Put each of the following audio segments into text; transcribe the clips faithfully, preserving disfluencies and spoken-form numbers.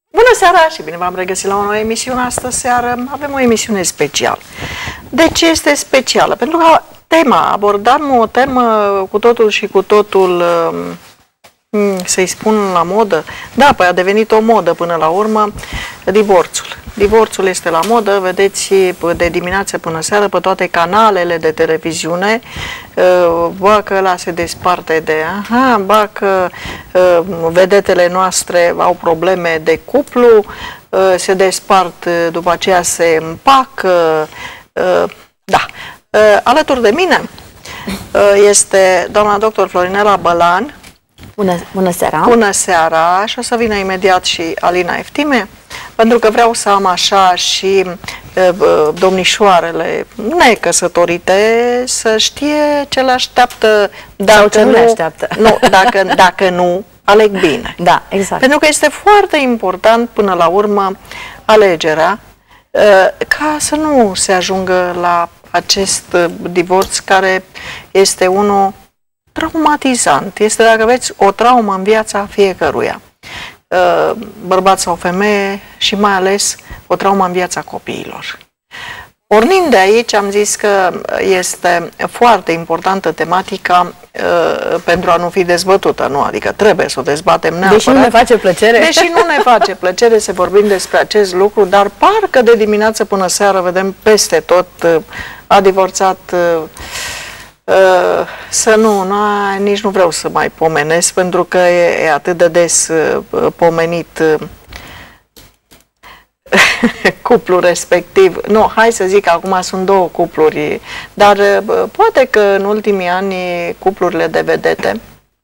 Bună seara și bine v-am regăsit la o nouă emisiune. Astă seară avem o emisiune specială. De ce este specială? Pentru că tema, abordam o temă cu totul și cu totul, să-i spun la modă. Da, păi a devenit o modă până la urmă, divorțul. Divorțul este la modă, vedeți de dimineață până seară pe toate canalele de televiziune, ba că ăla se desparte de aha, ba că vedetele noastre au probleme de cuplu, se despart, după aceea se împacă. Da. Alături de mine este doamna doctor Florinela Bălan. Bună, bună seara! Bună seara! Și o să vină imediat și Alina Eftime, pentru că vreau să am așa și uh, domnișoarele necăsătorite să știe ce le așteaptă, dacă ce nu, nu le așteaptă. Nu, dacă, dacă nu, aleg bine. Da, exact. Pentru că este foarte important până la urmă alegerea, uh, ca să nu se ajungă la acest uh, divorț care este unul traumatizant. Este, dacă aveți, o traumă în viața fiecăruia. Bărbat sau femeie și mai ales o traumă în viața copiilor. Pornind de aici, am zis că este foarte importantă tematica uh, pentru a nu fi dezbătută, nu? Adică trebuie să o dezbatem neapărat. Deși nu ne face plăcere. Deși nu ne face plăcere să vorbim despre acest lucru, dar parcă de dimineață până seară vedem peste tot uh, a divorțat uh, Uh, să nu, nu, nici nu vreau să mai pomenesc, pentru că e, e atât de des uh, pomenit uh, cuplul respectiv. Nu, hai să zic că acum sunt două cupluri, dar uh, poate că în ultimii ani cuplurile de vedete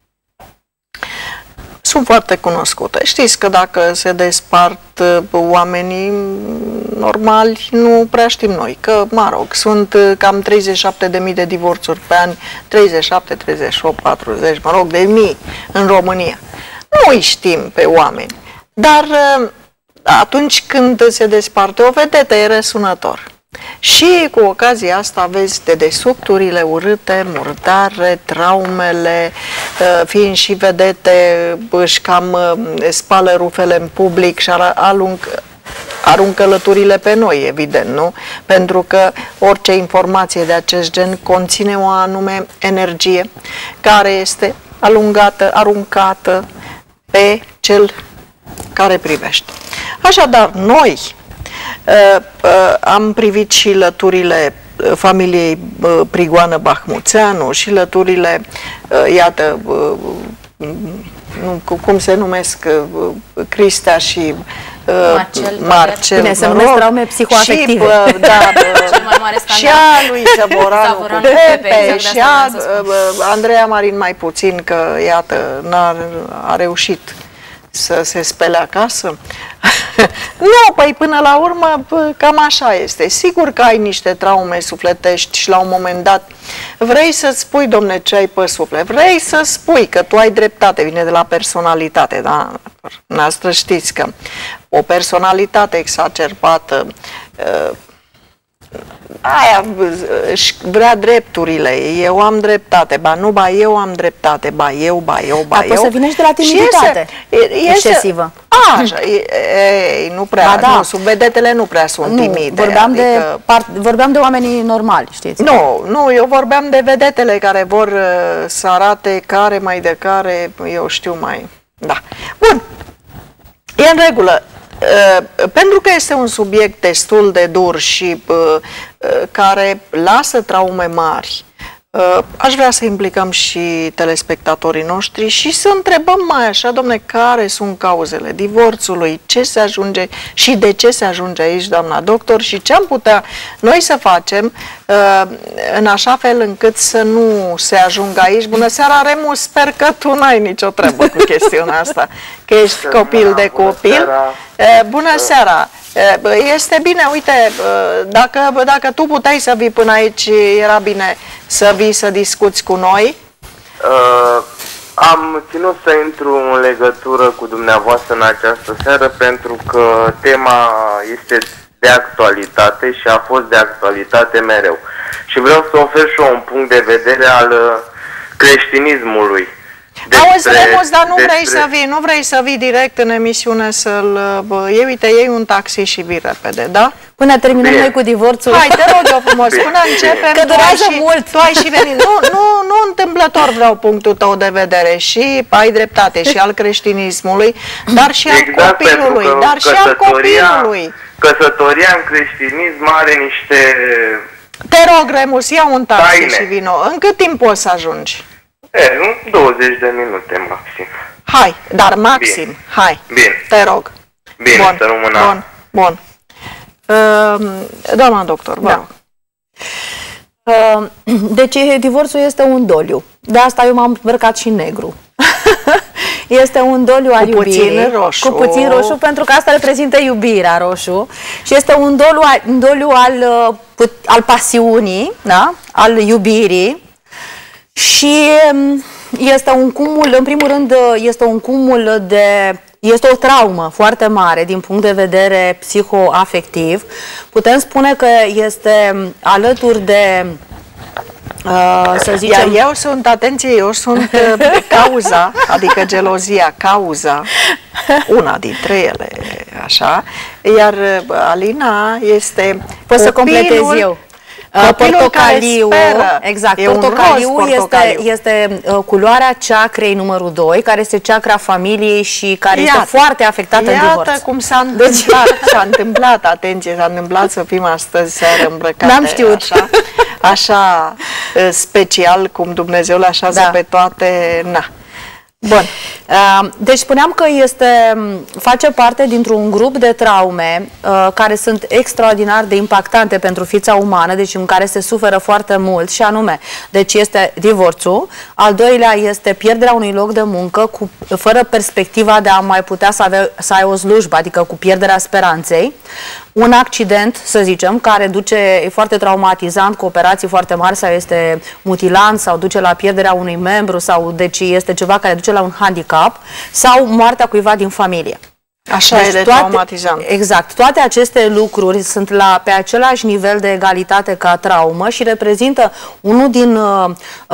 sunt foarte cunoscute. Știți că dacă se despart uh, oamenii normali, nu prea știm noi, că, mă rog, sunt uh, cam treizeci și șapte de mii de divorțuri pe an, treizeci și șapte, treizeci și opt, patruzeci, mă rog, de mii în România. Nu îi știm pe oameni, dar uh, atunci când se desparte o vedetă, e răsunător. Și cu ocazia asta aveți dedesubturile urâte, murdare, traumele, fiind și vedete, își cam spală rufele în public și aruncă, aruncă lăturile pe noi, evident, nu? Pentru că orice informație de acest gen conține o anume energie care este alungată, aruncată pe cel care privește. Așadar, noi Uh, uh, am privit și lăturile uh, familiei uh, Prigoană Bahmuțeanu și lăturile, uh, iată, uh, nu, cum se numesc, uh, Cristea și uh, Marcel. Marcel Bine, se numesc traume psihoafective. Și, uh, da, uh, cel mai mare scandal. Și a lui Zăvoranu cu Pepe, exact și a uh, Andreea Marin mai puțin, că, iată, n-a a reușit să se spele acasă. Nu, păi până la urmă cam așa este. Sigur că ai niște traume sufletești și la un moment dat vrei să-ți spui, domne, ce ai pe suflet. Vrei să spui că tu ai dreptate, vine de la personalitate, da? Noastră știți că o personalitate exacerbată uh, aia își vrea drepturile, eu am dreptate, ba nu, ba eu am dreptate, ba eu, ba eu, ba Dar eu. poți să vine și de la timiditate excesivă. Așa, e, e, nu prea, ba, da. nu, sub vedetele nu prea sunt nu, timide. Vorbeam, adică, de part, vorbeam de oamenii normali, știți? Nu, nu, eu vorbeam de vedetele care vor uh, să arate care mai de care, eu știu mai, da. Bun, e în regulă. Uh, pentru că este un subiect destul de dur și uh, uh, care lasă traume mari, uh, aș vrea să implicăm și telespectatorii noștri și să întrebăm mai așa, domne, care sunt cauzele divorțului, ce se ajunge și de ce se ajunge aici, doamna doctor, și ce am putea noi să facem uh, în așa fel încât să nu se ajungă aici. Bună seara, Remus, sper că tu n-ai nicio treabă cu chestiunea asta, că ești copil de copil. Bună seara! Este bine, uite, dacă, dacă tu puteai să vii până aici, era bine să vii să discuți cu noi. Uh, am ținut să intru în legătură cu dumneavoastră în această seară pentru că tema este de actualitate și a fost de actualitate mereu. Și vreau să ofer și eu un punct de vedere al creștinismului. Auzi, Remus, dar nu despre... vrei să vii, nu vrei să vii direct în emisiune să-l iei, uite, iei un taxi și vii repede, da? Până terminăm noi cu divorțul. Hai, te rog eu frumos, până începem, că durează și, mult. Tu ai și venit. Nu, nu, nu întâmplător vreau punctul tău de vedere și ai dreptate și al creștinismului, dar și exact, al copilului, dar și al copilului. Căsătoria în creștinism are niște... Te rog, Remus, ia un taxi taine. și vino. În cât timp poți să ajungi? E, douăzeci de minute maxim. Hai, dar maxim, Bine. hai, Bine. te rog. Bine, bun, să rămână. Bun, bun. Uh, doamna doctor, vă da. rog. Uh, deci divorțul este un doliu. De asta eu m-am îmbrăcat și negru. Este un doliu al iubirii, puțin roșu. cu puțin roșu, pentru că asta reprezintă iubirea, roșu. Și este un doliu, un doliu al, al pasiunii, da? Al iubirii. Și este un cumul, în primul rând, este un cumul de... Este o traumă foarte mare din punct de vedere psihoafectiv. Putem spune că este alături de... Uh, să zicem... Iar eu sunt, atenție, eu sunt uh, cauza, adică gelozia, cauza, una dintre ele, așa, iar uh, Alina este Pot să completez eu. Portocaliu, exact, e portocaliu, portocaliu este, este uh, culoarea chakrei numărul doi, care este chakra familiei și care iată, este foarte afectată iată în divorț. Iată cum s-a întâmplat, deci... s-a întâmplat, atenție, s-a întâmplat să fim astăzi seară îmbrăcate. N-am știut. Așa, așa special, cum Dumnezeu le așează da. pe toate, na. Bun. Deci spuneam că este, face parte dintr-un grup de traume uh, care sunt extraordinar de impactante pentru ființa umană, deci în care se suferă foarte mult, și anume, deci este divorțul, al doilea este pierderea unui loc de muncă cu, fără perspectiva de a mai putea să, ave, să ai o slujbă, adică cu pierderea speranței, un accident, să zicem, care duce, e foarte traumatizant, cu operații foarte mari, sau este mutilant, sau duce la pierderea unui membru, sau deci este ceva care duce la un handicap, sau moartea cuiva din familie. Așa deci e de toate, traumatizant. Exact. Toate aceste lucruri sunt la, pe același nivel de egalitate ca traumă și reprezintă unul din, uh,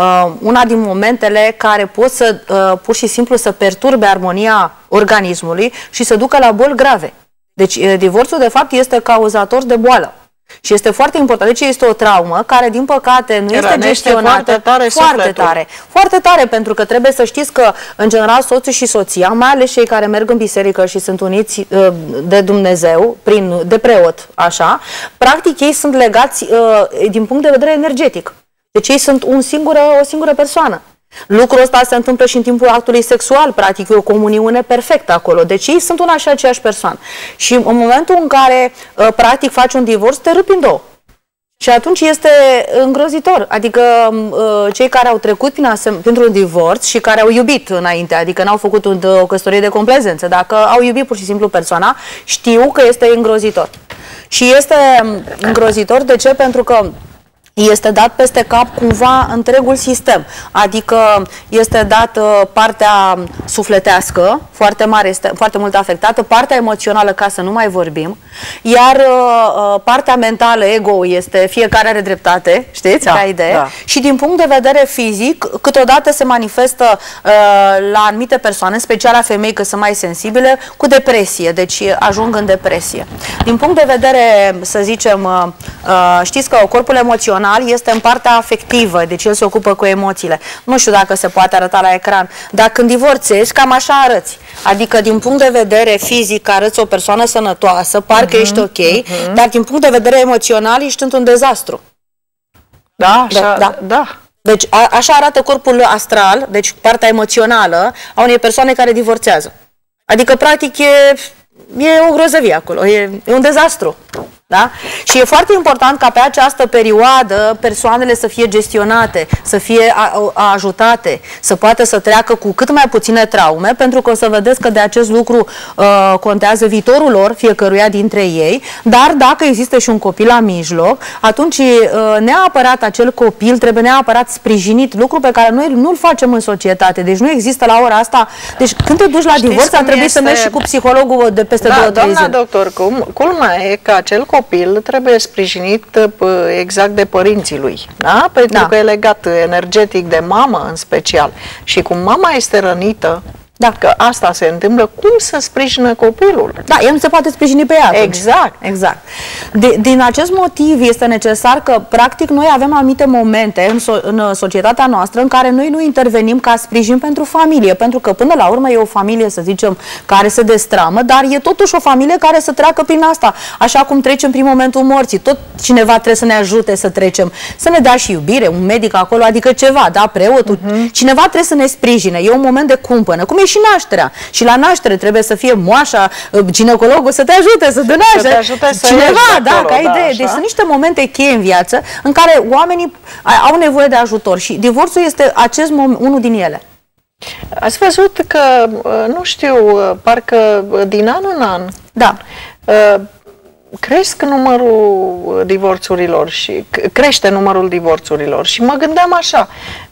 una din momentele care pot să, uh, pur și simplu, să perturbe armonia organismului și să ducă la boli grave. Deci divorțul, de fapt, este cauzator de boală. Și este foarte important. Deci este o traumă care, din păcate, nu este gestionată foarte tare, foarte tare. Foarte tare, pentru că trebuie să știți că, în general, soțul și soția, mai ales cei care merg în biserică și sunt uniți uh, de Dumnezeu, prin, de preot, așa, practic ei sunt legați uh, din punct de vedere energetic. Deci ei sunt un singură, o singură persoană. Lucrul ăsta se întâmplă și în timpul actului sexual, practic e o comuniune perfectă acolo. Deci ei sunt una și aceeași persoană. Și în momentul în care uh, practic faci un divorț, te rupi în două. Și atunci este îngrozitor. Adică uh, cei care au trecut prin pentru un divorț și care au iubit înainte, adică n-au făcut un, o căsătorie de complezență, dacă au iubit pur și simplu persoana, știu că este îngrozitor. Și este îngrozitor, de ce? Pentru că este dat peste cap cumva întregul sistem, adică este dată partea sufletească, foarte mare, este foarte mult afectată, partea emoțională, ca să nu mai vorbim, iar uh, partea mentală, ego, este, fiecare are dreptate, știți, da, ca idee, da. Și din punct de vedere fizic, câteodată se manifestă uh, la anumite persoane, în special la femei, că sunt mai sensibile, cu depresie, deci ajung în depresie. Din punct de vedere, să zicem, uh, uh, știți că corpul emoțional este în partea afectivă, deci el se ocupă cu emoțiile. Nu știu dacă se poate arăta la ecran, dar când divorțezi, cam așa arăți. Adică din punct de vedere fizic arăți o persoană sănătoasă, parcă uh-huh, ești ok, uh-huh. Dar din punct de vedere emoțional ești într-un dezastru. Da, așa, da. da. da. Deci a, așa arată corpul astral, deci partea emoțională a unei persoane care divorțează. Adică practic e, e o grozăvie acolo, e, e un dezastru. Da? Și e foarte important ca pe această perioadă persoanele să fie gestionate, să fie a, a, ajutate, să poată să treacă cu cât mai puține traume, pentru că o să vedeți că de acest lucru uh, contează viitorul lor, fiecăruia dintre ei, dar dacă există și un copil la mijloc, atunci uh, neapărat acel copil trebuie neapărat sprijinit, lucru pe care noi nu-l facem în societate, deci nu există la ora asta, deci când te duci la divorț, ar trebui este... să mergi și cu psihologul de peste da, două, trei zile. zile. Doamna doctor, cum, culmea e că acel copil copil trebuie sprijinit exact de părinții lui, da? Pentru Da. că e legat energetic de mamă în special. Și cum mama este rănită, Da. că asta se întâmplă, cum să sprijină copilul? Da, el nu se poate sprijini pe ea atunci. Exact. Exact. De, din acest motiv este necesar că, practic, noi avem anumite momente în, so, în societatea noastră în care noi nu intervenim ca sprijin pentru familie, pentru că, până la urmă, e o familie, să zicem, care se destramă, dar e totuși o familie care să treacă prin asta. Așa cum trecem prin momentul morții. Tot cineva trebuie să ne ajute să trecem, să ne dea și iubire, un medic acolo, adică ceva, da, preotul. Uh-huh. Cineva trebuie să ne sprijine. E un moment de cumpănă. Cum e și nașterea. Și la naștere trebuie să fie moașa, ginecologul să te ajute, să dănească. Să te ajute să cineva, da, acolo, că ai da, idee. așa. Deci sunt niște momente cheie în viață în care oamenii au nevoie de ajutor și divorțul este acest moment, unul din ele. Ați văzut că, nu știu, parcă din an în an, Da. cresc numărul divorțurilor și crește numărul divorțurilor și mă gândeam așa,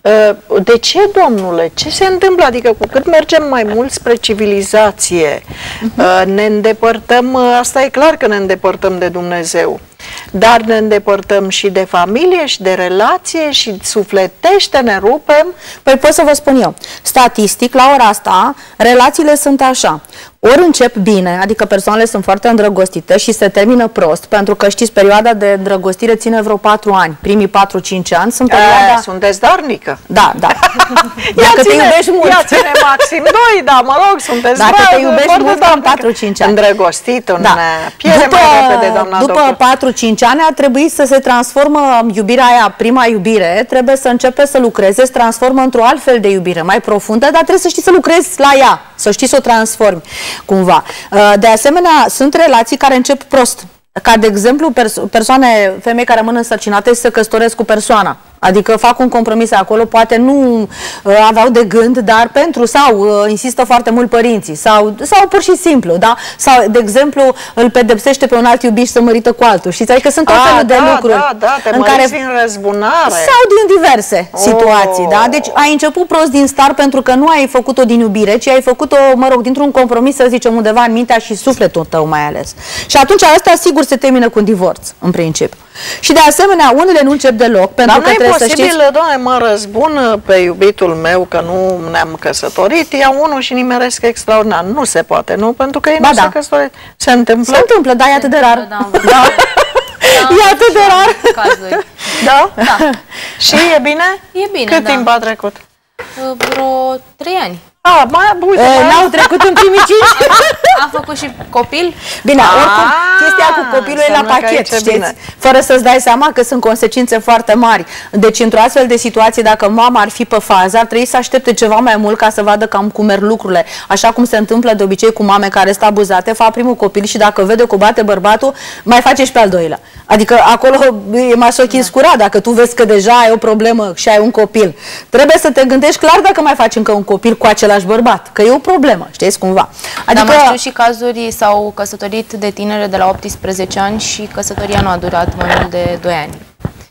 de ce, domnule, ce se întâmplă? Adică cu cât mergem mai mult spre civilizație, uh-huh. ne îndepărtăm, asta e clar că ne îndepărtăm de Dumnezeu, dar ne îndepărtăm și de familie și de relație și sufletește ne rupem. Păi pot să vă spun eu, statistic, la ora asta, relațiile sunt așa. Ori încep bine, adică persoanele sunt foarte îndrăgostite și se termină prost, pentru că știți, perioada de îndrăgostire ține vreo patru ani. Primii patru-cinci ani sunt perioada... E, sunteți darnică. Da, da. Dacă te iubești mult. Ea ține maxim doi, da, mă rog, sunteți Dacă brave, te iubești mult, cam patru-cinci ani. Îndrăgostit, un Da. pierde După, mai repede, doamna după doctor. patru-cinci ani ar trebui să se transformă iubirea aia, prima iubire, trebuie să începe să lucreze, se transformă într-o altfel de iubire, mai profundă, dar trebuie să știi să lucrezi la ea, să știi să o transformi cumva. De asemenea, sunt relații care încep prost. Ca de exemplu, perso persoane, femei care rămân însărcinate și se căsătoresc cu persoana. Adică fac un compromis acolo, poate nu uh, aveau de gând, dar pentru, sau uh, insistă foarte mult părinții, sau, sau pur și simplu, da? Sau, de exemplu, îl pedepsește pe un alt iubit și se mărită cu altul. Știți? Adică sunt tot A, felul de da, lucruri. Da, da, te în care din răzbunare. sau din diverse Oh. situații, da? Deci ai început prost din start pentru că nu ai făcut-o din iubire, ci ai făcut-o, mă rog, dintr-un compromis, să zicem, undeva în mintea și sufletul tău mai ales. Și atunci asta sigur se termină cu un divorț, în principiu. Și de asemenea, unele nu încep deloc, pentru Dar că nu e trebuie posibil, să știți... doamne, mă răzbun pe iubitul meu că nu ne-am căsătorit, iau unul și nimeresc extraordinar. Nu se poate, nu? Pentru că ei Ba nu da. se căsătoresc. Se întâmplă? Se întâmplă, dar e atât de rar. Da. Da? E atât de rar. Cazuri. Da? Da. Și e bine? E bine, Cât da. timp a trecut? Vreo trei ani. A, mai, uite, mai... N-au trecut în primii cinci. Am făcut și copil. Bine, Ah, oricum, chestia cu copilul e la înseamnă că pachet, aici e știți? bine. Fără să-ți dai seama că sunt consecințe foarte mari. Deci, într-o astfel de situație, dacă mama ar fi pe fază, ar trebui să aștepte ceva mai mult ca să vadă cam cum merg lucrurile. Așa cum se întâmplă de obicei cu mame care sunt abuzate, fac primul copil și dacă vede că o bate bărbatul, mai face și pe al doilea. Adică acolo e masochism curat, dacă tu vezi că deja ai o problemă și ai un copil. Trebuie să te gândești clar dacă mai faci încă un copil cu același bărbat, că e o problemă, știți, cumva. Adică... Dar mai știu și cazuri, s-au căsătorit de tinere de la optsprezece ani și căsătoria nu a durat mai mult de doi ani.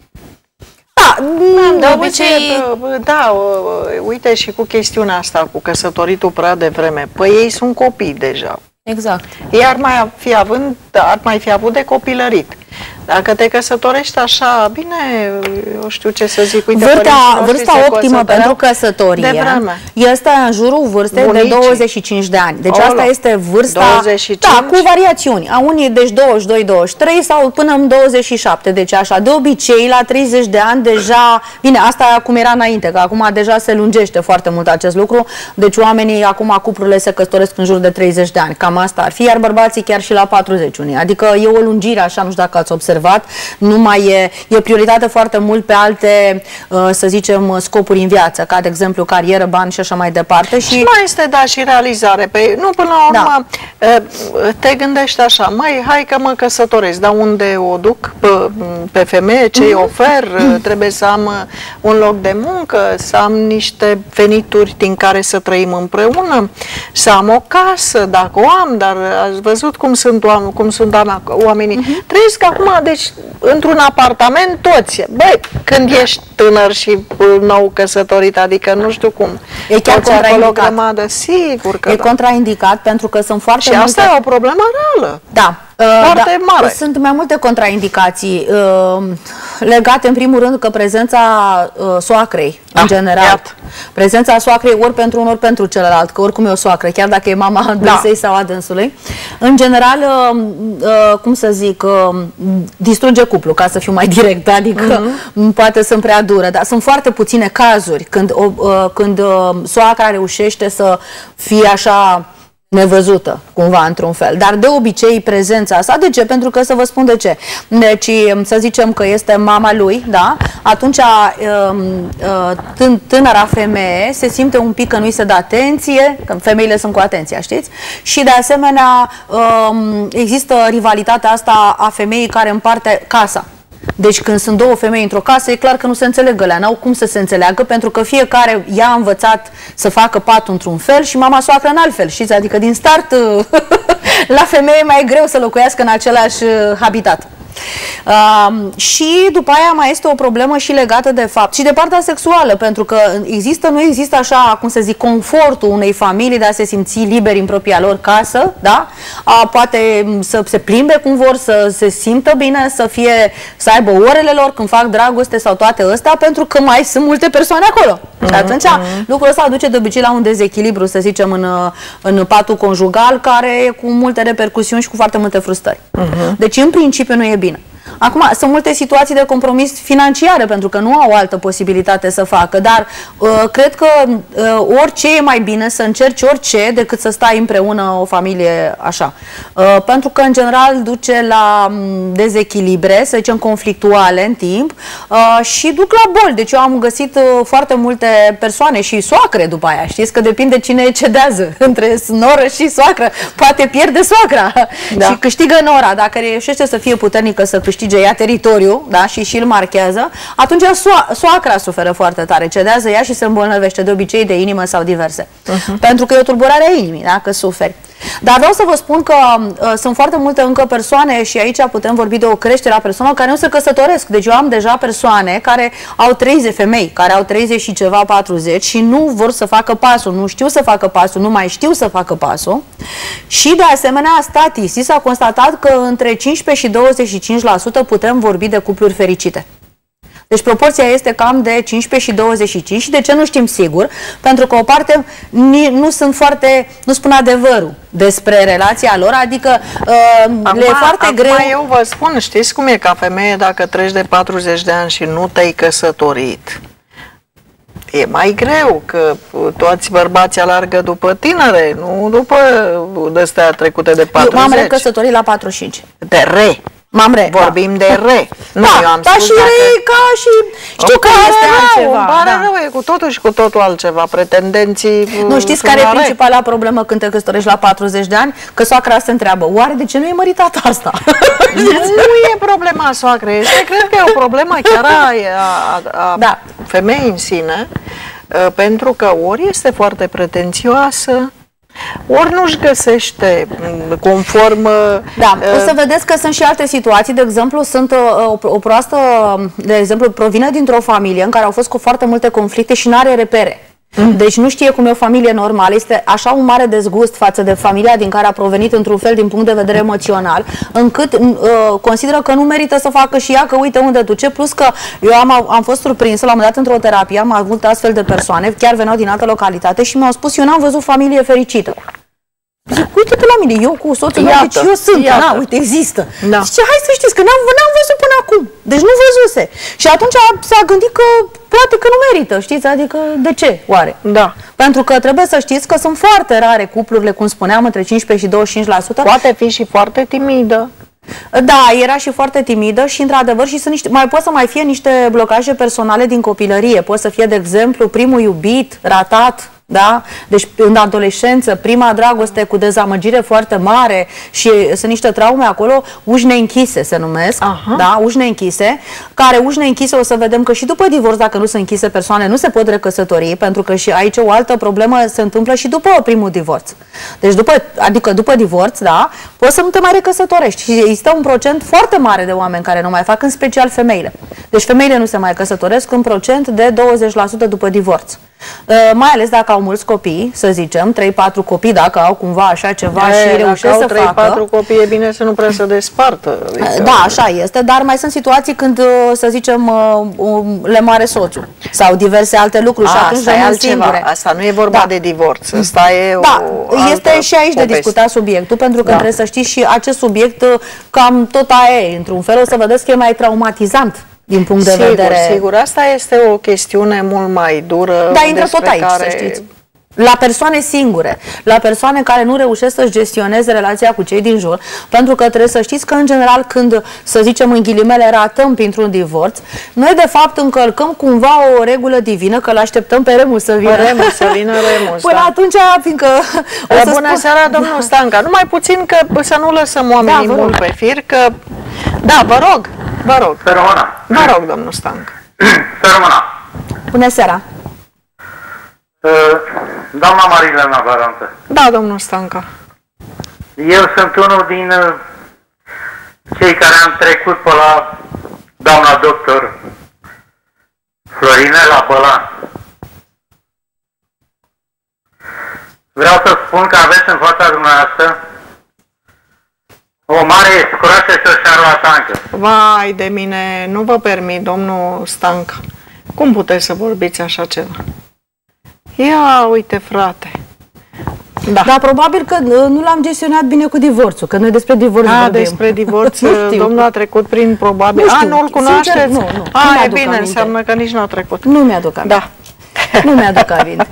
Da, De de obicei, obicei- da, uite și cu chestiunea asta, cu căsătoritul prea devreme. Păi ei sunt copii deja. Exact. Ei ar mai fi având, ar mai fi avut de copilărit. Dacă te căsătorești așa, bine, eu știu ce să zic, uite, Vârsta, părinții noștri vârsta se optimă căsătoreau pentru căsătorie devreme. este în jurul vârstei Bunicii. de douăzeci și cinci de ani. Deci Olo, asta este vârsta, douăzeci și cinci? da, cu variațiuni. A unii, deci douăzeci și doi douăzeci și trei sau până în douăzeci și șapte. Deci așa, de obicei, la treizeci de ani deja, bine, asta cum era înainte, că acum deja se lungește foarte mult acest lucru. Deci oamenii, acum cuplurile se căsătoresc în jur de treizeci de ani. Cam asta ar fi, iar bărbații chiar și la patruzeci unii. Adică e o lungire, așa, nu știu dacă ați observat, nu mai e, e prioritate foarte mult pe alte, să zicem, scopuri în viață, ca de exemplu carieră, bani și așa mai departe. Și, Și mai este, da, și realizare. Pe, nu, până la urmă, da. te gândești așa, măi, hai că mă căsătoresc, dar unde o duc pe, pe femeie, ce-i mm-hmm. ofer, mm-hmm. trebuie să am un loc de muncă, să am niște venituri din care să trăim împreună, să am o casă, dacă o am, dar ați văzut cum sunt, oameni, cum sunt oamenii. Mm-hmm. Trăiesc acum, deci, într-un apartament toți. Băi, când ești tânăr și nou căsătorit, adică nu știu cum. E chiar toți acolo contraindicat. grămadă, sigur că e da. contraindicat pentru că sunt foarte Și multe... asta e o problemă reală. Da, foarte da, mare. Sunt mai multe contraindicații uh, legate în primul rând că prezența uh, soacrei, da, în general, iată. prezența soacrei ori pentru unul, ori pentru celălalt, că oricum e o soacră, chiar dacă e mama dânsei da. sau a dânsului, în general, uh, uh, cum să zic, uh, distruge cuplu, ca să fiu mai direct, adică uh-huh. poate sunt prea dură, dar sunt foarte puține cazuri când, uh, când uh, soacra reușește să fie așa nevăzută, cumva, într-un fel. Dar de obicei prezența asta, de ce? Pentru că să vă spun de ce. Deci, să zicem că este mama lui, da? Atunci tânăra femeie se simte un pic că nu-i se dă atenție, că femeile sunt cu atenția, știți? Și de asemenea există rivalitatea asta a femeii care împarte casa. Deci când sunt două femei într-o casă, e clar că nu se înțeleg alea, n-au cum să se înțeleagă, pentru că fiecare i-a învățat să facă patul într-un fel și mama soacră în alt fel, știți? Adică din start la femeie mai e greu să locuiască în același habitat. Uh, și după aia mai este o problemă și legată de fapt și de partea sexuală, pentru că există, nu există așa, cum să zic, confortul unei familii de a se simți liberi în propria lor casă, da? Uh, poate să se plimbe cum vor, să se simtă bine, să fie, să aibă orele lor când fac dragoste sau toate astea, pentru că mai sunt multe persoane acolo. Mm-hmm. Și atunci mm-hmm. lucrul ăsta aduce de obicei la un dezechilibru, să zicem, în, în patul conjugal, care e cu multe repercusiuni și cu foarte multe frustrări. Mm-hmm. Deci, în principiu, nu e bine. Acum, sunt multe situații de compromis financiare, pentru că nu au altă posibilitate să facă, dar uh, cred că uh, orice e mai bine să încerci orice decât să stai împreună o familie așa. Uh, pentru că, în general, duce la um, dezechilibre, să zicem, conflictuale în timp uh, și duc la boli. Deci eu am găsit uh, foarte multe persoane și soacre după aia, știți, că depinde cine cedează între noră și soacră. Poate pierde soacra da. și câștigă nora. Dacă reușește să fie puternică, să câștige ea teritoriu, da, și și îl marchează, atunci soa, soacra suferă foarte tare, cedează ea și se îmbolnăvește de obicei de inimă sau diverse. Uh-huh. Pentru că e o tulburare a inimii, da, că suferi. Dar vreau să vă spun că uh, sunt foarte multe încă persoane și aici putem vorbi de o creștere a persoanelor care nu se căsătoresc. Deci eu am deja persoane care au treizeci, femei, care au treizeci și ceva, patruzeci și nu vor să facă pasul, nu știu să facă pasul, nu mai știu să facă pasul. Și de asemenea, statistic s-a constatat că între cincisprezece și douăzeci și cinci la sută putem vorbi de cupluri fericite. Deci proporția este cam de cincisprezece și douăzeci și cinci. Și de ce nu știm sigur? Pentru că o parte nu sunt foarte, nu spun adevărul despre relația lor, adică uh, acum, le e foarte acum greu. Eu vă spun, știți cum e ca femeie dacă treci de patruzeci de ani și nu te-ai căsătorit? E mai greu, că toți bărbații alargă după tinere, nu după de-astea trecute de patruzeci. Eu m-am recăsătorit la patruzeci și cinci. De re. M-am re. Vorbim da. de re. Nu, da, eu am da, spus și dacă... re ca și... Știu că este rău, altceva. Îmi pare da. rău, e cu totul și cu totul altceva. Pretendenții... Nu știți care e principala problemă când te căsătorești la patruzeci de ani? Că soacra se întreabă, oare de ce nu e măritat asta? Nu e problema soacrei. Este, cred că e o problemă chiar a, a, a da. femeii în sine, pentru că ori este foarte pretențioasă, ori nu-și găsește conform... Da, uh, o să vedeți că sunt și alte situații, de exemplu, sunt uh, o, o proastă, de exemplu, provine dintr-o familie în care au fost cu foarte multe conflicte și nu are repere. Deci nu știe cum e o familie normală, este așa un mare dezgust față de familia din care a provenit într-un fel din punct de vedere emoțional, încât uh, consideră că nu merită să facă și ea, că uite unde duce, plus că eu am, am fost surprinsă, la un moment dat într-o terapie, am avut astfel de persoane, chiar veneau din altă localitate și mi-au spus, eu n-am văzut familie fericită. Zic, uite-te la mine, eu cu soțul meu, deci eu sunt, na, uite, există. Da. Zice, hai să știți că n-am văzut până acum, deci nu văzuse. Și atunci s-a gândit că poate că nu merită, știți, adică de ce, oare? Da. Pentru că trebuie să știți că sunt foarte rare cuplurile, cum spuneam, între cincisprezece și douăzeci și cinci la sută. Poate fi și foarte timidă. Da, era și foarte timidă și, într-adevăr, și sunt niște, mai pot să mai fie niște blocaje personale din copilărie. Pot să fie, de exemplu, primul iubit, ratat, da? Deci în adolescență, prima dragoste cu dezamăgire foarte mare și sunt niște traume acolo, uși neînchise se numesc, Aha. da? Uși neînchise, care uși neînchise o să vedem că și după divorț, dacă nu sunt închise persoane, nu se pot recăsători, pentru că și aici o altă problemă se întâmplă și după primul divorț. Deci după, adică după divorț, da, poți să nu te mai recăsătorești. Și există un procent foarte mare de oameni care nu mai fac, în special femeile. Deci femeile nu se mai căsătoresc, un procent de douăzeci la sută după divorț. Mai ales dacă au mulți copii, să zicem, trei patru copii, dacă au cumva așa ceva e, și reușesc să trei patru facă. copii, e bine să nu prea se despartă. Adică... Da, așa este, dar mai sunt situații când, să zicem, le moare soțul sau diverse alte lucruri. A, și atunci asta e altceva. Asta nu e vorba da. de divorț. Asta e da, o este și aici poveste. de discutat subiectul, pentru că da. trebuie să știți și acest subiect cam tot aia e, într-un fel o să vedeți că e mai traumatizant din punct de sigur, vedere... Sigur, asta este o chestiune mult mai dură. Da, intră tot aici, care... să știți. La persoane singure, la persoane care nu reușesc să-și gestioneze relația cu cei din jur, pentru că trebuie să știți că, în general, când, să zicem, în ghilimele, ratăm printr-un divorț, noi, de fapt, încălcăm cumva o regulă divină, că l-așteptăm pe Remus să vină. Remus, să vină Remus, Până da. atunci, fiindcă... O să bună spun... seara, domnul Stanca. Numai puțin că să nu lăsăm oamenii da, mult pe fir, că... Da, vă rog, vă rog. Să rămână. Vă rog, domnul Stanca. Să rămână. Bună seara. Doamna Marilena Baranță. Da, domnul Stanca. Eu sunt unul din cei care am trecut pe la doamna doctor Florinela Bălan. Vreau să spun că aveți în fața dumneavoastră o mare scroașă și o șarlatancă. Vai de mine, nu vă permit, domnul Stanca. Cum puteți să vorbiți așa ceva? Ia, uite, frate. Da. Dar probabil că nu l-am gestionat bine cu divorțul, că noi despre divorț A, vorbim. despre divorț, domnul a trecut prin probabil... Nu știu, a, nu-l cunoașteți? Sincer, nu, nu. A, nu e bine, aminte. înseamnă că nici nu a trecut. Nu mi-aduc aminte. Da. Nu mi-aduc aminte.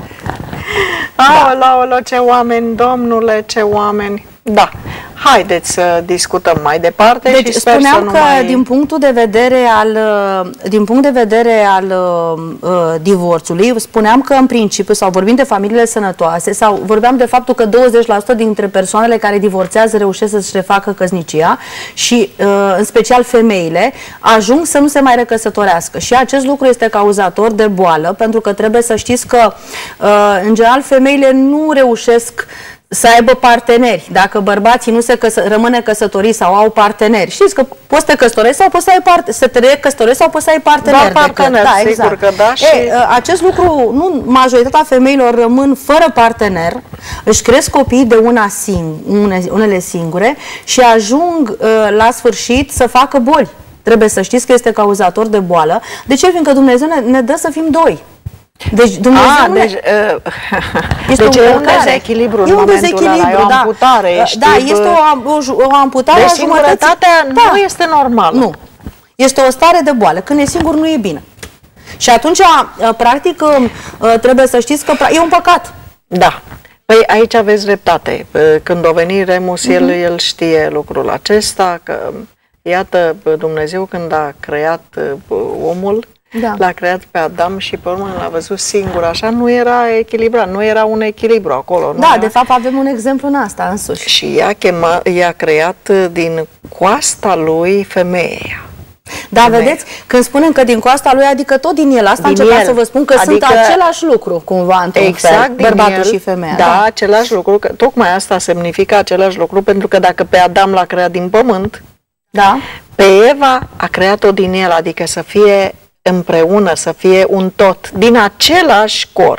Aoleu, aoleu, ce oameni, domnule, ce oameni. Da. Haideți să discutăm mai departe. Deci și sper spuneam să nu că mai... din punctul de vedere al din punct de vedere al uh, divorțului, spuneam că în principiu, sau vorbim de familiile sănătoase, sau vorbeam de faptul că douăzeci la sută dintre persoanele care divorțează reușesc să-și refacă căsnicia și uh, în special femeile ajung să nu se mai recăsătorească. Și acest lucru este cauzator de boală, pentru că trebuie să știți că uh, în general femeile nu reușesc să aibă parteneri. Dacă bărbații nu se căsă, rămâne căsătoriți sau au parteneri. Știți că poți să te căsătorești sau poți să ai part să te recăsătorești sau poți să ai parteneri. Da, partener, da, sigur exact. că da. Și... E, acest lucru, nu, majoritatea femeilor rămân fără partener, își cresc copiii de una sing, une, unele singure și ajung la sfârșit să facă boli. Trebuie să știți că este cauzator de boală. De ce? Fiindcă Dumnezeu ne, ne dă să fim doi. Deci Dumnezeu A, ne... deci, uh, este deci un e un dezechilibru în e un momentul ăla, e o da. amputare. Ești da, este o, o, o amputare deci a singurătatea da. nu este normală. Nu. Este o stare de boală. Când e singur, nu e bine. Și atunci, practic, trebuie să știți că e un păcat. Da. Păi aici aveți dreptate. Când a venit Remus, uh-huh. el, el știe lucrul acesta, că iată, Dumnezeu când a creat omul, da. L-a creat pe Adam și pe urmă l-a văzut singur, așa nu era echilibrat, nu era un echilibru acolo. Nu da, era... de fapt avem un exemplu în asta însuși. Și ea, chema, ea a creat din coasta lui femeia. Da, femeia. Vedeți, când spunem că din coasta lui, adică tot din el, asta încerca să vă spun că adică... sunt același lucru, cumva, într-un exact fel, bărbatul el, și femeia. Da, da, același lucru, că tocmai asta semnifică același lucru, pentru că dacă pe Adam l-a creat din pământ, da. Pe Eva a creat-o din el, adică să fie împreună, să fie un tot, din același corp.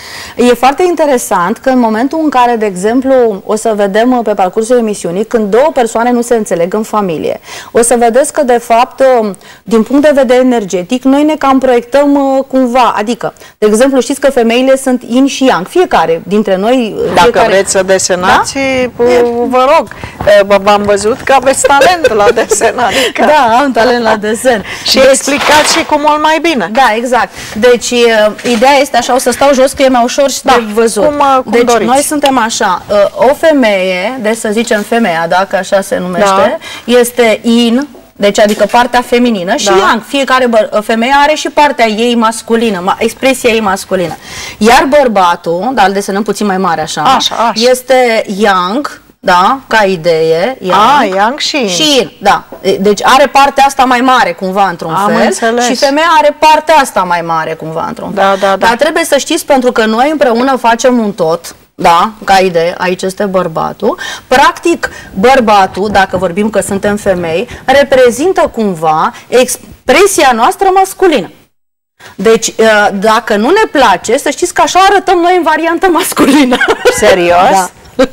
E foarte interesant că în momentul în care, de exemplu, o să vedem pe parcursul emisiunii, când două persoane nu se înțeleg în familie, o să vedeți că, de fapt, din punct de vedere energetic, noi ne cam proiectăm cumva, adică, de exemplu, știți că femeile sunt yin și yang, fiecare dintre noi... Dacă fiecare... vreți să desenați, da? Vă rog, v-am văzut că aveți talent la desen, adică... Da, am talent la desen. Și deci... explicați și cu mult mai bine. Da, exact. Deci, ideea este așa, o să stau jos, că e mai ușor și da, de văzut. Cum, cum deci doriți. Noi suntem așa, o femeie, deci să zicem femeia, dacă așa se numește, da. Este yin, deci adică partea feminină, da. Și yang. Fiecare femeie are și partea ei masculină, expresia ei masculină. Iar bărbatul, dar îl desenăm puțin mai mare așa, așa, așa. este yang, da, ca idee, yang, A, yang și yin. și yin, da. Deci are partea asta mai mare cumva într-un fel înțeles. Și femeia are partea asta mai mare cumva într-un fel. Da, da, da. Dar trebuie să știți, pentru că noi împreună facem un tot, da, ca idee, aici este bărbatul. Practic, bărbatul, dacă vorbim că suntem femei, reprezintă cumva expresia noastră masculină. Deci, dacă nu ne place, să știți că așa arătăm noi în variantă masculină. Serios? Da.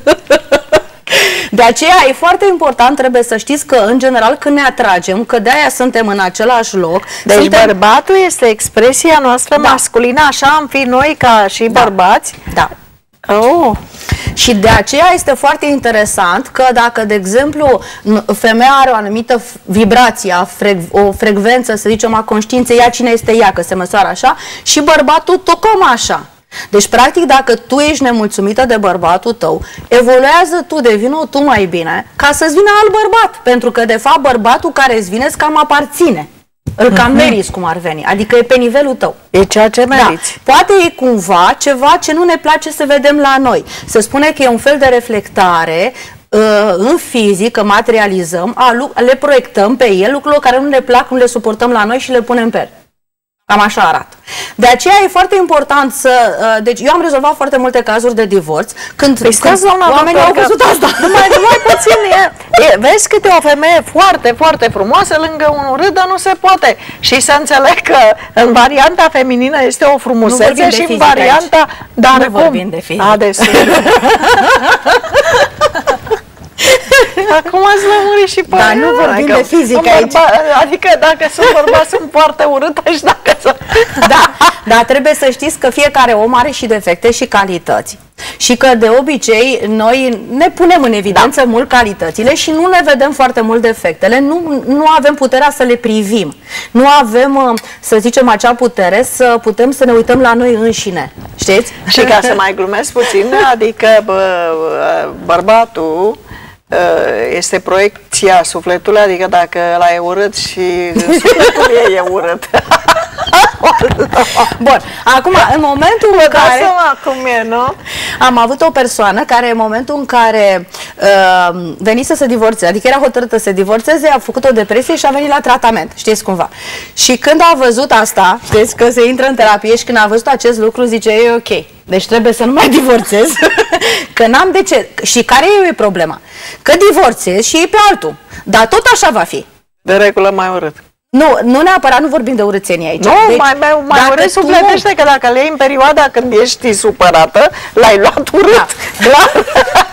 De aceea e foarte important, trebuie să știți că, în general, când ne atragem, că de-aia suntem în același loc. Deci suntem... bărbatul este expresia noastră da. masculină, așa am fi noi ca și da. bărbați? Da. Oh. Și de aceea este foarte interesant că dacă, de exemplu, femeia are o anumită vibrație, o frecvență, să zicem, a conștiinței, ea cine este ea, că se măsoară așa, și bărbatul tocmai așa. Deci, practic, dacă tu ești nemulțumită de bărbatul tău, evoluează tu, devină tu mai bine, ca să-ți vină alt bărbat. Pentru că, de fapt, bărbatul care îți vine îți cam aparține. Îl cam meriți, cum ar veni. Adică e pe nivelul tău. E ceea ce meriți. Da. Poate e cumva ceva ce nu ne place să vedem la noi. Se spune că e un fel de reflectare uh, în fizic, că materializăm, a, le proiectăm pe el, lucrurile care nu ne plac, nu le suportăm la noi și le punem pe el. Cam așa arată. De aceea e foarte important să... Uh, deci eu am rezolvat foarte multe cazuri de divorț când, păi când oamenii au văzut asta. Numai, numai puțin e, e, vezi câte o femeie foarte, foarte frumoasă lângă un urât, dar nu se poate. Și să înțeleg că în varianta feminină este o frumusețe și în varianta... Aici. Dar nu cum? vorbim de fizic. A, de Acum ați lămurit și pe da, nu vorbim de fizic aici. Adică dacă sunt bărbați sunt foarte urâtă și dacă sunt... Da, dar trebuie să știți că fiecare om are și defecte și calități. Și că de obicei noi ne punem în evidență da. mult calitățile și nu ne vedem foarte mult defectele, nu, nu avem puterea să le privim. Nu avem, să zicem, acea putere să putem să ne uităm la noi înșine. Știți? Și ca să mai glumesc puțin, adică bă, bărbatul este proiecția sufletului, adică dacă ăla e urât și sufletul ei e urât. Bun, acum, în momentul în care... Cum e, nu? Am avut o persoană care, în momentul în care uh, veni să se divorțeze, adică era hotărâtă să se divorțeze, a făcut o depresie și a venit la tratament, știți cumva. Și când a văzut asta, știți că se intră în terapie și când a văzut acest lucru, zice, e ok, deci trebuie să nu mai divorțez, că n-am de ce. Și care e problema? Că divorțez și e pe altul, dar tot așa va fi. De regulă mai urât. Nu, nu neapărat, nu vorbim de urățenie aici. Nu, deci, mai, mai, mai urât sufletește nu... că dacă le iei în perioada când ești supărată, l-ai luat urât. Da. Clar.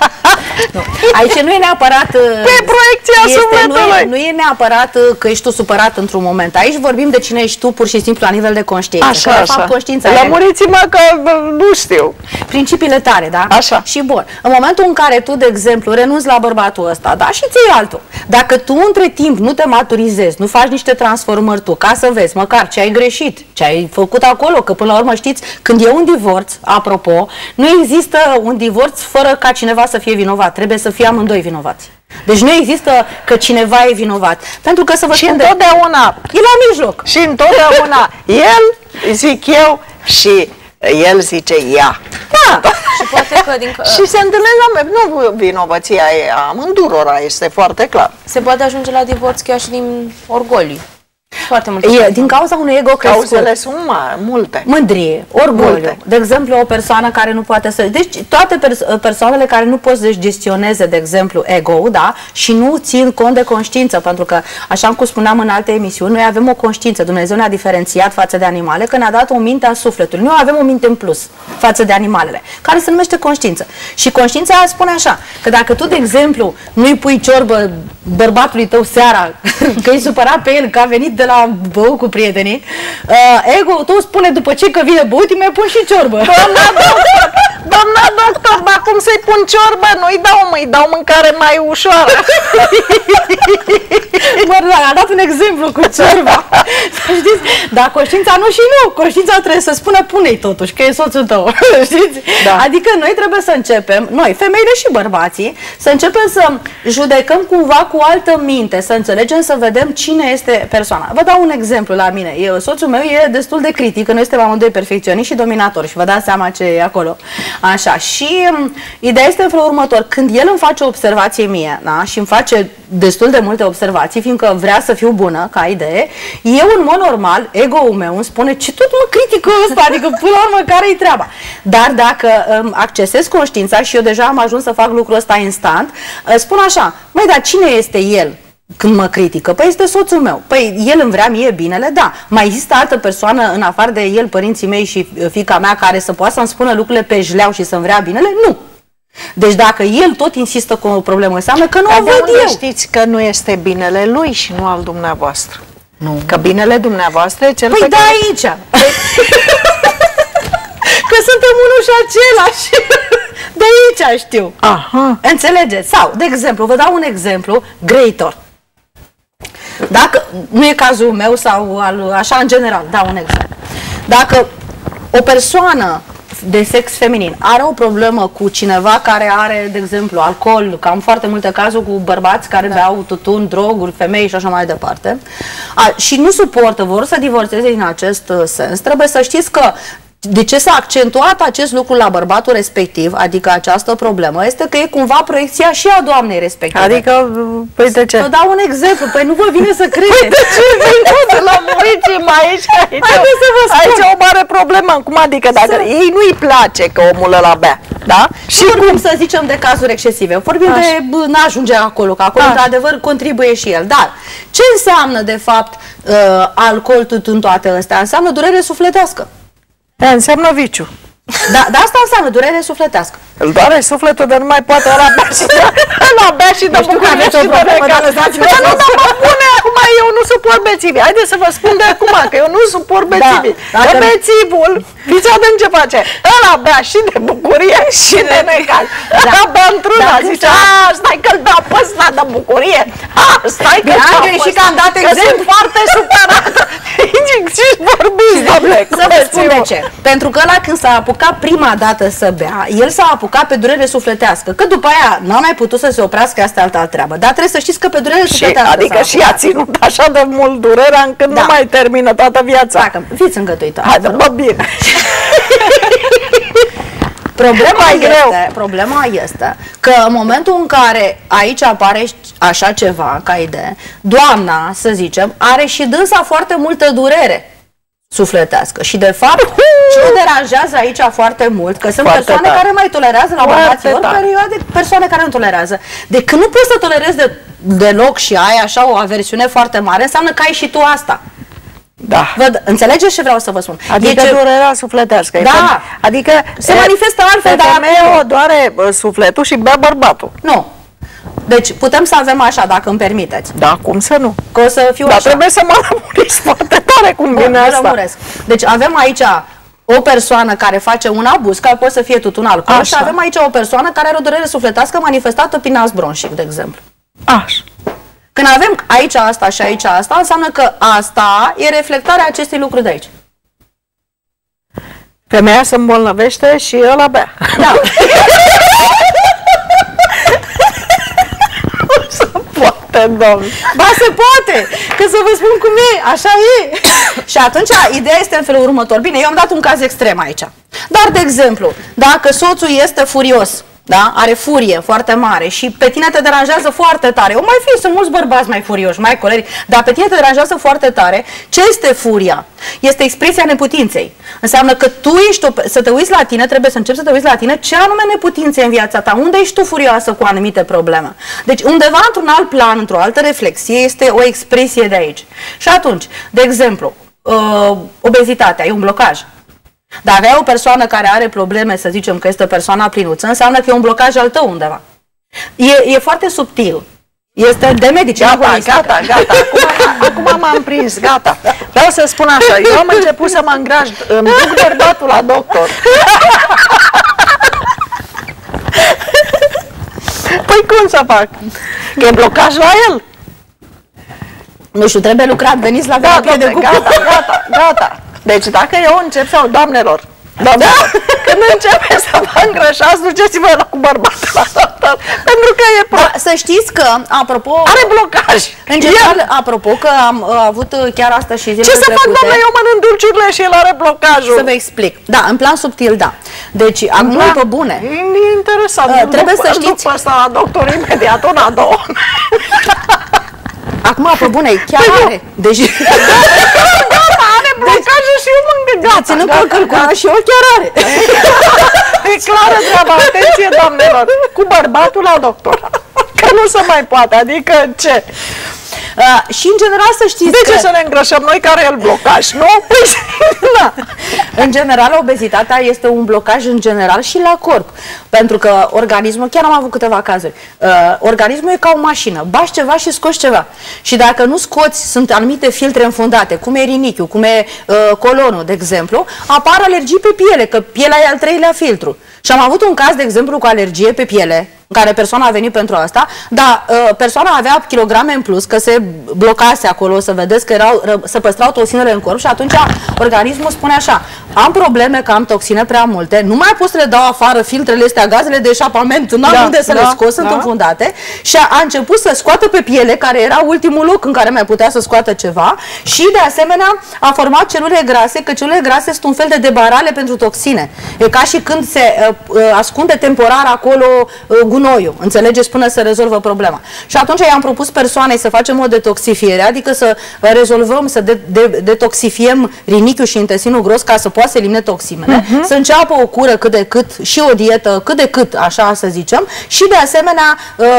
Nu. Aici nu e neapărat... Pe proiecția este, sufletului. Nu e, nu e neapărat că ești tu supărat într-un moment. Aici vorbim de cine ești tu pur și simplu la nivel de conștiință. Așa, că, de așa. fapt, conștiința lămuriți-mă că nu știu. Principiile tare, da? Așa. Și bun. În momentul în care tu, de exemplu, renunți la bărbatul ăsta, da, și ții altul. Dacă tu între timp nu te maturizezi, nu faci niște transformări tu, ca să vezi măcar ce ai greșit, ce ai făcut acolo, că până la urmă știți, când e un divorț, apropo, nu există un divorț fără ca cineva să fie vinovat. Trebuie să fie amândoi vinovați. Deci nu există că cineva e vinovat. Pentru că să vă și spun întotdeauna de... e la mijloc. Și întotdeauna el, zic eu, și el zice ea. Da. Și poate că din... Și se întâlnesc la... Nu, vinovăția e amândurora, este foarte clar. Se poate ajunge la divorț chiar și din orgoliu. Foarte multe. E, din cauza unui ego crescut. Cauzele sunt mari, multe. Mândrie, orgoliu. Multe. De exemplu, o persoană care nu poate să... Deci toate pers persoanele care nu pot să-și gestioneze, de exemplu, ego-ul, da? Și nu țin cont de conștiință, pentru că, așa cum spuneam în alte emisiuni, noi avem o conștiință. Dumnezeu ne-a diferențiat față de animale, că ne-a dat o minte a sufletului. Noi avem o minte în plus față de animalele, care se numește conștiință. Și conștiința aia spune așa, că dacă tu, de exemplu, nu-i pui ciorbă bărbatului tău seara, că e supărat pe el, că a venit de la băut cu prietenii, uh, ego-ul tău spune după ce că vine băut, îi mai pun și ciorbă. Doamna doctor, doamna doctor, dar cum să-i pun ciorbă? Nu-i dau, mă-i dau mâncare mai ușoară. Mă, a dat un exemplu cu ciorba. Știți? Dar conștiința nu și nu. Conștiința trebuie să spună pune-i totuși, că e soțul tău. Știți? Da. Adică noi trebuie să începem, noi, femeile și bărbații, să începem să judecăm cumva cu altă minte, să înțelegem, să vedem cine este persoana. Vă dau un exemplu la mine. Eu, soțul meu e destul de critic, că noi suntem amândoi perfecționiști și dominatori și vă dați seama ce e acolo. Așa. Și um, ideea este în felul următor. Când el îmi face o observație mie, da? Și îmi face destul de multe observații, fiindcă vrea să fiu bună, ca idee, eu în mod normal, ego-ul meu îmi spune ce tot mă critică ăsta, adică până la urmă care-i treaba. Dar dacă um, accesez conștiința și eu deja am ajuns să fac lucrul ăsta instant, uh, spun așa, măi, dar cine este el? când mă critică? Păi este soțul meu. Păi el îmi vrea mie binele, da. Mai există altă persoană în afară de el, părinții mei și fiica mea, care să poată să-mi spună lucrurile pe jleau și să-mi vrea binele? Nu. Deci dacă el tot insistă cu o problemă, înseamnă că nu o văd eu. Știți că nu este binele lui și nu al dumneavoastră. Nu. Că binele dumneavoastră e cel păi pe da, care... aici. Că suntem unul și același. De aici știu. Aha. Înțelegeți? Sau, de exemplu, vă dau un exemplu grăitor. Dacă, nu e cazul meu sau al, așa în general, dau un exemplu. Dacă o persoană de sex feminin are o problemă cu cineva care are, de exemplu, alcool, că am foarte multe cazuri cu bărbați care da. beau tutun, droguri, femei și așa mai departe, a, și nu suportă, vor să divorțeze în acest uh, sens, trebuie să știți că de ce s-a accentuat acest lucru la bărbatul respectiv, adică această problemă, este că e cumva proiecția și a doamnei respective. Adică, păi de ce? Vă dau un exemplu, păi nu vă vine să credeți. Păi de ce veniți la muriții mai aici? Aici, Haideți să vă spun. Aici e o mare problemă. Cum adică dacă să... ei nu-i place că omul ăla bea, da? Și vorbim, să zicem, de cazuri excesive. Vorbim Așa. de n-ajunge acolo, că acolo, într-adevăr, contribuie și el. Dar ce înseamnă, de fapt, uh, alcool, tutun, toate astea? Înseamnă durere sufletească. Da, înseamnă viciu. Da, dar asta înseamnă durere sufletească. Îl doare sufletul, dar nu mai poate ăla bea și de, ăla bea și de bucurie și de necaz. Dar nu, dar mă pune acum, eu nu suport bețivii. Haideți să vă spun de acum, că eu nu suport bețivii. Da, că bețivul, fiți atent ce face, ăla bea și de bucurie și de necaz. Ăla bea într-una, zice, a, stai că-l beau pe ăsta de bucurie. A, stai că-l beau pe și că am dat exemplu. Sunt foarte supărată. Și vorbiți, domnule, să vă spun de ce. Pentru că ăla când s-a apucat prima dată să bea, el s-a apucat pe durere sufletească, că după aia n-a mai putut să se oprească, asta altă treabă. Dar trebuie să știți că pe durere sufletească. Adică și a ținut așa de mult durerea încât da. nu mai termină toată viața. Dacă fiți îngăduită. Hai, bă, bine. Problema este, problema este că în momentul în care aici apare așa ceva ca idee, doamna, să zicem, are și dânsa foarte multă durere sufletească și de fapt ce o deranjează aici foarte mult, că sunt foarte persoane tare. care mai tolerează la bărbați, ori perioade persoane care nu tolerează. De când nu poți să tolerezi de, deloc și ai așa o aversiune foarte mare, înseamnă că ai și tu asta. Da. Văd, înțelegeți ce vreau să vă spun? Adică ce... durerea sufletească. Da. Adică se manifestă altfel, dar femeia o doare sufletul și bea bărbatul. Nu. Deci putem să avem așa, dacă îmi permiteți. Da, cum să nu? Că o să fiu Dar așa. trebuie să mă lămuriți foarte tare cum vine asta. Lămuresc. Deci avem aici o persoană care face un abuz, care poate să fie tutun, alcool, așa. Și avem aici o persoană care are o durere sufletească manifestată prin as bronșic, de exemplu. Așa. Când avem aici asta și aici asta, înseamnă că asta e reflectarea acestei lucruri de aici. Femeia se îmbolnăvește și ăla bea. Da. Poate, domn. Ba, se poate, că să vă spun cum e, așa e. Și atunci ideea este în felul următor. Bine, eu am dat un caz extrem aici. Dar, de exemplu, dacă soțul este furios, da? Are furie foarte mare și pe tine te deranjează foarte tare. O mai fi, sunt mulți bărbați mai furioși, mai coleri, dar pe tine te deranjează foarte tare. Ce este furia? Este expresia neputinței. Înseamnă că tu ești, o, să te uiți la tine, trebuie să începi să te uiți la tine ce anume neputințe în viața ta. Unde ești tu furioasă cu anumite probleme? Deci undeva într-un alt plan, într-o altă reflexie, este o expresie de aici. Și atunci, de exemplu, uh, obezitatea e un blocaj. Dacă ai o persoană care are probleme, să zicem că este persoana plinuță, înseamnă că e un blocaj al tău undeva. E, e foarte subtil. Este de medici. Gata, gata, gata. Acum, acum m-am prins, gata. Vreau să spun așa, eu am început să mă îngraj, îmi duc bărbatul la doctor. Păi cum să fac? Că e blocaj la el. Nu știu, trebuie lucrat, veniți la gata, de gata, gata, gata. Deci dacă eu încep sau doamnelor, doamnelor, da? Când începe să vă îngrășați, duceți-vă la cu bărbatul la doctor, pentru că e pro... Da, să știți că, apropo... Are blocaj! În general, el... apropo, că am uh, avut chiar asta și zilele Ce să trecute, fac, doamne, eu mănânc dulciurile și el are blocajul? Să vă explic. Da, în plan subtil, da. Deci, acum plan... pe bune. E interesant. Uh, trebuie duc, să știți... Duc ăsta la doctor imediat, una, două. Acum, pe bune, chiar păi are. Deci... Gata, are blocajul deci, și eu mă gata. Ținând că călcuna și eu chiar are. E clară treaba, atenție, doamnelor. Cu bărbatul la doctor. Că nu se mai poate, adică ce? Uh, și în general să știți De ce că... să ne îngrășăm noi care e el blocaj, nu? Da. În general, obezitatea este un blocaj în general și la corp. Pentru că organismul, chiar am avut câteva cazuri, uh, organismul e ca o mașină, bași ceva și scoți ceva. Și dacă nu scoți, sunt anumite filtre înfundate, cum e rinichiul, cum e uh, colonul, de exemplu, apar alergii pe piele, că pielea e al treilea filtru. Și am avut un caz, de exemplu, cu alergie pe piele, în care persoana a venit pentru asta, dar uh, persoana avea kilograme în plus, că se blocase acolo, să vedeți că erau, ră, să păstrau toxinele în corp și atunci organismul spune așa, am probleme că am toxine prea multe, nu mai pot să le dau afară filtrele astea, gazele de eșapament, n-am da, unde să da, le scos, sunt da. înfundate și a, a început să scoată pe piele, care era ultimul loc în care mai putea să scoată ceva și de asemenea a format celule grase, că celule grase sunt un fel de debarale pentru toxine. E ca și când se uh, uh, ascunde temporar acolo uh, gunoiul, înțelegeți, până se rezolvă problema. Și atunci i-am propus persoanei să facem o detoxifiere, adică să rezolvăm, să de, de, detoxifiem rinichiul și intestinul gros ca să poată să elimine toxinele, uh-huh. să înceapă o cură cât de cât și o dietă cât de cât, așa să zicem, și de asemenea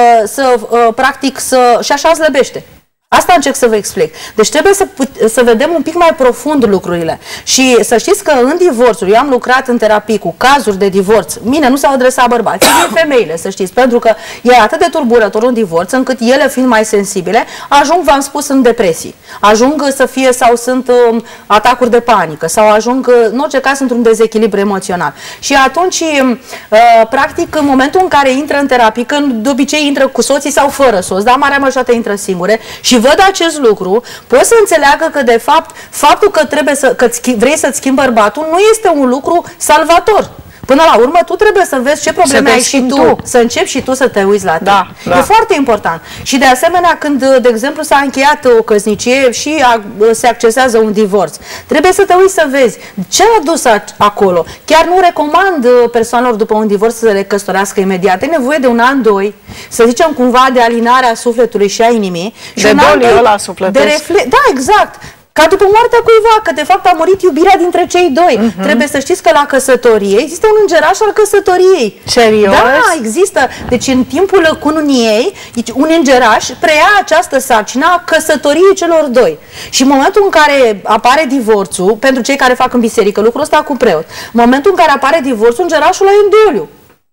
să practic să, și așa slăbește. Asta încerc să vă explic. Deci trebuie să, să vedem un pic mai profund lucrurile. Și să știți că în divorțuri, eu am lucrat în terapii cu cazuri de divorț. Mine nu s-au adresat bărbații, ci femeile, să știți. Pentru că e atât de tulburător un divorț, încât ele, fiind mai sensibile, ajung, v-am spus, în depresii. Ajung să fie sau sunt um, atacuri de panică sau ajung, în orice caz, într-un dezechilibru emoțional. Și atunci, uh, practic, în momentul în care intră în terapie, când de obicei intră cu soții sau fără soț, dar marea majoritate intră singure și văd acest lucru, pot să înțeleagă că de fapt faptul că trebuie să că vrei să-ți schimbi bărbatul nu este un lucru salvator. Până la urmă, tu trebuie să vezi ce probleme ai și tu, tu, să începi și tu să te uiți la tine. Da, da. E foarte important. Și de asemenea, când, de exemplu, s-a încheiat o căsnicie și a, se accesează un divorț, trebuie să te uiți să vezi ce a dus acolo. Chiar nu recomand persoanelor după un divorț să le căsătorească imediat. E nevoie de un an, doi, să zicem cumva de alinarea sufletului și a inimii. Și de doliu ăla sufletesc. Da, exact. Ca după moartea cuiva, că de fapt a murit iubirea dintre cei doi. Uh-huh. Trebuie să știți că la căsătorie există un îngeraș al căsătoriei. Serios? Da, există. Deci în timpul cununiei, un îngeraș preia această sarcină a căsătoriei celor doi. Și în momentul în care apare divorțul, pentru cei care fac în biserică, lucrul ăsta cu preot, în momentul în care apare divorțul, îngerașul ăla e în doliu.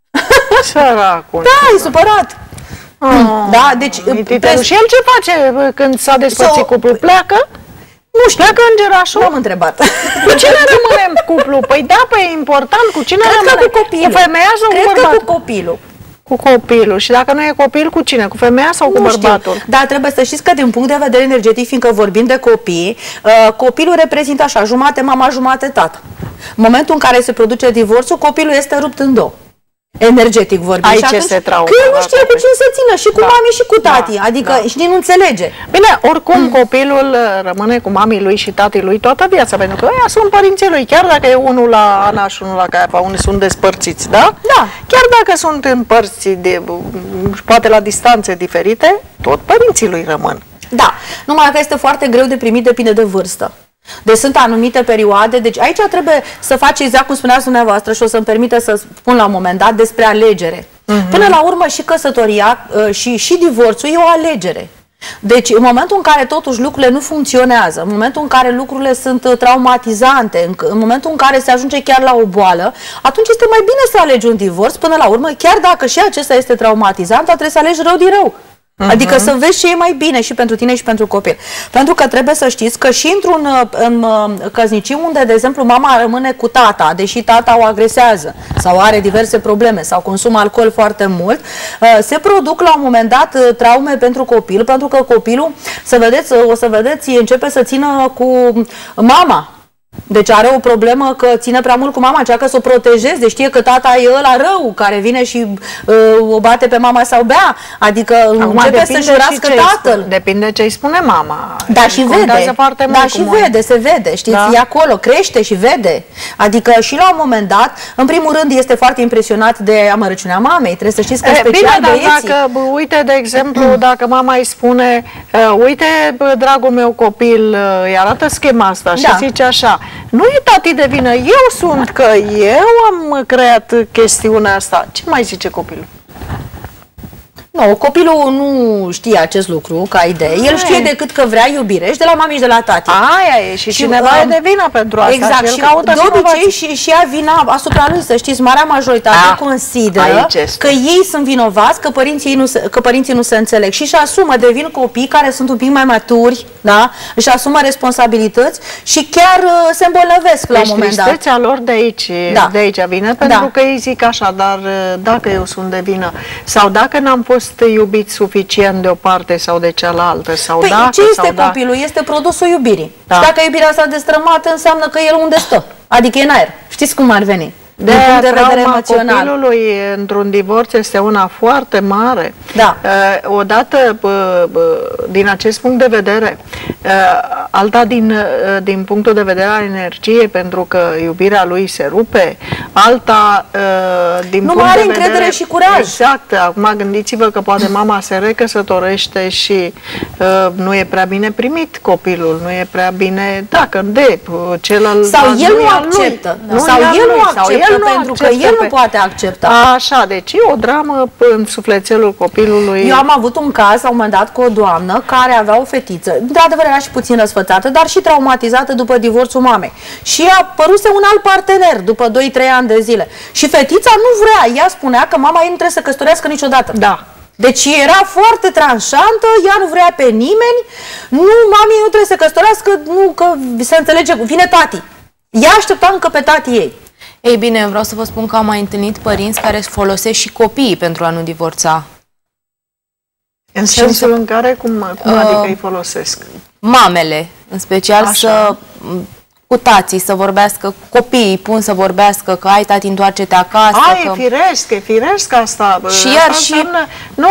Săracul. Da, e supărat. Oh, da, deci... Și el ce face când s-a despărțit so, cuplul? Pleacă? Nu știu. Pleacă îngerașul? Nu am întrebat. Cu cine rămâne în cuplu? Păi da, păi e important. Cu cine Cred rămâne? Că cu copilul. Cu femeia sau Cred cu bărbatul? Că cu copilul. Cu copilul. Și dacă nu e copil, cu cine? Cu femeia sau nu cu bărbatul? Știu. Dar trebuie să știți că din punct de vedere energetic, fiindcă vorbim de copii, uh, copilul reprezintă așa, jumate mama, jumate tata. În momentul în care se produce divorțul, copilul este rupt în două. Energetic vorbim. Aici și atunci, se traumă. că el nu știe cu cine să țină, și cu da, mami și cu tati, da, adică da. și nu înțelege. Bine, oricum mm. copilul rămâne cu mamii lui și tatii lui toată viața, pentru că ăia sunt părinții lui, chiar dacă e unul la Ana și unul la Caiafa, unii sunt despărțiți, da? Da. Chiar dacă sunt în părți, de, poate la distanțe diferite, tot părinții lui rămân. Da, numai că este foarte greu de primit, depinde de vârstă. Deci sunt anumite perioade, deci aici trebuie să faceți, exact cum spuneați dumneavoastră, și o să-mi permite să spun la un moment dat despre alegere. Uh-huh. Până la urmă și căsătoria și, și divorțul e o alegere. Deci în momentul în care totuși lucrurile nu funcționează, în momentul în care lucrurile sunt traumatizante, în, în momentul în care se ajunge chiar la o boală, atunci este mai bine să alegi un divorț, până la urmă, chiar dacă și acesta este traumatizant, trebuie să alegi rău din rău. Uh-huh. Adică să vezi ce e mai bine și pentru tine și pentru copil. Pentru că trebuie să știți că și într-un în căsnicii unde, de exemplu, mama rămâne cu tata, deși tata o agresează sau are diverse probleme sau consumă alcool foarte mult, se produc la un moment dat traume pentru copil, pentru că copilul, să vedeți, o să vedeți, începe să țină cu mama. Deci are o problemă că ține prea mult cu mama, încearcă să o protejeze, știe că tata e ăla rău, care vine și uh, o bate pe mama sau bea, adică acum începe să-și urască tatăl. Depinde ce îi spune mama. Da, și vede, da, și vede, se vede, știți, da? E acolo, crește și vede. Adică și la un moment dat, în primul rând este foarte impresionat de amărăciunea mamei, trebuie să știți că e, special bine, băieții. Dar dacă, uite, de exemplu, dacă mama îi spune, uh, uite, dragul meu copil, uh, îi arată schema asta și da. Zice așa, nu e tati de vină, eu sunt, că eu am creat chestiunea asta. Ce mai zice copilul? Nu, copilul nu știe acest lucru ca idee. El știe decât că vrea iubire și de la mami și de la tati. Aia e și, și cineva um, e de vină pentru asta. Exact. Și, și caută de obicei și, și ea vina asupra lui, să știți, marea majoritate A, consideră că ei sunt vinovați, că părinții nu se, că părinții nu se înțeleg și își asumă, devin copii care sunt un pic mai maturi, da? Își asumă responsabilități și chiar uh, se îmbolnăvesc la un moment dat. Tristețea lor de aici, da. de aici vine, pentru da. că ei zic așa, dar dacă eu sunt de vină sau dacă n-am fost iubit suficient de o parte sau de cealaltă sau păi, dacă, ce este sau copilul? Da. Este produsul iubirii. Da. Și dacă iubirea s-a destrămat, înseamnă că el unde stă? Adică e în aer. Știți cum ar veni? De, din punct de vedere trauma emoțional. Copilului într-un divorț este una foarte mare. Da. Uh, odată, uh, uh, din acest punct de vedere, uh, alta din, uh, din punctul de vedere al energiei, pentru că iubirea lui se rupe, alta uh, din nu punct mai are de încredere vedere, și curaj. Exact. Acum gândiți-vă că poate mama se recăsătorește și uh, nu e prea bine primit copilul, nu e prea bine, dacă de celălalt sau el nu acceptă. Nu, sau el nu acceptă, sau el nu pentru acceptă că el pe... nu poate accepta. Așa, deci e o dramă în sufletelul copilului. Eu am avut un caz la un moment dat cu o doamnă care avea o fetiță, de adevăr era și puțin răsfățată, dar și traumatizată după divorțul mamei. Și a apăruse un alt partener după doi trei ani de zile. Și fetița nu vrea, ea spunea că mama ei nu trebuie să căsătorească niciodată. Da. Deci era foarte tranșantă, ea nu vrea pe nimeni, nu, mami nu trebuie să căsătorească, nu, că se înțelege, vine tati. Ea aștepta încă pe tati ei. Ei bine, vreau să vă spun că am mai întâlnit părinți care folosesc și copiii pentru a nu divorța. În sensul în care, cum, cum uh, adică îi folosesc? Mamele, în special, Așa. să cu tații, să vorbească, copiii pun să vorbească, că ai tati, întoarce-te acasă. A, că... e firesc, e firesc asta. Și asta iar și... înseamnă, nu,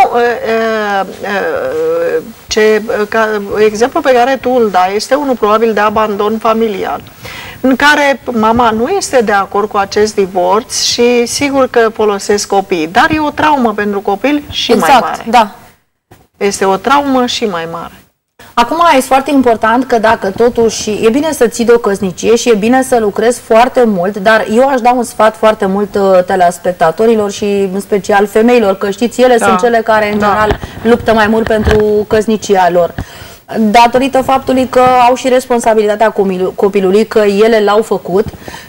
ce, ca, exemplu pe care tu îl dai este unul probabil de abandon familial, în care mama nu este de acord cu acest divorț și sigur că folosesc copiii, dar e o traumă pentru copil și exact, mai mare. Da. Este o traumă și mai mare. Acum este foarte important că dacă totuși e bine să ții de o căsnicie și e bine să lucrezi foarte mult, dar eu aș da un sfat foarte mult uh, telespectatorilor și în special femeilor, că știți, ele da. sunt cele care în general da. luptă mai mult pentru căsnicia lor. Datorită faptului că au și responsabilitatea copilului, că ele l-au făcut,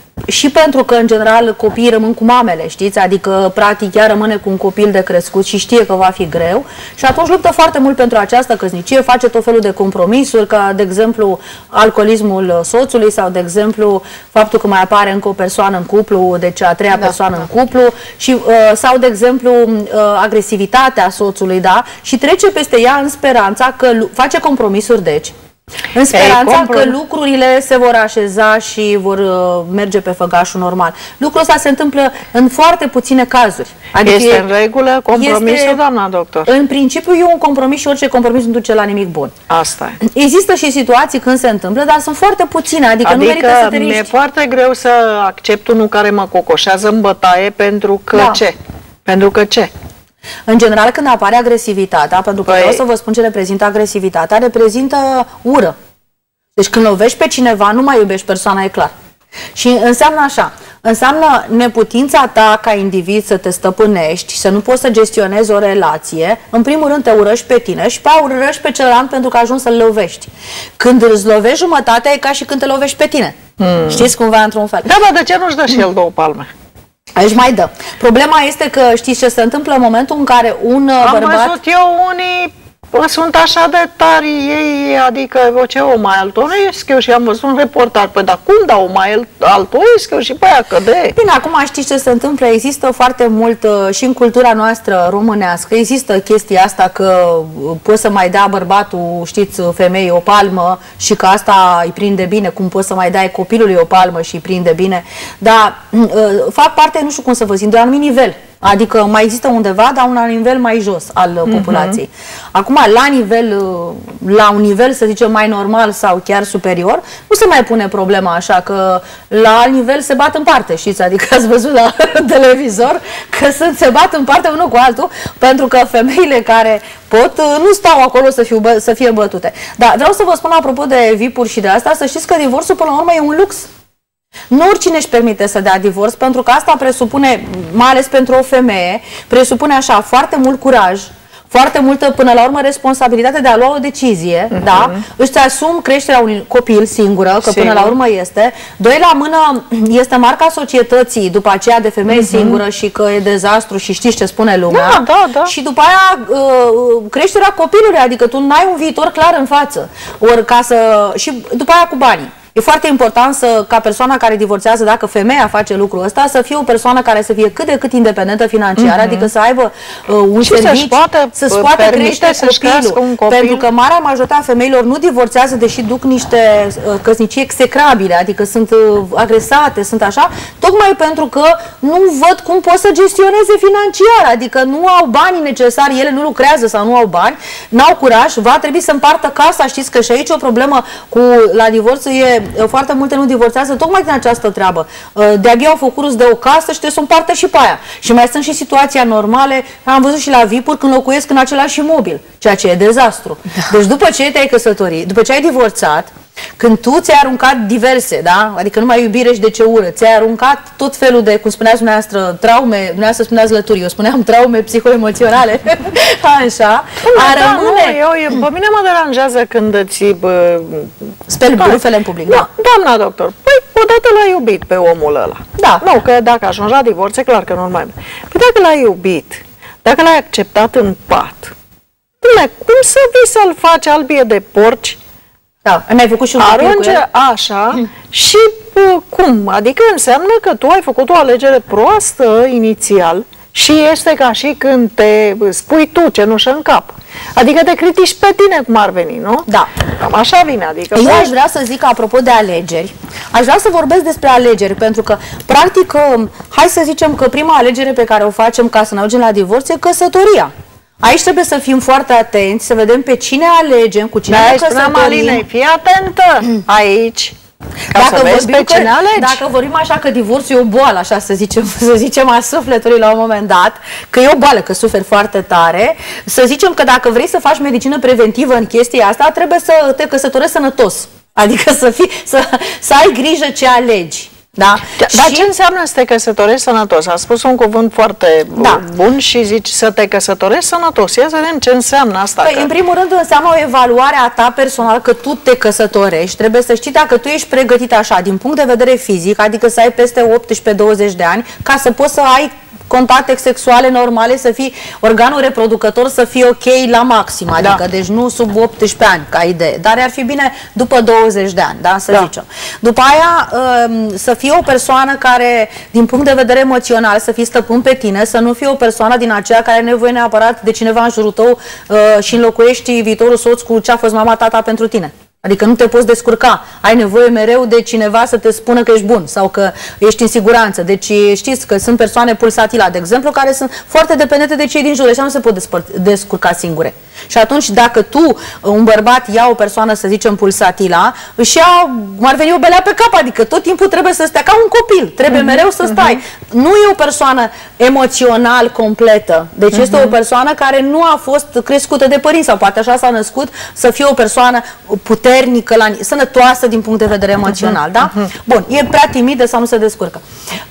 și pentru că, în general, copiii rămân cu mamele, știți? Adică, practic, ea rămâne cu un copil de crescut și știe că va fi greu și atunci luptă foarte mult pentru această căsnicie, face tot felul de compromisuri, ca, de exemplu, alcoolismul soțului sau, de exemplu, faptul că mai apare încă o persoană în cuplu, deci a treia da, persoană da. în cuplu, și, uh, sau, de exemplu, uh, agresivitatea soțului, da? Și trece peste ea în speranța că face compromisuri, deci, în speranța că lucrurile se vor așeza și vor uh, merge pe făgașul normal. Lucrul ăsta se întâmplă în foarte puține cazuri. Adică este e, în regulă compromisul, este, doamna doctor? În principiu e un compromis și orice compromis nu duce la nimic bun. Asta e. Există și situații când se întâmplă, dar sunt foarte puține, adică, adică nu merită să te riști. mi-e foarte greu să accept unul care mă cocoșează în bătaie pentru că da. ce? Pentru că ce? În general, când apare agresivitatea, pentru că păi... vreau să vă spun ce reprezintă agresivitatea, reprezintă ură. Deci când lovești pe cineva, nu mai iubești persoana, e clar. Și înseamnă așa, înseamnă neputința ta ca individ să te stăpânești, să nu poți să gestionezi o relație, în primul rând te urăști pe tine și pe aia urăști pe celălalt pentru că ajungi să-l lovești. Când îți lovești jumătatea, e ca și când te lovești pe tine. Hmm. Știți cumva într-un fel. Da, dar de ce nu-și dă și el două palme? Aici mai dă. Problema este că știți ce se întâmplă în momentul în care un Am bărbat... Am văzut eu unii sunt așa de tari ei, adică o ce o mai altoiesc eu și am văzut un reportaj, păi dar cum da o mai altoiesc eu și pe aia căde? Bine, acum știți ce se întâmplă, există foarte mult și în cultura noastră românească, există chestia asta că poți să mai dea bărbatul, știți, femeii o palmă și că asta îi prinde bine, cum poți să mai dai copilului o palmă și îi prinde bine, dar fac parte, nu știu cum să vă zic, de un anumit nivel. Adică mai există undeva, dar un nivel mai jos al uh-huh. populației. Acum, la nivel, la un nivel, să zicem, mai normal sau chiar superior, nu se mai pune problema așa, că la alt nivel se bat în parte, știți? Adică ați văzut la televizor că sunt, se bat în parte unul cu altul, pentru că femeile care pot, nu stau acolo să, fiu, să fie bătute. Dar vreau să vă spun, apropo de V I P-uri și de asta, să știți că divorțul, până la urmă, e un lux. Nu oricine își permite să dea divorț, pentru că asta presupune, mai ales pentru o femeie, presupune așa foarte mult curaj, foarte multă, până la urmă, responsabilitate de a lua o decizie, uh-huh. da? Își asum creșterea unui copil singură, că Sigur. până la urmă este. Doi la mână este marca societății, după aceea de femeie uh-huh. singură și că e dezastru și știți ce spune lumea. Da, da, da. Și după aia creșterea copilului, adică tu n-ai un viitor clar în față. Ori ca să... Și după aia cu banii. E foarte important să, ca persoana care divorțează, dacă femeia face lucrul ăsta, să fie o persoană care să fie cât de cât independentă financiar, mm-hmm. adică să aibă uh, un și serviciu, să-și poată crește copilul. Un copil. Pentru că marea majoritate a femeilor nu divorțează, deși duc niște uh, căsnicii execrabile, adică sunt uh, agresate, sunt așa, tocmai pentru că nu văd cum pot să gestioneze financiar, adică nu au banii necesari, ele nu lucrează sau nu au bani, n-au curaj, va trebui să împartă casa, știți că și aici o problemă cu la divorț e foarte multe nu divorțează tocmai din această treabă. De-abia au făcut râs de o casă și trebuie să împartă și pe aia. Și mai sunt și situații normale, am văzut și la V I P-uri când locuiesc în același imobil, ceea ce e dezastru. Da. Deci după ce te-ai căsătorit, după ce ai divorțat, când tu ți-ai aruncat diverse, da? Adică numai iubire și de ce ură, ți-ai aruncat tot felul de, cum spuneați dumneavoastră, traume, dumneavoastră spuneați lături, eu spuneam traume psihoemoționale, așa, a da, rămâne... Nu, eu, eu, pe mine mă deranjează când îți... Bă, speli brufele în public, da. Doamna doctor, păi odată l-ai iubit pe omul ăla. Da. Nu, că dacă ajungi la divorț, e clar că nu mai... Păi dacă l-ai iubit, dacă l-ai acceptat în pat, bine, cum să vii să-l faci albie de porci? Da, ai mai făcut și un arunge așa mm. și uh, cum? Adică înseamnă că tu ai făcut o alegere proastă inițial și este ca și când te spui tu cenușă în cap. Adică te critici pe tine cum ar veni, nu? Da. Cam așa vine, adică... Eu aș vrea să zic, apropo de alegeri, aș vrea să vorbesc despre alegeri, pentru că, practic, hai să zicem că prima alegere pe care o facem ca să ne ajungem la divorț e căsătoria. Aici trebuie să fim foarte atenți, să vedem pe cine alegem, cu cine ne căsătorim. Alinei, fii atentă aici. Ca dacă, să vezi vorbim pe cine că, alegi. dacă vorbim așa că divorțul e o boală, așa să zicem, să zicem a sufletului la un moment dat, că e o boală, că suferi foarte tare, să zicem că dacă vrei să faci medicină preventivă în chestia asta, trebuie să te căsătorești sănătos. Adică să, fii, să, să ai grijă ce alegi. Da? Dar și... ce înseamnă să te căsătorești sănătos? A spus un cuvânt foarte da. bun și zici să te căsătorești sănătos. Ia să vedem ce înseamnă asta. Păi, că... în primul rând înseamnă o evaluare a ta personal, că tu te căsătorești. Trebuie să știi dacă tu ești pregătit așa, din punct de vedere fizic, adică să ai peste optsprezece douăzeci de ani, ca să poți să ai contacte sexuale normale, să fii organul reproducător să fie ok la maxim, adică da. deci nu sub optsprezece ani ca idee, dar ar fi bine după douăzeci de ani, da, să da. zicem. După aia să fie o persoană care, din punct de vedere emoțional, să fii stăpân pe tine, să nu fie o persoană din aceea care are nevoie neapărat de cineva în jurul tău și înlocuiești viitorul soț cu ce a fost mama, tata pentru tine. Adică nu te poți descurca, ai nevoie mereu de cineva să te spună că ești bun sau că ești în siguranță. Deci știți că sunt persoane pulsatila, de exemplu, care sunt foarte dependente de cei din jur, și nu se pot descurca singure. Și atunci dacă tu, un bărbat, ia o persoană, să zicem, pulsatila, își ia, cum ar veni, o belea pe cap, adică tot timpul trebuie să stea ca un copil, trebuie uh-huh, mereu să stai. Uh-huh. Nu e o persoană emoțional completă, deci uh-huh. este o persoană care nu a fost crescută de părinți sau poate așa s-a născut, să fie o persoană puternică, la, sănătoasă din punct de vedere emoțional, uh-huh. da? Uh-huh. Bun, e prea timidă sau nu se descurcă. Uh,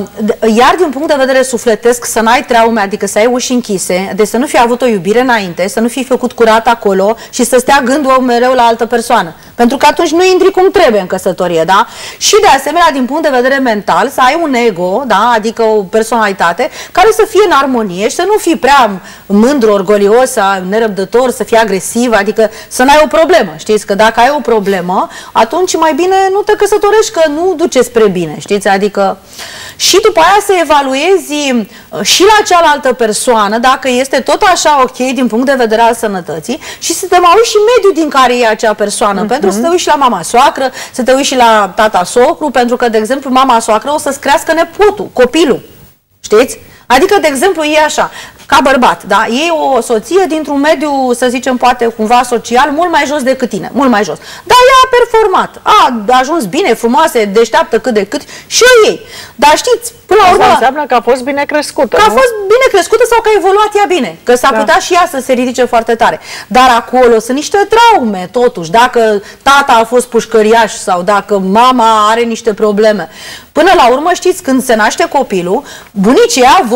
iar din punct de vedere sufletesc, să n-ai traume, adică să ai uși închise, deci să nu fi avut o iubire înainte, să nu fi făcut curat acolo și să stea gândul mereu la altă persoană. Pentru că atunci nu intri cum trebuie în căsătorie, da? Și de asemenea, din punct de vedere mental, să ai un ego, da? Adică o personalitate care să fie în armonie și să nu fii prea mândru, orgolios, nerăbdător, să fii agresiv, adică să n-ai o problemă. Știți că dacă ai o problemă, atunci mai bine nu te căsătorești, că nu duce spre bine, știți? Adică și după aia să evaluezi și la cealaltă persoană, dacă este tot așa ok din punct de vedere al sănătății și să te mai uiți și mediul din care e acea persoană, uh-huh. pentru să te uiți și la mama soacră, să te uiți și la tata socru, pentru că, de exemplu, mama soacră o să-ți crească nepotul, copilul, știți? Adică, de exemplu, e așa, ca bărbat, da? E o soție dintr-un mediu, să zicem, poate cumva social, mult mai jos decât tine, mult mai jos. Dar ea a performat, a ajuns bine, frumoasă, deșteaptă cât de cât și ei. Dar știți, până la urmă... Asta înseamnă că a fost bine crescută, Că nu? a fost bine crescută sau că a evoluat ea bine, că s-a da. putea și ea să se ridice foarte tare. Dar acolo sunt niște traume, totuși, dacă tata a fost pușcăriaș sau dacă mama are niște probleme. Până la urmă, știți, când se naște copilul, bunicii ea vor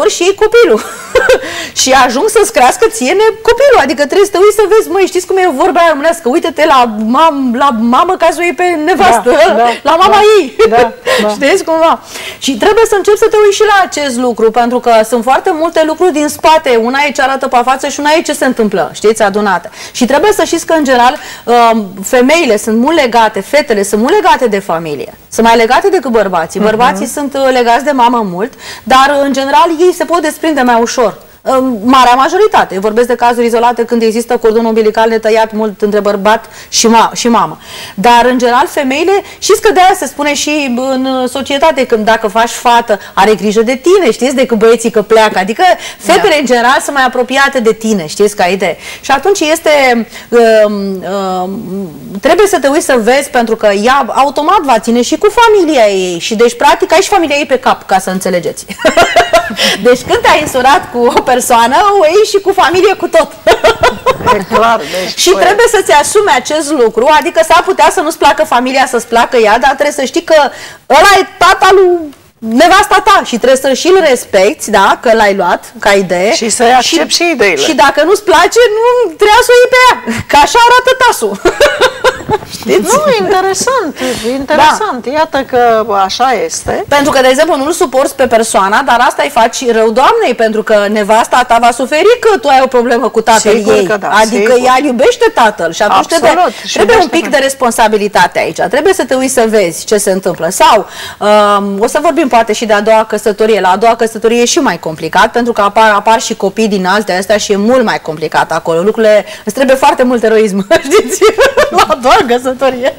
singur și iei copilul. Și ajung să-ți crească ție copilul. Adică trebuie să te uiți să vezi, măi, știți cum e vorba aia românească? Uite-te la, mam, la mamă ca să o iei pe nevastă, da, da, la mama da, ei. Da, da. Știți cumva? Și trebuie să începi să te uiți și la acest lucru, pentru că sunt foarte multe lucruri din spate. Una e ce arată pe față și una e ce se întâmplă, știți, adunată. Și trebuie să știți că, în general, femeile sunt mult legate, fetele sunt mult legate de familie. Sunt mai legate decât bărbații. Bărbații uh-huh. sunt legați de mamă mult, dar, în general, ei se pot desprinde mai ușor. Marea majoritate. Eu vorbesc de cazuri izolate când există cordon umbilical netăiat mult între bărbat și, ma și mamă. Dar, în general, femeile, știți că de aia se spune și în societate, când dacă faci fată, are grijă de tine, știți, decât băieții că pleacă. Adică fetele, da. în general, sunt mai apropiate de tine, știți, ca idee. Și atunci este... Uh, uh, trebuie să te uiți să vezi, pentru că ea automat va ține și cu familia ei. Și deci, practic, ai și familia ei pe cap, ca să înțelegeți. Deci, când te-ai însurat cu o persoană, o iei și cu familie, cu tot. E clar, deci și păi... trebuie să-ți asumi acest lucru, adică s-ar putea să nu-ți placă familia, să-ți placă ea, dar trebuie să știi că ăla e tata lui nevasta ta și trebuie să și-l respecti, da, că l-ai luat ca idee. Și să-i accepti și, și ideile. Și dacă nu-ți place, nu trebuie să o iei pe ea, că așa arată tasul. Știți? Nu, interesant, interesant. Da. Iată că așa este. Pentru că, de exemplu, nu-l suporți pe persoana, dar asta îi faci rău doamnei, pentru că nevasta ta va suferi că tu ai o problemă cu tatăl sigur ei. Că da, adică sigur. ea iubește tatăl și atunci absolut, trebuie, trebuie un pic de... de responsabilitate aici. Trebuie să te uiți să vezi ce se întâmplă. Sau, um, o să vorbim poate și de a doua căsătorie. La a doua căsătorie e și mai complicat, pentru că apar, apar și copii din alte astea și e mult mai complicat acolo. Lucrurile, îți trebuie foarte mult eroism, știți? La a doua căsătorie.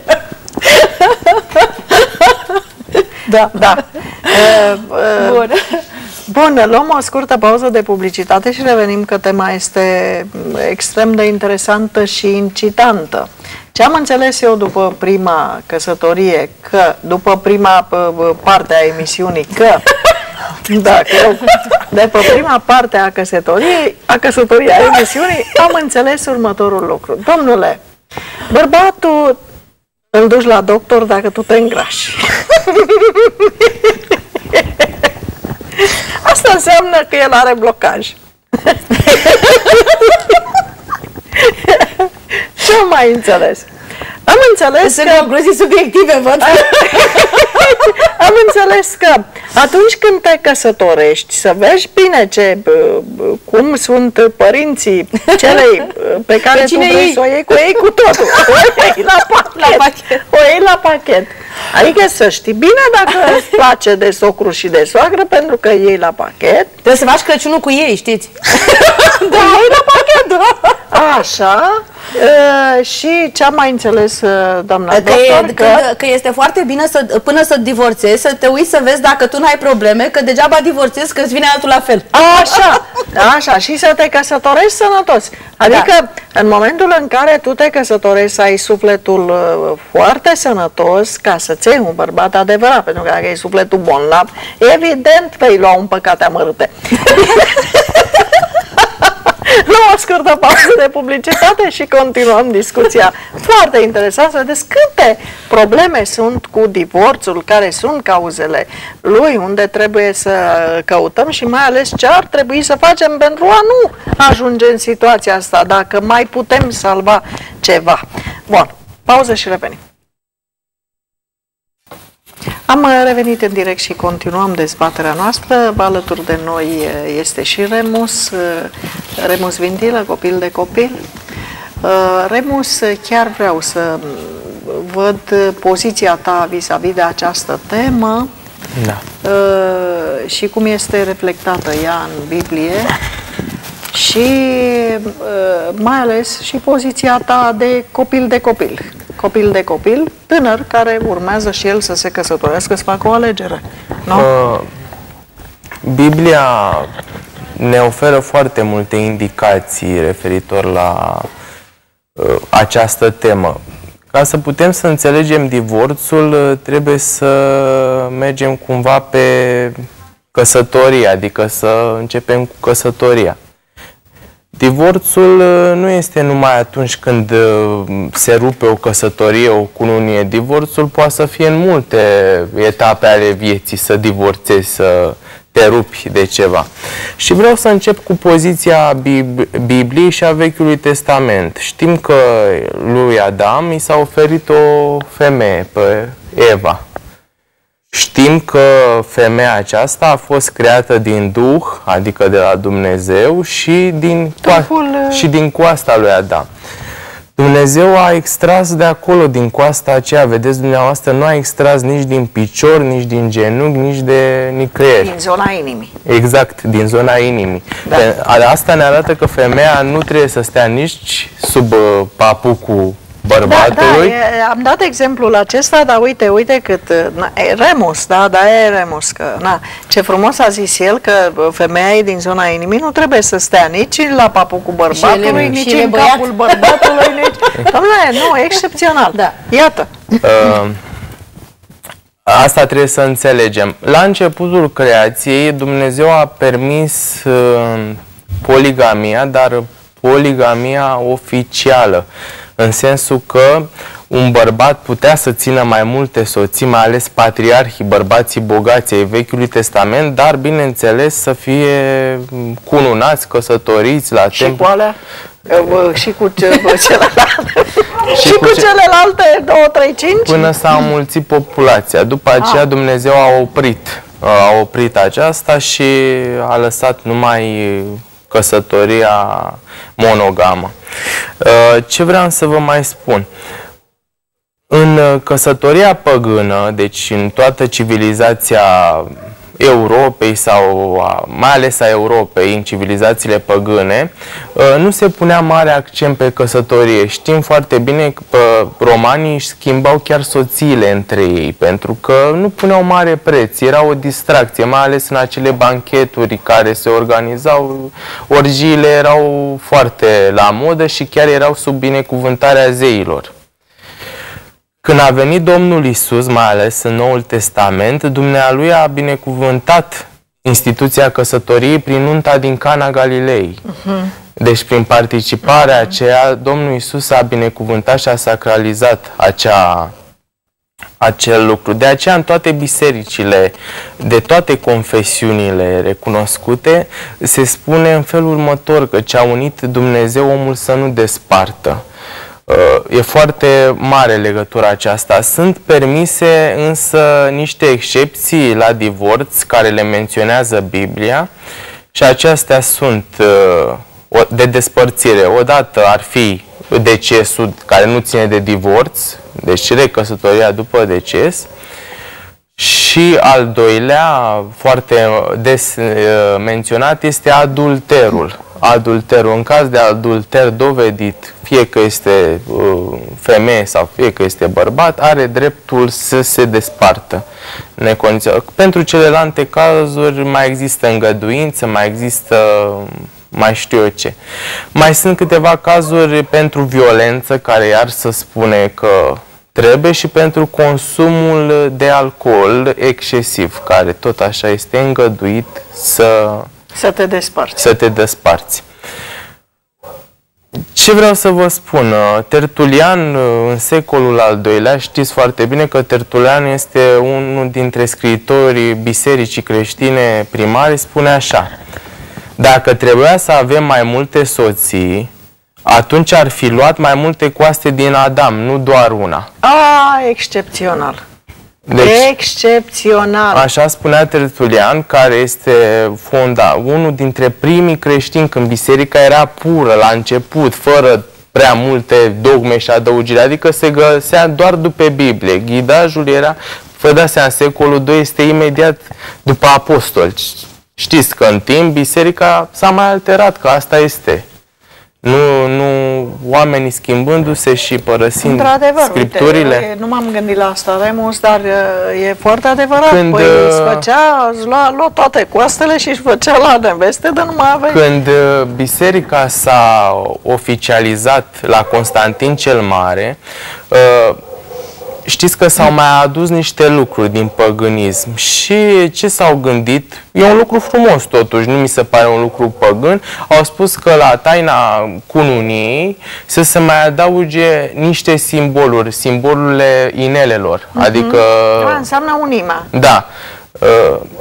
Da, da. Uh, uh, Bun. Bun, luăm o scurtă pauză de publicitate și revenim că tema este extrem de interesantă și incitantă. Ce am înțeles eu după prima căsătorie, că după prima parte a emisiunii, că da, că eu, de pe prima parte a căsătoriei, a căsătoriei a emisiunii, am înțeles următorul lucru. Domnule, bărbatul îl duci la doctor dacă tu te îngrași. Asta înseamnă că el are blocaj. Ce am mai înțeles? Am înțeles Sunt că... concluzii subiective, văd. Am înțeles că atunci când te căsătorești, să vezi bine ce, cum sunt părinții celei pe care pe tu vrei ei? să o iei cu ei cu totul. O iei la pachet. La pachet. O iei la pachet. Adică să știi bine dacă îți place de socru și de soacră, pentru că iei la pachet. Trebuie să faci Crăciunul cu ei, știți? Da, iei la pachet, da. Așa. Uh, și ce am mai înțeles, doamna că doctor, e, că... Că, că este foarte bine să, până să divorțezi, să te uiți să vezi dacă tu n-ai probleme, că degeaba divorțezi, că îți vine altul la fel. Așa, așa, și să te căsătorești sănătos. Adică, da. în momentul în care tu te căsătorești, să ai sufletul uh, foarte sănătos, ca să-ți iei un bărbat adevărat, pentru că dacă ai sufletul bolnav, evident vei lua un păcate amărâte. Luăm o scurtă pauză de publicitate și continuăm discuția foarte interesantă. Vedeți câte probleme sunt cu divorțul, care sunt cauzele lui, unde trebuie să căutăm și mai ales ce ar trebui să facem pentru a nu ajunge în situația asta, dacă mai putem salva ceva. Bun, pauză și revenim. Am revenit în direct și continuăm dezbaterea noastră. Alături de noi este și Remus, Remus Vintilă, copil de copil. Remus, chiar vreau să văd poziția ta vis-a-vis de această temă, da. Și cum este reflectată ea în Biblie și mai ales și poziția ta de copil de copil. Copil de copil, tânăr, care urmează și el să se căsătorească, să facă o alegere. Nu? Uh, Biblia ne oferă foarte multe indicații referitor la uh, această temă. Ca să putem să înțelegem divorțul, trebuie să mergem cumva pe căsătorie, adică să începem cu căsătoria. Divorțul nu este numai atunci când se rupe o căsătorie, o cununie. Divorțul poate să fie în multe etape ale vieții, să divorțezi, să te rupi de ceva. Și vreau să încep cu poziția Bibliei și a Vechiului Testament. Știm că lui Adam i s-a oferit o femeie, pe Eva. Știm că femeia aceasta a fost creată din Duh, adică de la Dumnezeu, și din, coa- și din coasta lui Adam. Dumnezeu a extras de acolo, din coasta aceea, vedeți dumneavoastră, nu a extras nici din picior, nici din genunchi, nici de nicăieri. Din zona inimii. Exact, din zona inimii. Da. Asta ne arată că femeia nu trebuie să stea nici sub papucul bărbatului. Da, da, e, am dat exemplul acesta, dar uite, uite cât, na, e Remus, da, da, e Remus, că, na, ce frumos a zis el, că femeia e din zona inimii, nu trebuie să stea nici la papucul bărbatului, ele, nici în în băiat. capul bărbatului, nici... Dom'le, nu, excepțional. Da. Iată. Uh, asta trebuie să înțelegem. La începutul creației, Dumnezeu a permis uh, poligamia, dar poligamia oficială, în sensul că un bărbat putea să țină mai multe soții, mai ales patriarhii, bărbații bogați ai Vechiului Testament, dar, bineînțeles, să fie cununați, căsătoriți la Și timp. cu alea, și cu ce, celelalte, și, Și cu cu ce- celelalte două, trei, cinci. Până s-a înmulțit populația. După aceea Ah. Dumnezeu a oprit, a oprit aceasta și a lăsat numai căsătoria monogamă. Ce vreau să vă mai spun? În căsătoria păgână, deci în toată civilizația Europei sau a, mai ales a Europei, în civilizațiile păgâne, nu se punea mare accent pe căsătorie. Știm foarte bine că romanii își schimbau chiar soțiile între ei, pentru că nu puneau mare preț, era o distracție, mai ales în acele bancheturi care se organizau, orgiile erau foarte la modă și chiar erau sub binecuvântarea zeilor. Când a venit Domnul Iisus, mai ales în Noul Testament, Dumnealui a binecuvântat instituția căsătoriei prin nunta din Cana Galilei. Uh-huh. Deci prin participarea uh-huh. aceea, Domnul Iisus a binecuvântat și a sacralizat acea, acel lucru. De aceea, în toate bisericile, de toate confesiunile recunoscute, se spune în felul următor, că ce a unit Dumnezeu, omul să nu despartă. E foarte mare legătura aceasta. Sunt permise însă niște excepții la divorț care le menționează Biblia și acestea sunt de despărțire. Odată ar fi decesul care nu ține de divorț, deci recăsătoria după deces. Și al doilea, foarte des menționat, este adulterul. Adulterul, în caz de adulter dovedit, fie că este uh, femeie sau fie că este bărbat, are dreptul să se despartă. Pentru celelalte cazuri mai există îngăduință, mai există mai știu eu ce. Mai sunt câteva cazuri pentru violență, care iar să spune că trebuie, și pentru consumul de alcool excesiv, care tot așa este îngăduit să... Să te desparți. Să te desparți. Ce vreau să vă spun? Tertulian, în secolul al doilea, știți foarte bine că Tertulian este unul dintre scriitorii bisericii creștine primari, spune așa: dacă trebuia să avem mai multe soții, atunci ar fi luat mai multe coaste din Adam, nu doar una. A, excepțional. Deci, excepțional. Așa spunea Tertulian, care este fonda, unul dintre primii creștini, când biserica era pură la început, fără prea multe dogme și adăugiri, adică se găsea doar după Biblie. Ghidajul era, vă dați seama, secolul doi este imediat după apostoli. Știți că în timp biserica s-a mai alterat, că asta este. Nu, nu, oamenii schimbându-se și părăsind scripturile. Uite, nu m-am gândit la asta, Remus, dar e foarte adevărat. Când, păi îți făcea, îți lua, lua toate coastele și își făcea la neveste, dar nu mai avea. Când biserica s-a oficializat la Constantin cel Mare, știți că s-au mai adus niște lucruri din păgânism și ce s-au gândit, e un lucru frumos totuși, nu mi se pare un lucru păgân, au spus că la taina cununiei să se mai adauge niște simboluri, simbolurile inelelor, uh-huh. adică... A, înseamnă unimea. Da.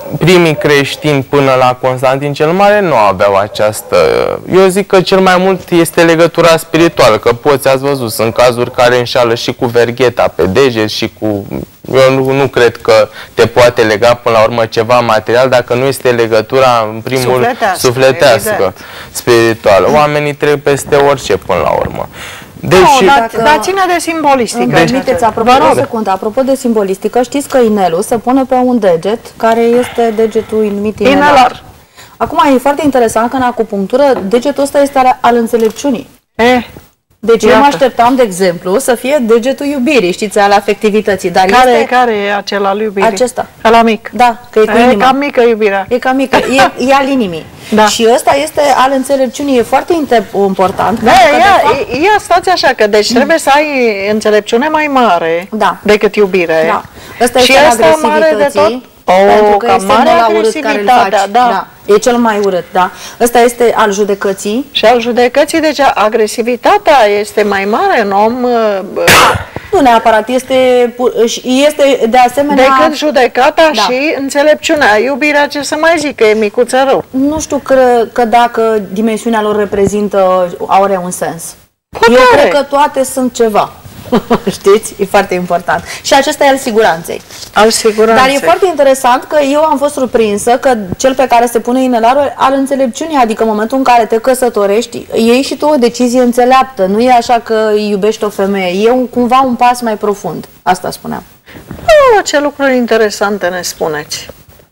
primii creștini până la Constantin cel Mare nu aveau această... Eu zic că cel mai mult este legătura spirituală, că poți, ați văzut, sunt cazuri care înșală și cu vergheta pe deget și cu... Eu nu, nu cred că te poate lega până la urmă ceva material dacă nu este legătura, în primul sufletească, sufletească evident. spirituală. Oamenii trec peste orice până la urmă. Deci, no, dar dacă- da, ține de simbolistică. Îmi permiteți, apropo, o secundă, apropo de simbolistică, știți că inelul se pune pe un deget, care este degetul numit inelar. Inelar. Acum, e foarte interesant că în acupunctură degetul ăsta este al, al înțelepciunii. Eh, Deci eu Iată. mă așteptam, de exemplu, să fie degetul iubirii, știți, al afectivității, dar care, este care e acela al iubirii? acesta. Ăla mic. Da, că e cu E inima. cam mică iubirea. E cam mică, e, e al inimii. Da. Și ăsta este al înțelepciunii, e foarte inter- important. Da, pentru că, de ia, fapt, ia stați așa, că deci trebuie să ai înțelepciune mai mare Da. decât iubire. Da. Ăsta Și este al ăsta mare de agresivității, tot? pentru O, că ca este mare la urât care îl faci. agresivitatea, da. E cel mai urât, da. Ăsta este al judecății. Și al judecății, deci agresivitatea este mai mare în om bă, Nu neapărat, este, pu- și este de asemenea... decât judecata Da. și înțelepciunea. Iubirea, ce să mai zic, că e micuță rău. Nu știu că, că dacă dimensiunea lor reprezintă, are un sens. Eu are. cred că toate sunt ceva. Știți? E foarte important. Și acesta e al siguranței. Al siguranței. Dar e foarte interesant că eu am fost surprinsă că cel pe care se pune inelarul al înțelepciunii, adică în momentul în care te căsătorești, iei și tu o decizie înțeleaptă. Nu e așa că iubești o femeie. E un, cumva un pas mai profund. Asta spuneam. Oh, ce lucruri interesante ne spuneți.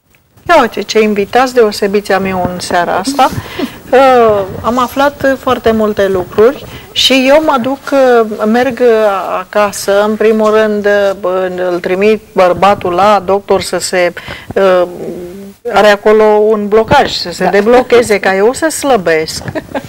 Ia uite, ce invitați deosebiți am eu în seara asta. Uh, am aflat foarte multe lucruri și eu mă duc, uh, merg acasă, în primul rând uh, îl trimit bărbatul la doctor să se... Uh, are acolo un blocaj, să se da. deblocheze, ca eu să slăbesc.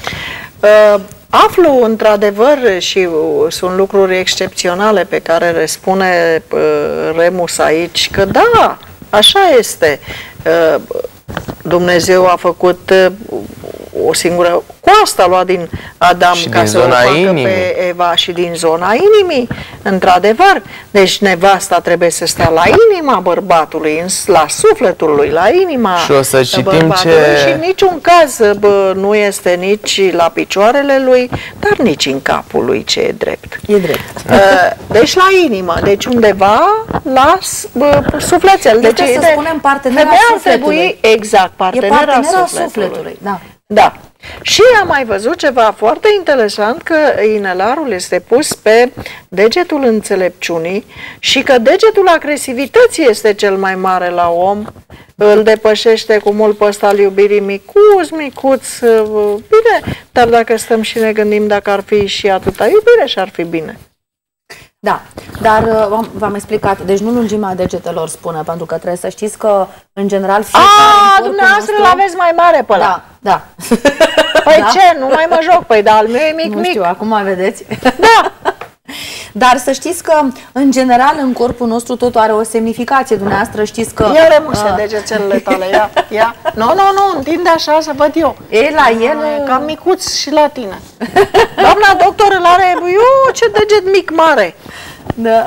Uh, aflu într-adevăr și uh, sunt lucruri excepționale pe care le spune uh, Remus aici, că da, așa este. Uh, Dumnezeu a făcut uh, o singură coastă, a luat din Adam Și ca din să o zona facă inimii. pe Eva și din zona inimii, într-adevăr. Deci nevasta trebuie să stea la inima bărbatului, la sufletul lui, la inima Și o să citim bărbatului ce- și în niciun caz bă, nu este nici la picioarele lui, dar nici în capul lui, ce e drept. E drept. Uh, Deci la inimă, deci undeva la s- bă, sufletel. Deci Este, să de- spunem, partenera femeia ar sufletului. trebui, exact, E partenera, partenera sufletului. sufletului. Da. Da. Și am mai văzut ceva foarte interesant, că inelarul este pus pe degetul înțelepciunii și că degetul agresivității este cel mai mare la om. Îl depășește cu mult pe ăsta al iubirii, micuț, micuț, bine, dar dacă stăm și ne gândim dacă ar fi și atâta iubire și ar fi bine. Da, dar uh, v-am- v-am explicat, deci nu lungimea degetelor spune, pentru că trebuie să știți că, în general, fiecare în A, corpul dumneavoastră nostru- l-aveți mai mare pe ăla. Da, da. Păi Da? ce, nu mai mă joc, păi da, al meu e mic, Nu mic. știu, acum vedeți. Da. Dar să știți că, în general, în corpul nostru totul are o semnificație. Dumneavoastră știți că... Ia remuse uh, degețelele tale, ia, ia. Nu, nu, nu, întinde așa să văd eu. E la el... E cam micuț și la tine. Doamna doctor îl are, eu, ce deget mic mare. Da.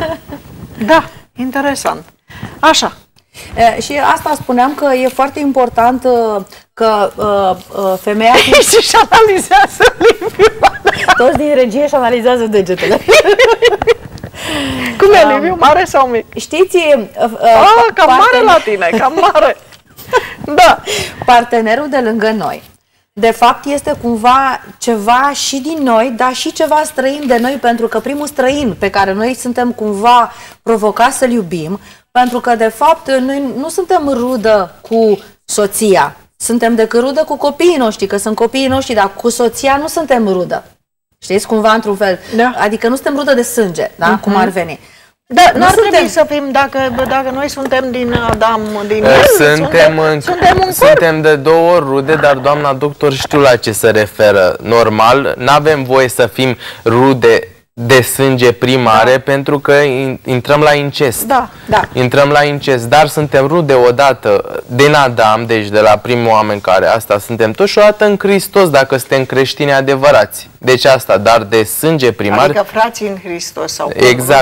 Da, interesant. Așa. E, și asta spuneam că e foarte important uh, că uh, uh, femeia... Și analizează Liviu. Toți din regie și analizează degetele. Cum e Liviu, mare sau mic? Știți... Uh, uh, Ah, cam mare parten- la tine, cam mare. Da. Partenerul de lângă noi, de fapt, este cumva ceva și din noi, dar și ceva străin de noi, pentru că primul străin pe care noi suntem cumva provocați să-l iubim, pentru că, de fapt, noi nu suntem rudă cu soția, suntem decât rudă cu copiii noștri, că sunt copiii noștri, dar cu soția nu suntem rudă. Știți, cumva, într-un fel. Da. Adică nu suntem rudă de sânge, da? Uh-huh. Cum ar veni. Da, Nu n-ar suntem- trebui să fim, dacă, dacă noi suntem din Adam, din Uh, el, Suntem, în, suntem un corp. suntem de două ori rude, dar doamna doctor știu la ce se referă. Normal, n-avem voie să fim rude de sânge primare, da. pentru că in- intrăm la incest. Da, da. Intrăm la incest, dar suntem rude odată din Adam, deci de la primul oameni care asta suntem toți, și odată în Hristos, dacă suntem creștini adevărați. Deci asta, dar de sânge primar... Adică frații în Hristos sau Exact. rude.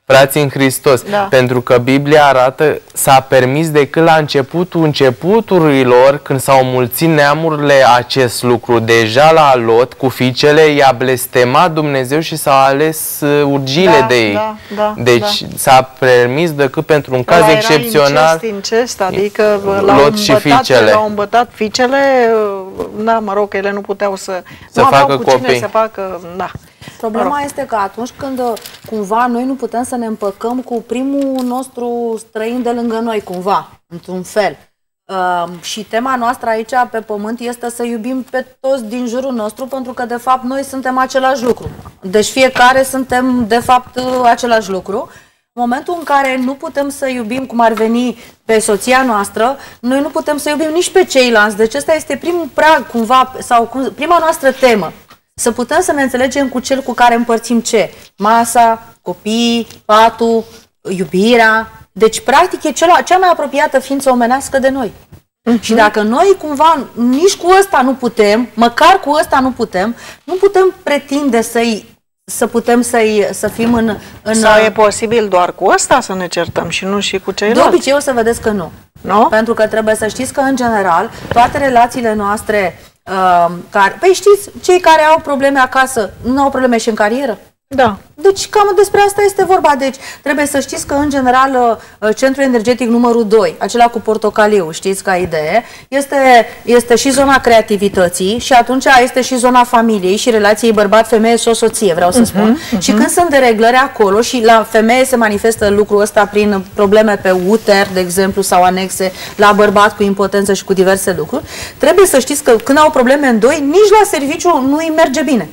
frații în Hristos. Da. Pentru că Biblia arată, s-a permis decât la începutul începuturilor, când s-au mulțit neamurile, acest lucru. Deja la Lot, cu fiicele, i-a blestemat Dumnezeu și s-a ales urgile Da, de ei. da, da, deci da. s-a permis decât pentru un caz Ăla era excepțional. incest, incest, adică l-au Lot și îmbătat, fiicele. l-au îmbătat fiicele, da, mă rog, ele nu puteau să, Să nu aveau facă cu cine copii. să facă, da. Problema Mă rog. este că atunci când cumva noi nu putem să ne împăcăm cu primul nostru străin de lângă noi, cumva, într-un fel. Uh, și tema noastră aici pe pământ este să iubim pe toți din jurul nostru, pentru că de fapt noi suntem același lucru. Deci fiecare suntem de fapt același lucru. În momentul în care nu putem să iubim cum ar veni pe soția noastră, noi nu putem să iubim nici pe ceilalți. Deci ăsta este primul prag cumva, sau prima noastră temă. Să putem să ne înțelegem cu cel cu care împărțim ce? Masa, copiii, patul, iubirea. Deci, practic, e cea, cea mai apropiată ființă omenească de noi. Uh-huh. Și dacă noi, cumva, nici cu ăsta nu putem, măcar cu ăsta nu putem, nu putem pretinde să-i să putem să-i, să fim în... în Sau e posibil doar cu ăsta să ne certăm și nu și cu de ceilalți? obicei o să vedeți că nu. Nu? Pentru că trebuie să știți că, în general, toate relațiile noastre... Uh, care, păi știți, cei care au probleme acasă nu au probleme și în carieră? Da. Deci cam despre asta este vorba. Deci trebuie să știți că în general centrul energetic numărul doi, acela cu portocaliu, știți ca idee, este, este și zona creativității și atunci este și zona familiei și relației bărbat-femeie soț-soție, vreau să spun. Uh-huh, uh-huh. Și când sunt dereglări acolo și la femeie se manifestă lucrul ăsta prin probleme pe uter, de exemplu, sau anexe, la bărbat cu impotență și cu diverse lucruri, trebuie să știți că când au probleme în doi, nici la serviciu nu îi merge bine.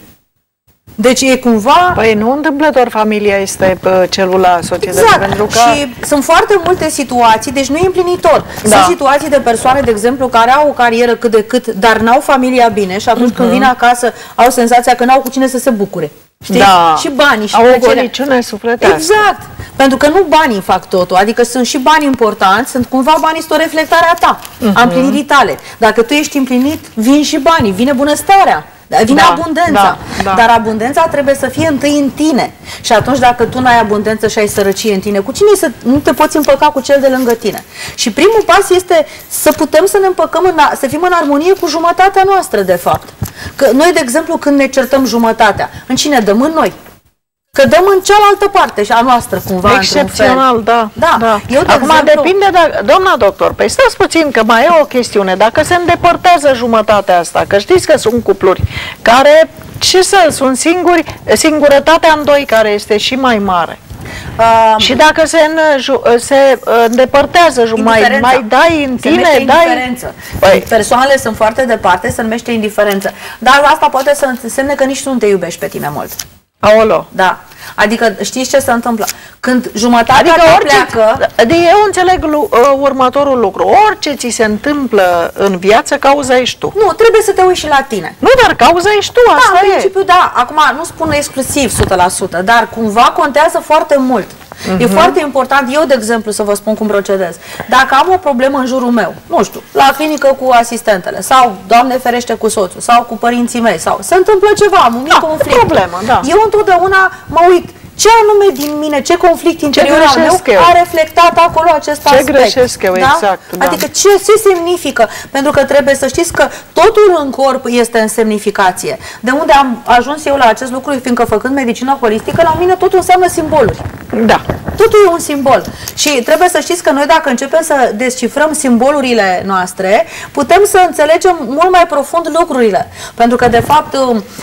Deci e cumva... Păi nu întâmplător familia este pe celula societății, exact. pentru că... Și sunt foarte multe situații, deci nu e împlinitor. Da. Sunt situații de persoane, de exemplu, care au o carieră cât de cât, dar n-au familia bine și atunci uh-huh. când vin acasă au senzația că n-au cu cine să se bucure. Știi? Da. Și banii și au o plăcerea. goliciune sufletească. Exact. Pentru că nu banii fac totul, adică sunt și bani importanți, sunt cumva banii sunt o reflectare a ta, uh-huh. a împlinirii tale. Dacă tu ești împlinit, vin și banii, vine bunăstarea. Vine da, abundența, da, da. dar abundența trebuie să fie întâi în tine. Și atunci dacă tu n-ai abundență și ai sărăcie în tine, cu cine să nu te poți împăca cu cel de lângă tine? Și primul pas este să putem să ne împăcăm, în, să fim în armonie cu jumătatea noastră, de fapt. Că noi, de exemplu, când ne certăm jumătatea, în cine dăm? În noi. Că dăm în cealaltă parte și a noastră, cumva, excepțional, da. Da. da. Eu, de Acum exemplu, depinde, de, doamna doctor, păi stați puțin că mai e o chestiune. Dacă se îndepărtează jumătatea asta, că știți că sunt cupluri care, ce să, sunt singuri, singurătatea în doi care este și mai mare. Uh, și dacă se, în, se îndepărtează, mai, mai dai în tine, se dai... indiferență. Păi. Persoanele sunt foarte departe, se numește indiferență. Dar asta poate să însemne că nici tu nu te iubești pe tine mult. Aolo. Da. Adică știți ce se întâmplă? Când jumătatea adică ta orice, pleacă... Adică eu înțeleg lu, uh, următorul lucru. Orice ți se întâmplă în viață, cauza ești tu. Nu, trebuie să te uiți și la tine. Nu, dar cauza ești tu, Da, asta în e. principiu, da. Acum, nu spun exclusiv o sută la sută, dar cumva contează foarte mult. Uh-huh. E foarte important, eu, de exemplu, să vă spun cum procedez. Dacă am o problemă în jurul meu, nu știu, la clinică cu asistentele, sau, Doamne ferește, cu soțul, sau cu părinții mei, sau se întâmplă ceva, am un mic da, conflict. Problemă, da. Eu întotdeauna mă uit ce anume din mine, ce conflict interior al meu eu? a reflectat acolo acest ce aspect. Ce greșesc eu, da? exact. Da. Adică ce, ce semnifică? Pentru că trebuie să știți că totul în corp este în semnificație. De unde am ajuns eu la acest lucru, fiindcă făcând medicină holistică, la mine totul înseamnă simboluri. Da. Totul e un simbol. Și trebuie să știți că noi, dacă începem să descifrăm simbolurile noastre, putem să înțelegem mult mai profund lucrurile. Pentru că, de fapt,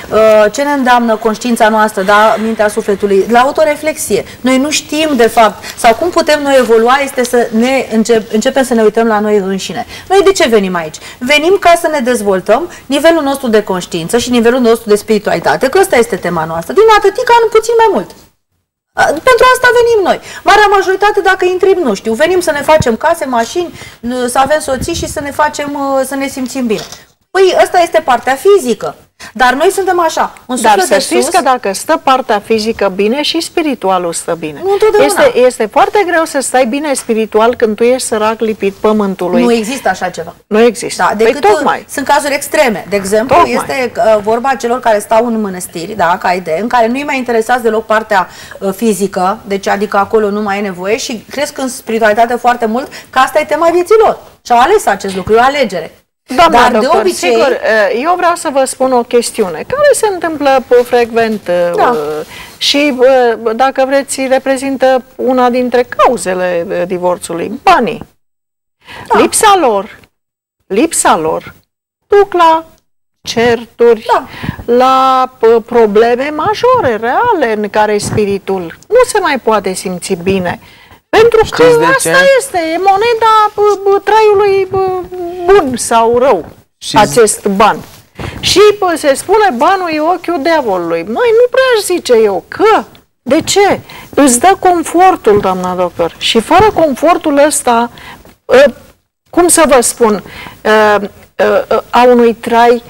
ce ne îndeamnă conștiința noastră, da, mintea sufletului? La autoreflexie. Noi nu știm, de fapt, sau cum putem noi evolua, este să ne încep, începem să ne uităm la noi înșine. Noi de ce venim aici? Venim ca să ne dezvoltăm nivelul nostru de conștiință și nivelul nostru de spiritualitate, că ăsta este tema noastră. Din atâtica, nu puțin mai mult. Pentru asta venim noi. Marea majoritate, dacă intri, nu știu, venim să ne facem case, mașini, să avem soții și să ne facem, să ne simțim bine. Păi ăsta este partea fizică. Dar noi suntem așa, un suflet Dar să de știți sus, că dacă stă partea fizică bine, și spiritualul stă bine. Nu întotdeauna. Este, este foarte greu să stai bine spiritual când tu ești sărac lipit pământului. nu există așa ceva. Nu există. Da, Păi decât tocmai. sunt cazuri extreme. De exemplu, Tocmai. este uh, vorba celor care stau în mănăstiri, da, ca idee, în care nu-i mai interesează deloc partea uh, fizică, deci adică acolo nu mai e nevoie și cresc în spiritualitate foarte mult, că asta e tema vieții lor. Și au ales acest lucru, e o alegere. Doamna Dar doctor, de obicei, sigur, eu vreau să vă spun o chestiune care se întâmplă frecvent Da. și, dacă vreți, reprezintă una dintre cauzele divorțului: banii. Da. Lipsa lor, lipsa lor duc la certuri, Da. la probleme majore, reale, în care spiritul nu se mai poate simți bine. Pentru că Știți de asta ce? este, e moneda b, b, traiului b, bun sau rău, Și acest ban. Și bă, se spune banul e ochiul diavolului. Măi, nu prea aș zice eu, că de ce? Îți dă confortul, doamna doctor. Și fără confortul ăsta, cum să vă spun, a unui trai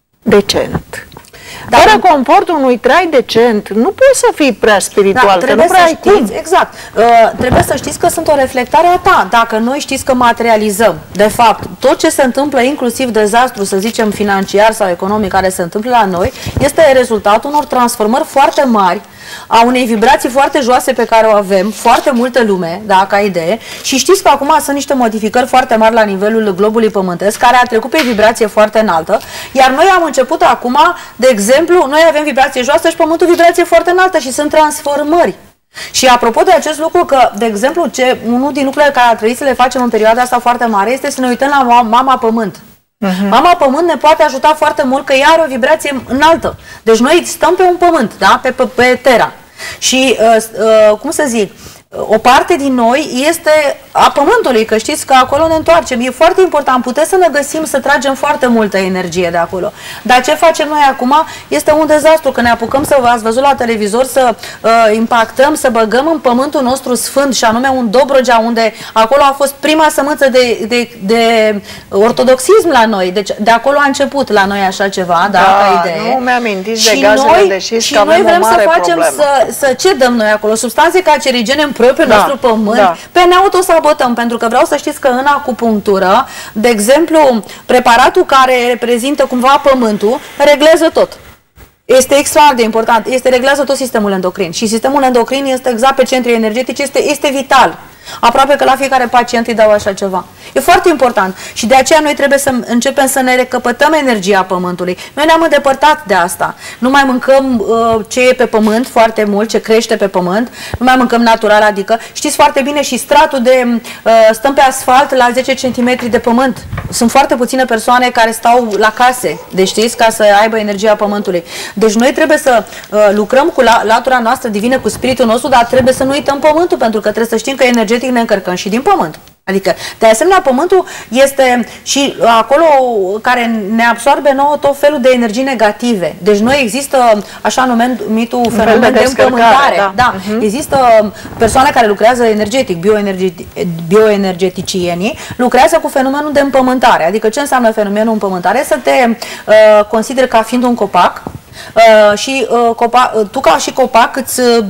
decent. Dar fără confortul unui trai decent, nu poți să fii prea spiritual, da, că nu prea să ai cum. știți, exact. Uh, trebuie să știți că sunt o reflectare a ta. Dacă noi știți că materializăm, de fapt, tot ce se întâmplă, inclusiv dezastru, să zicem, financiar sau economic, care se întâmplă la noi, este rezultatul unor transformări foarte mari, a unei vibrații foarte joase pe care o avem, foarte multă lume, da, ca idee, și știți că acum sunt niște modificări foarte mari la nivelul globului pământesc, care a trecut pe vibrație foarte înaltă, iar noi am început acum, de exemplu, noi avem vibrație joasă și pământul vibrație foarte înaltă și sunt transformări. Și apropo de acest lucru, că, de exemplu, ce, unul din lucrurile care ar trebui să le facem în perioada asta foarte mare este să ne uităm la Mama Pământ. Uh-huh. Mama Pământ ne poate ajuta foarte mult, că ea are o vibrație înaltă. Deci noi stăm pe un pământ, da? pe, pe, pe Terra. Și, uh, uh, cum să zic, o parte din noi este a pământului, că știți că acolo ne întoarcem. E foarte important, putem să ne găsim, să tragem foarte multă energie de acolo. Dar ce facem noi acum este un dezastru, că ne apucăm să, ați văzut la televizor, să uh, impactăm, să băgăm în pământul nostru sfânt, și anume un Dobrogea, unde acolo a fost prima sămânță de, de, de ortodoxism la noi. Deci de acolo a început la noi așa ceva, da, da ca idee. Nu mi-amintiți de Și gazele noi, de șist, și că avem noi vrem o mare să facem problemă. să, să ce dăm noi acolo? Substanțe cancerigene în propriul Da, nostru pământ, da. pe ne autosabotăm, pentru că vreau să știți că în acupunctură, de exemplu, preparatul care reprezintă cumva pământul, reglează tot. Este extraordinar de important, este reglează tot sistemul endocrin și sistemul endocrin este exact pe centrii energetici, este, este vital. Aproape că la fiecare pacient îi dau așa ceva. E foarte important și de aceea noi trebuie să începem să ne recăpătăm energia pământului. Noi ne-am îndepărtat de asta. Nu mai mâncăm uh, ce e pe pământ foarte mult, ce crește pe pământ, nu mai mâncăm natural, adică știți foarte bine și stratul de uh, stăm pe asfalt la zece centimetri de pământ. Sunt foarte puține persoane care stau la case, deci știți, ca să aibă energia pământului. Deci noi trebuie să uh, lucrăm cu la, latura noastră divină, cu spiritul nostru, dar trebuie să nu uităm pământul, pentru că trebuie să știm că energetic ne încărcăm și din pământ. Adică, de asemenea, pământul este și acolo care ne absorbe nouă tot felul de energii negative. Deci noi există, așa numitul fenomen de împământare. Da. Da. Uh-huh. Există persoane care lucrează energetic, bioenergeti, bioenergeticienii, lucrează cu fenomenul de împământare. Adică ce înseamnă fenomenul împământare? Să te uh, consideri ca fiind un copac, Uh, și uh, copa, uh, tu ca și copac îți uh,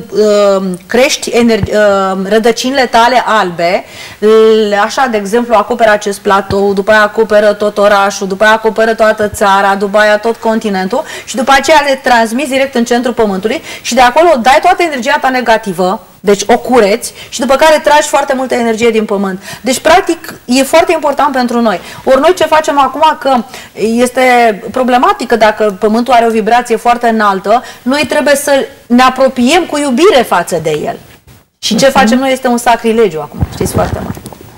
crești uh, rădăcinile tale albe, uh, așa, de exemplu, acoperă acest platou, după aia acoperă tot orașul, după aia acoperă toată țara, după aia tot continentul și după aceea le transmiți direct în centrul pământului și de acolo dai toată energia ta negativă, deci o cureți și după care tragi foarte multă energie din pământ. Deci, practic, e foarte important pentru noi. Ori noi ce facem acum, că este problematică dacă pământul are o vibrație foarte înaltă, noi trebuie să ne apropiem cu iubire față de el. Și ce facem noi este un sacrilegiu acum, știți foarte mult.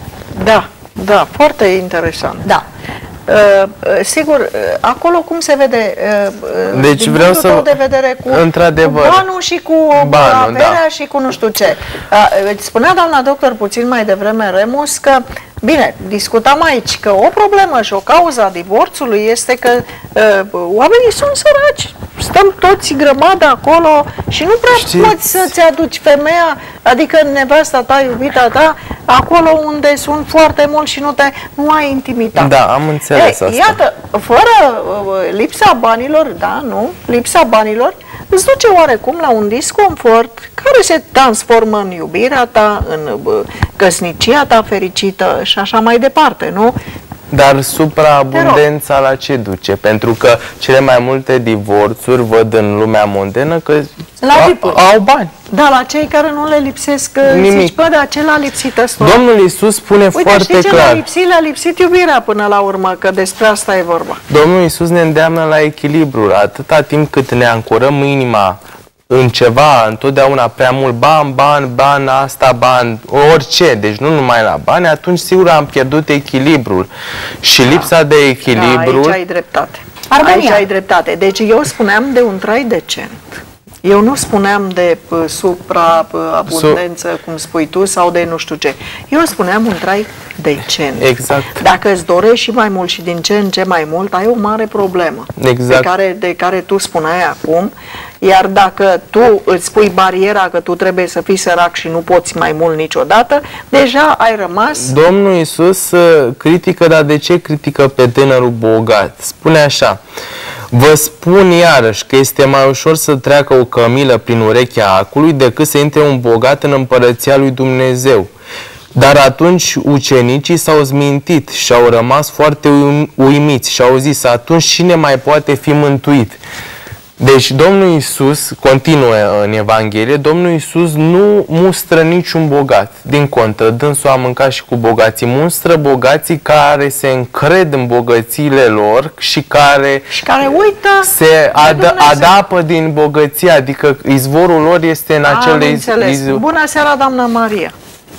Da, da, foarte interesant. Da. Uh, sigur, uh, acolo cum se vede, uh, deci din vreau punctul să, tău de vedere, cu, într-adevăr, cu banul și cu banul, averea da. și cu nu știu ce. Uh, spunea doamna doctor puțin mai devreme, Remus, că Bine, discutam aici că o problemă și o cauză a divorțului este că uh, oamenii sunt săraci. Stăm toți grămadă acolo și nu prea Știți? poți să-ți aduci femeia, adică nevasta ta, iubita ta, acolo unde sunt foarte mulți și nu, te, nu ai intimitate. Da, am înțeles Ei, asta. Iată, fără uh, lipsa banilor, da, nu? Lipsa banilor îți duce oarecum la un disconfort care se transformă în iubirea ta, în uh, căsnicia ta fericită și așa mai departe, nu? Dar supraabundența la ce duce? Pentru că cele mai multe divorțuri văd în lumea mondenă că La au, tipuri. au bani. Dar la cei care nu le lipsesc, Nimic. zici, bă, de acela lipsit ăsta. Domnul Iisus spune Uite, foarte știi ce clar. le-a lipsit? Le-a lipsit iubirea până la urmă, că despre asta e vorba. Domnul Iisus ne îndeamnă la echilibru. Atâta timp cât ne ancorăm inima în ceva, întotdeauna prea mult, bani, bani, bani, asta, bani, orice, deci nu numai la bani, atunci sigur am pierdut echilibrul. Și lipsa de echilibru... Da, aici ai dreptate. Armonia. Aici ai dreptate. Deci eu spuneam de un trai decent. Eu nu spuneam de uh, supraabundență, Su cum spui tu, sau de nu știu ce. Eu spuneam un trai decent. Exact. Dacă îți dorești și mai mult și din ce în ce mai mult, ai o mare problemă. Exact. De care, de care tu spuneai acum. Iar dacă tu îți pui bariera că tu trebuie să fii sărac și nu poți mai mult niciodată, deja ai rămas... Domnul Iisus critică, dar de ce critică pe tânărul bogat? Spune așa: vă spun iarăși că este mai ușor să treacă o cămilă prin urechea acului decât să intre un bogat în împărăția lui Dumnezeu. Dar atunci ucenicii s-au zmintit și au rămas foarte uimiți și au zis: atunci cine mai poate fi mântuit? Deci Domnul Iisus, continuă în Evanghelie, Domnul Iisus nu mustră niciun bogat. Din contră, dânsul a mâncat și cu bogații. Mustră bogații care se încred în bogățiile lor și care, și care uită se ad adapă din bogăție, adică izvorul lor este în acele izvor. Bună seara, doamna Maria!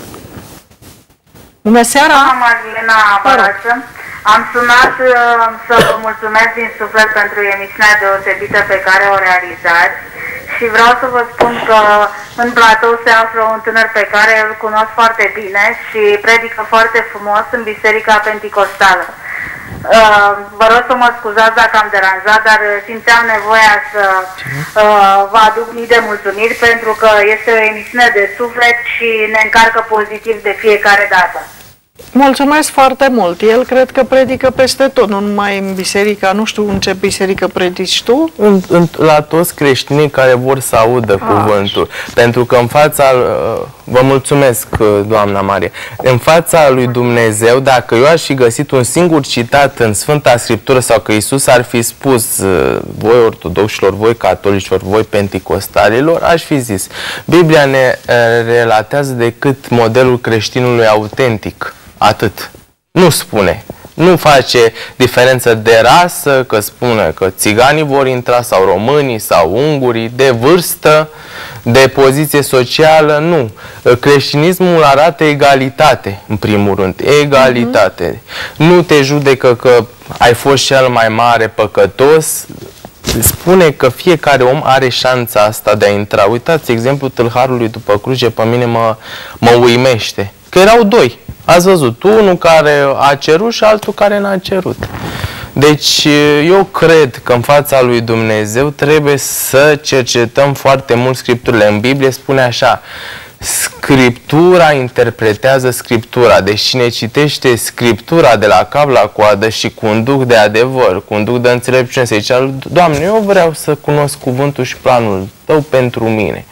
Bună seara! Doamna Marilena Barață. Am sunat uh, să vă mulțumesc din suflet pentru emisiunea deosebită pe care o realizați și vreau să vă spun că în platou se află un tânăr pe care îl cunosc foarte bine și predică foarte frumos în Biserica Penticostală. Uh, vă rog să mă scuzați dacă am deranjat, dar simțeam nevoia să uh, vă aduc mii de mulțumiri pentru că este o emisiune de suflet și ne încarcă pozitiv de fiecare dată. Mulțumesc foarte mult. El cred că predică peste tot, nu numai în biserica, nu știu în ce biserică predici tu. În, în, la toți creștinii care vor să audă A, cuvântul. Pentru că în fața, vă mulțumesc, doamna Marie, în fața lui Dumnezeu, dacă eu aș fi găsit un singur citat în Sfânta Scriptură sau că Iisus ar fi spus voi ortodoxilor, voi catolicilor, voi penticostalilor, aș fi zis: Biblia ne relatează decât modelul creștinului autentic. Atât. Nu spune. Nu face diferență de rasă, că spune că țiganii vor intra, sau românii, sau ungurii, de vârstă, de poziție socială, nu. Creștinismul arată egalitate, în primul rând. Egalitate. Mm-hmm. Nu te judecă că ai fost cel mai mare păcătos. Spune că fiecare om are șansa asta de a intra. Uitați, exemplul tâlharului după cruce pe mine mă, mă uimește. Că erau doi. Ați văzut, unul care a cerut și altul care n-a cerut. Deci eu cred că în fața lui Dumnezeu trebuie să cercetăm foarte mult Scripturile. În Biblie spune așa: Scriptura interpretează Scriptura. Deci cine citește Scriptura de la cap la coadă și cu un duc de adevăr, cu un duc de înțelepciune, se zice: Doamne, eu vreau să cunosc cuvântul și planul Tău pentru mine.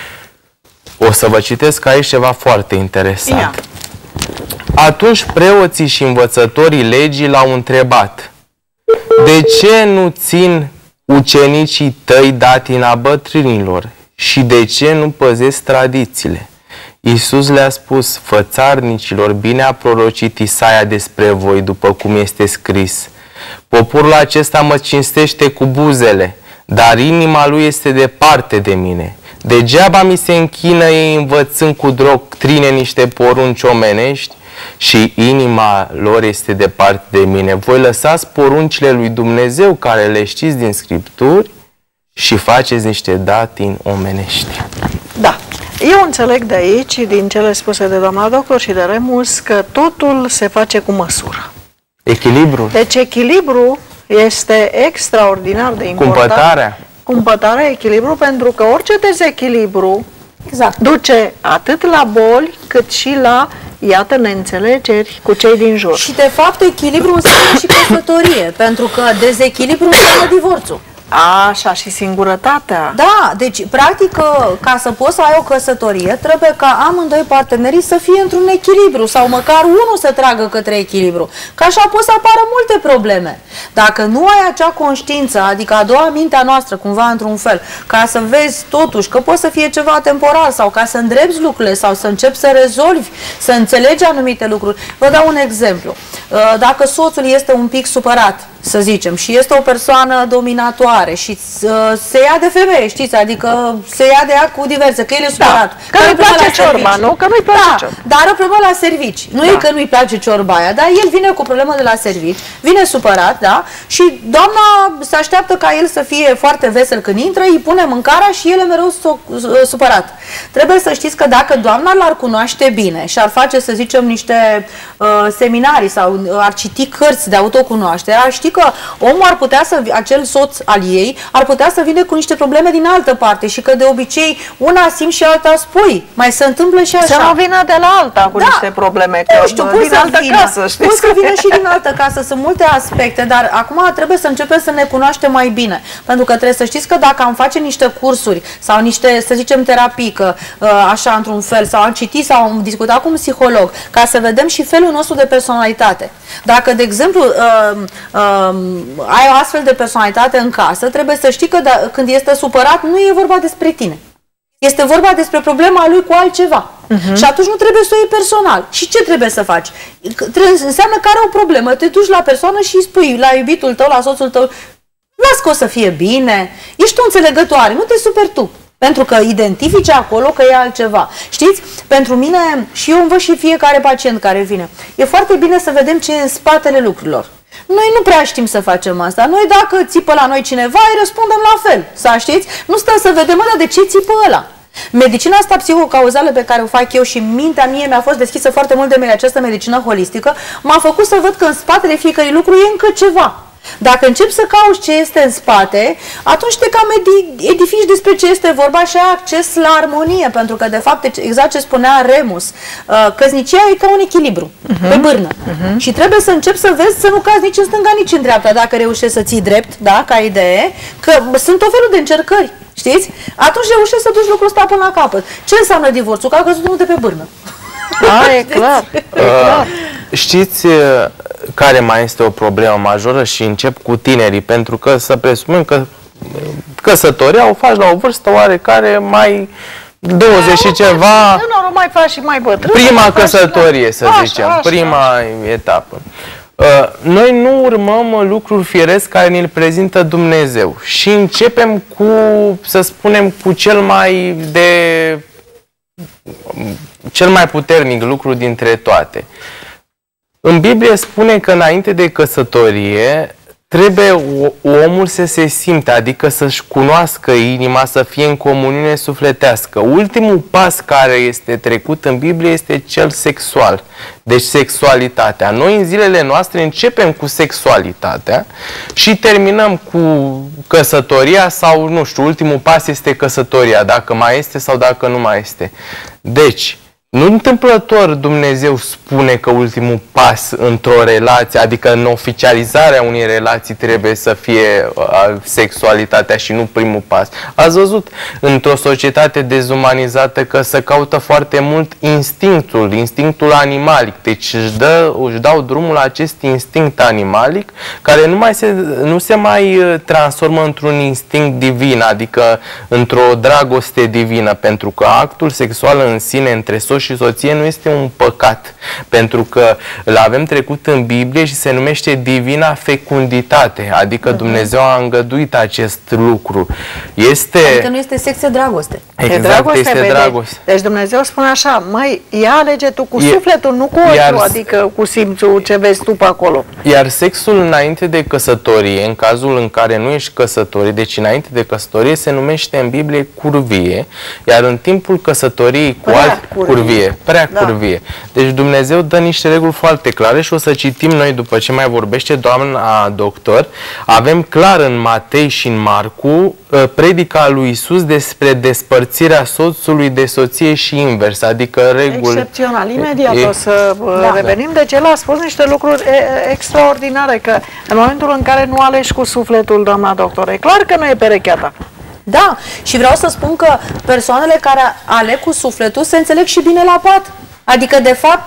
O să vă citesc aici ceva foarte interesant. Ia. Atunci preoții și învățătorii legii l-au întrebat: de ce nu țin ucenicii tăi datina bătrânilor și de ce nu păzesc tradițiile? Iisus le-a spus: fățarnicilor, bine a prorocit Isaia despre voi, după cum este scris: poporul acesta mă cinstește cu buzele, dar inima lui este departe de mine. Degeaba mi se închină ei învățând cu doctrine niște porunci omenești și inima lor este departe de mine. Voi lăsați poruncile lui Dumnezeu care le știți din Scripturi și faceți niște datini omenești. Da. Eu înțeleg de aici, din cele spuse de doamna doctor și de Remus, că totul se face cu măsură. Echilibru. Deci echilibru este extraordinar de important. Cumpătarea. Cumpătarea, echilibru, pentru că orice dezechilibru Exact. duce atât la boli, cât și la, iată, neînțelegeri cu cei din jur. Și de fapt echilibru înseamnă și căsătorie, pentru că dezechilibru înseamnă divorțul. Așa, și singurătatea. Da, deci, practic, ca să poți să ai o căsătorie, trebuie ca amândoi partenerii să fie într-un echilibru sau măcar unul să tragă către echilibru. Că așa pot să apară multe probleme. Dacă nu ai acea conștiință, adică a doua mintea noastră, cumva într-un fel, ca să vezi totuși că poate să fie ceva temporal sau ca să îndrepți lucrurile sau să începi să rezolvi, să înțelegi anumite lucruri. Vă dau un exemplu. Dacă soțul este un pic supărat, să zicem, și este o persoană dominatoare și uh, se ia de femeie, știți, adică se ia de ea cu diverse, că el e supărat. Da, că nu-i place ciorba, nu? Că nu-i place da, ciorba. Dar are o problemă la servici. Nu da. e că nu-i place ciorba aia, dar el vine cu o problemă de la servici, vine supărat, da? Și doamna se așteaptă ca el să fie foarte vesel când intră, îi pune mâncarea și el e mereu supărat. Trebuie să știți că dacă doamna l-ar cunoaște bine și ar face, să zicem, niște uh, seminarii sau ar citi cărți de autocunoaștere, ar ști că omul ar putea să, acel soț al ei, ar putea să vină cu niște probleme din altă parte și că de obicei una simți și alta spui. Mai se întâmplă și așa. Să nu vină de la alta cu da. niște probleme, că nu știu, din să altă vină. casă, știți? Poți să vină și din altă casă, sunt multe aspecte, dar acum trebuie să începem să ne cunoaștem mai bine. Pentru că trebuie să știți că dacă am face niște cursuri sau niște, să zicem, terapii, că, așa, într-un fel, sau am citit sau am discutat cu un psiholog, ca să vedem și felul nostru de personalitate. Dacă, de exemplu, uh, uh, ai o astfel de personalitate în casă, trebuie să știi că da, când este supărat, nu e vorba despre tine. Este vorba despre problema lui cu altceva. Uh-huh. Și atunci nu trebuie să o iei personal. Și ce trebuie să faci? Trebuie, înseamnă că are o problemă. Te duci la persoană și îi spui la iubitul tău, la soțul tău, las că o să fie bine, ești o înțelegătoare, nu te superi tu. Pentru că identifici acolo că e altceva. Știți? Pentru mine, și eu îmi văd și fiecare pacient care vine, e foarte bine să vedem ce e în spatele lucrurilor. Noi nu prea știm să facem asta. Noi dacă țipă la noi cineva, îi răspundem la fel. Să știți? Nu stăm să vedem ăla de ce țipă ăla. Medicina asta psihocauzală pe care o fac eu și mintea mie mi-a fost deschisă foarte mult de mine, această medicină holistică, m-a făcut să văd că în spatele fiecărui lucru e încă ceva. Dacă începi să cauți ce este în spate, atunci te cam edifici despre ce este vorba și ai acces la armonie, pentru că, de fapt, exact ce spunea Remus, căsnicia e ca un echilibru, uh-huh. pe bârnă. Uh-huh. Și trebuie să începi să vezi să nu cazi nici în stânga, nici în dreapta, dacă reușești să ții drept, da, ca idee, că sunt o felul de încercări, știți? Atunci reușești să duci lucrul ăsta până la capăt. Ce înseamnă divorțul? Că a căzut unul de pe bârnă. A, e clar, e clar. Știți care mai este o problemă majoră și încep cu tinerii, pentru că să presupun că căsătoria o faci la o vârstă oarecare mai douăzeci și ceva. Nu, nu mai faci și mai bătrân. Prima căsătorie, să așa, zicem, așa, prima așa. etapă. Noi nu urmăm lucruri firesc care ne-l prezintă Dumnezeu și începem cu, să spunem, cu cel mai de cel mai puternic lucru dintre toate. În Biblie spune că înainte de căsătorie trebuie omul să se simte, adică să-și cunoască inima, să fie în comuniune sufletească. Ultimul pas care este trecut în Biblie este cel sexual, deci sexualitatea. Noi în zilele noastre începem cu sexualitatea și terminăm cu căsătoria sau, nu știu, ultimul pas este căsătoria, dacă mai este sau dacă nu mai este. Deci, nu întâmplător Dumnezeu spune că ultimul pas într-o relație, adică în oficializarea unei relații trebuie să fie sexualitatea și nu primul pas. Ați văzut într-o societate dezumanizată că se caută foarte mult instinctul, instinctul animalic. Deci își, dă, își dau drumul la acest instinct animalic care nu, mai se, nu se mai transformă într-un instinct divin, adică într-o dragoste divină, pentru că actul sexual în sine între soț și soție nu este un păcat, pentru că îl avem trecut în Biblie și se numește divina fecunditate, adică Dumnezeu a îngăduit acest lucru. Este... Adică nu este sex, e dragoste. Exact, dragoste, este vede. dragoste. Deci Dumnezeu spune așa, măi, ia alege tu cu E, sufletul, nu cu ochiul, iar, adică cu simțul ce vezi tu pe acolo. Iar sexul înainte de căsătorie, în cazul în care nu ești căsătorit, deci înainte de căsătorie, se numește în Biblie curvie, iar în timpul căsătoriei cu Prea alt curvie. curvie, prea Da. curvie. Deci Dumnezeu dă niște reguli foarte clare și o să citim noi după ce mai vorbește doamna doctor. Avem clar în Matei și în Marcu predica lui Iisus despre despărțirea soțului de soție și invers, adică reguli... Excepțional. Imediat E- o să da. revenim. Deci el a spus niște lucruri e, extraordinare, că în momentul în care nu alegi cu sufletul, doamna doctor, e clar că nu e perechea ta. Da, și vreau să spun că persoanele care aleg cu sufletul se înțeleg și bine la pat. Adică, de fapt,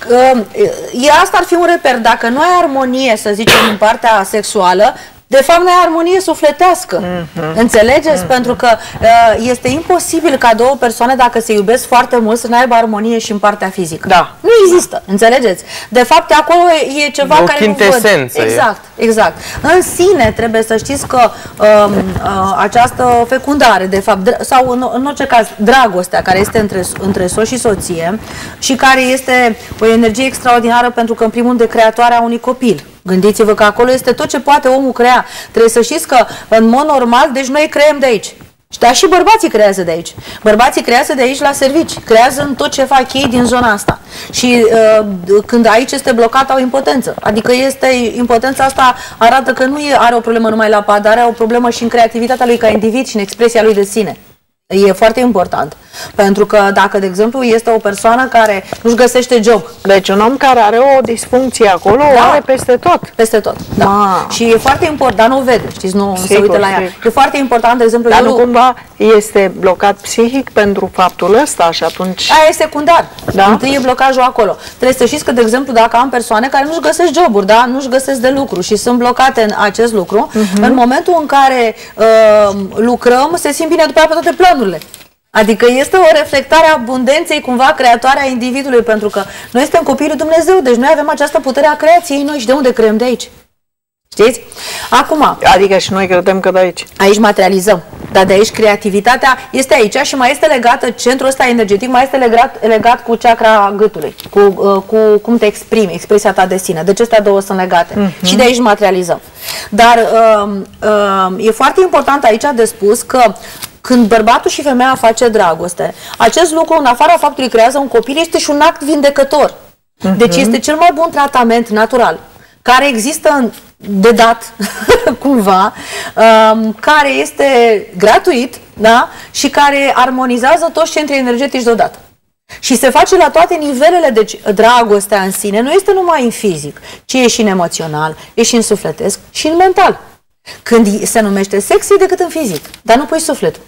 e, asta ar fi un reper. Dacă nu ai armonie, să zicem, în partea sexuală, de fapt, nu ai armonie sufletească. Mm-hmm. Înțelegeți? Mm-hmm. Pentru că uh, este imposibil ca două persoane, dacă se iubesc foarte mult, să nu aibă armonie și în partea fizică. Da. Nu există. Înțelegeți? De fapt, acolo e, e ceva O care nu văd. chintesență, Exact, exact. În sine trebuie să știți că um, uh, această fecundare, de fapt, sau în, în orice caz, dragostea care este între, între soț și soție și care este o energie extraordinară, pentru că, în primul rând, de creatoarea unui copil. Gândiți-vă că acolo este tot ce poate omul crea. Trebuie să știți că, în mod normal, deci noi creăm de aici. Dar și bărbații creează de aici. Bărbații creează de aici la servici. Creează în tot ce fac ei din zona asta. Și uh, când aici este blocat, au impotență. Adică este, impotența asta arată că nu e, are o problemă numai la pad, are o problemă și în creativitatea lui ca individ și în expresia lui de sine. E foarte important. Pentru că dacă, de exemplu, este o persoană care nu-și găsește job. Deci un om care are o disfuncție acolo, Da. o are peste tot. Peste tot. Da. Ma. Și e foarte important, dar nu o vede, știți, nu, nu se Sigur, uită la ea. sigur. E foarte important, de exemplu, Dar eu, nu cumva este blocat psihic pentru faptul ăsta și atunci... aia e secundar. Da. Întâi e blocajul acolo. Trebuie să știți că, de exemplu, dacă am persoane care nu-și găsesc joburi, da? Nu-și găsesc de lucru și sunt blocate în acest lucru, uh-huh. în momentul în care uh, lucrăm, se simt bine după aia pe toate planurile. Adică este o reflectare a abundenței, cumva, creatoare a individului, pentru că noi suntem copiii lui Dumnezeu, deci noi avem această putere a creației noi și de unde creăm? De aici. Știți? Acum, Adică și noi credem că de aici. aici materializăm, dar de aici creativitatea este aici și mai este legată, centrul ăsta energetic mai este legat, legat cu chakra gâtului, cu, uh, cu cum te exprimi, expresia ta de sine. Deci acestea două sunt legate. Uh-huh. Și de aici materializăm. Dar uh, uh, e foarte important aici de spus că când bărbatul și femeia face dragoste, acest lucru, în afara faptului că creează un copil, este și un act vindecător. Uh-huh. Deci este cel mai bun tratament natural care există în, de dat, cumva, um, care este gratuit, da? Și care armonizează toți centrii energetici deodată. Și se face la toate nivelele, deci dragostea în sine nu este numai în fizic, ci e și în emoțional, e și în sufletesc și în mental. Când se numește sex, e decât în fizic, dar nu pui sufletul.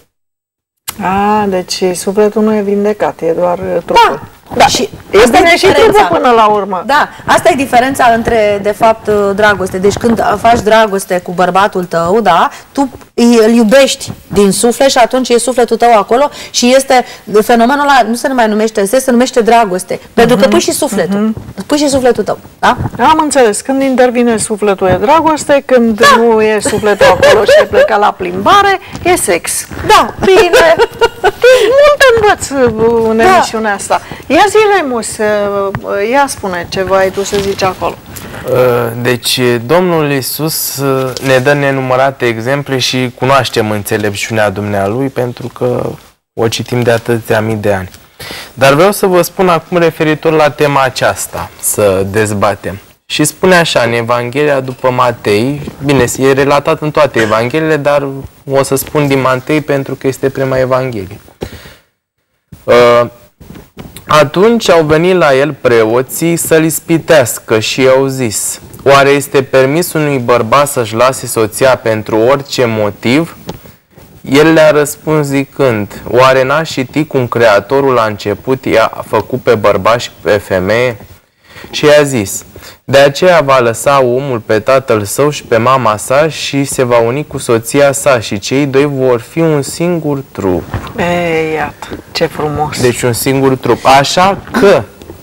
A, deci sufletul nu e vindecat, e doar trupul. Da. Da. Și E asta bine e și diferența. trupul până la urmă. Da, asta e diferența între, de fapt, dragoste. Deci când faci dragoste cu bărbatul tău, da, tu îl iubești din suflet și atunci e sufletul tău acolo și este fenomenul ăla, nu se mai numește sex, se numește dragoste. Pentru că pui și sufletul. Uh-huh. Pui și sufletul tău, da? Am înțeles. Când intervine sufletul e dragoste, când da. nu e sufletul acolo și e plecat la plimbare, e sex. Da. Bine. Mult învăț în Da. emisiunea asta. Ia zi, Lemus, ia spune ce ai tu să zici acolo. Deci, Domnul Iisus ne dă nenumărate exemple și cunoaștem înțelepciunea Dumnealui pentru că o citim de atâția mii de ani. Dar vreau să vă spun acum referitor la tema aceasta, să dezbatem. Și spune așa, în Evanghelia după Matei, bine, e relatat în toate Evangheliile, dar o să spun din Matei pentru că este prima Evanghelie. Atunci au venit la el preoții să-l ispitească și i-au zis: oare este permis unui bărbat să-și lase soția pentru orice motiv? El le-a răspuns zicând: oare n-a citit cum Creatorul la început i-a făcut pe bărbat și pe femeie? Și i-a zis: de aceea va lăsa omul pe tatăl său și pe mama sa și se va uni cu soția sa și cei doi vor fi un singur trup. Ei, iată, ce frumos. Deci un singur trup. Așa că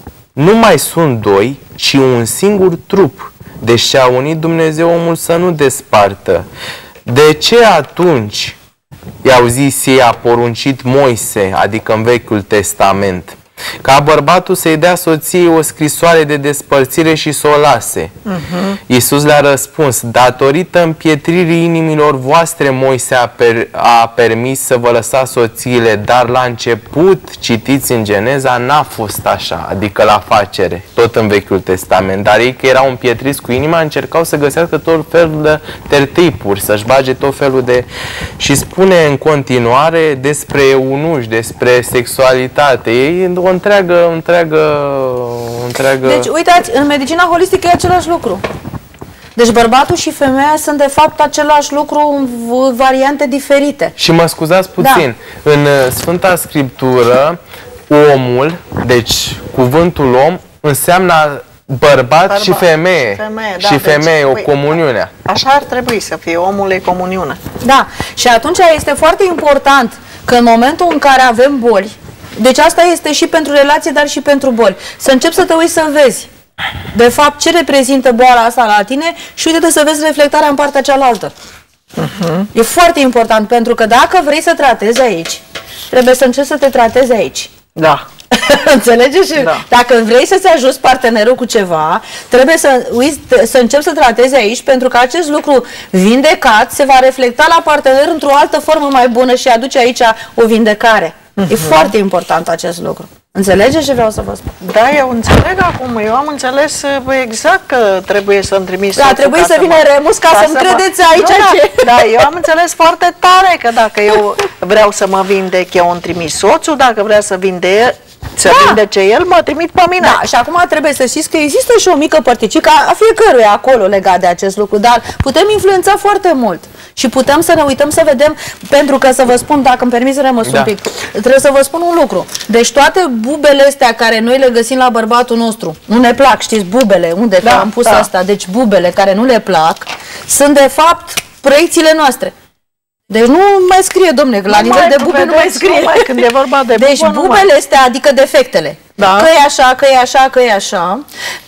nu mai sunt doi, ci un singur trup. Deci și-a unit Dumnezeu omul să nu despartă. De ce atunci, i-au zis ei, a poruncit Moise, adică în Vechiul Testament, ca bărbatul să-i dea soției o scrisoare de despărțire și să o lase? Uh-huh. Iisus le-a răspuns: datorită împietririi inimilor voastre, Moise a, per, a permis să vă lăsați soțiile, dar la început, citiți în Geneza, n-a fost așa, adică la facere, tot în Vechiul Testament. Dar ei, că erau împietriți cu inima, încercau să găsească tot felul de tertipuri, să-și bage tot felul de... Și spune în continuare despre eunuși, despre sexualitate. Ei o întreagă, întreagă, întreagă... Deci, uitați, în medicina holistică e același lucru. Deci bărbatul și femeia sunt de fapt același lucru în variante diferite. Și mă scuzați puțin, da. În Sfânta Scriptură, omul, deci cuvântul om, înseamnă bărbat, bărbat și femeie. femeie da, și femeie, deci, o comuniune. Așa ar trebui să fie, omul e comuniune. Da, și atunci este foarte important că în momentul în care avem boli, deci asta este și pentru relație, dar și pentru boli, să începi să te uiți să vezi de fapt ce reprezintă boala asta la tine și uite-te să vezi reflectarea în partea cealaltă. Uh-huh. E foarte important, pentru că dacă vrei să tratezi aici, trebuie să începi să te tratezi aici. Da. Înțelegeți? Da. Dacă vrei să-ți ajuți partenerul cu ceva, trebuie să, uiți, să începi să tratezi aici, pentru că acest lucru vindecat se va reflecta la partener într-o altă formă mai bună și aduce aici o vindecare. Uh-huh. E foarte important acest lucru. Înțelegeți ce vreau să vă spun? Da, eu înțeleg acum. Eu am înțeles exact că trebuie să-mi trimis. Da, trebuie să vină Remus ca, ca să-mi credeți aici nu, ce... Da, da, eu am înțeles foarte tare că dacă eu vreau să mă vindec, eu îmi trimis soțul, dacă vrea să vinde să da. vindece el, mă trimit pe mine. Da, și acum trebuie să știți că există și o mică părticică a fiecăruia acolo legat de acest lucru, dar putem influența foarte mult. Și putem să ne uităm să vedem, pentru că să vă spun, dacă îmi permiți, Remus, da. un pic, trebuie să vă spun un lucru. Deci toate bubele astea care noi le găsim la bărbatul nostru, nu ne plac, știți, bubele, unde da, am pus da. asta, deci bubele care nu le plac, sunt de fapt proiecțiile noastre. Deci nu mai scrie, domne, la nivel de bube nu mai scrie. Mai, când e vorba de deci bubă, bubele astea, adică defectele. Da. Că e așa, că e așa, că e așa.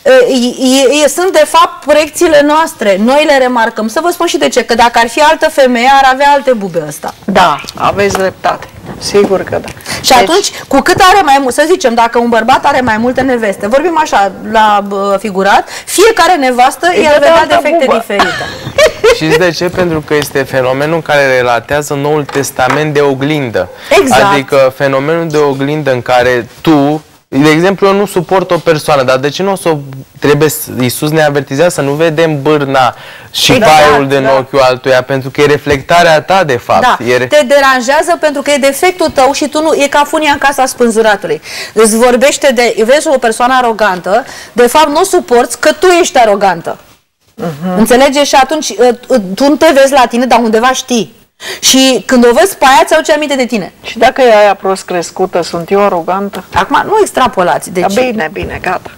E, e, sunt de fapt proiecțiile noastre. Noi le remarcăm. Să vă spun și de ce. Că dacă ar fi altă femeie, ar avea alte bube ăsta. Da, aveți dreptate. Sigur că da. Și deci... atunci, cu cât are mai mult, să zicem, dacă un bărbat are mai multe neveste, vorbim așa, la uh, figurat, fiecare nevastă e ar vedea defecte bubă. diferite. Știți de ce? Pentru că este fenomenul care relatează Noul Testament de oglindă. Exact. Adică fenomenul de oglindă în care tu, de exemplu, eu nu suport o persoană, dar de ce nu o să trebuie, Iisus ne avertizează să nu vedem bârna și exact, paiul din da. ochiul altuia, pentru că e reflectarea ta, de fapt. Da, e te deranjează pentru că e defectul tău și tu nu, e ca funia în casa spânzuratului. Îți vorbește de, vezi o persoană arogantă, de fapt nu suporți că tu ești arogantă. Uh-huh. Înțelegeți? Și atunci tu nu te vezi la tine, dar undeva știi. Și când o vezi pe aia, ți-au aminte de tine. Și dacă e aia prost crescută, sunt eu arogantă? Acum, nu extrapolați. Deci... Bine, bine, gata.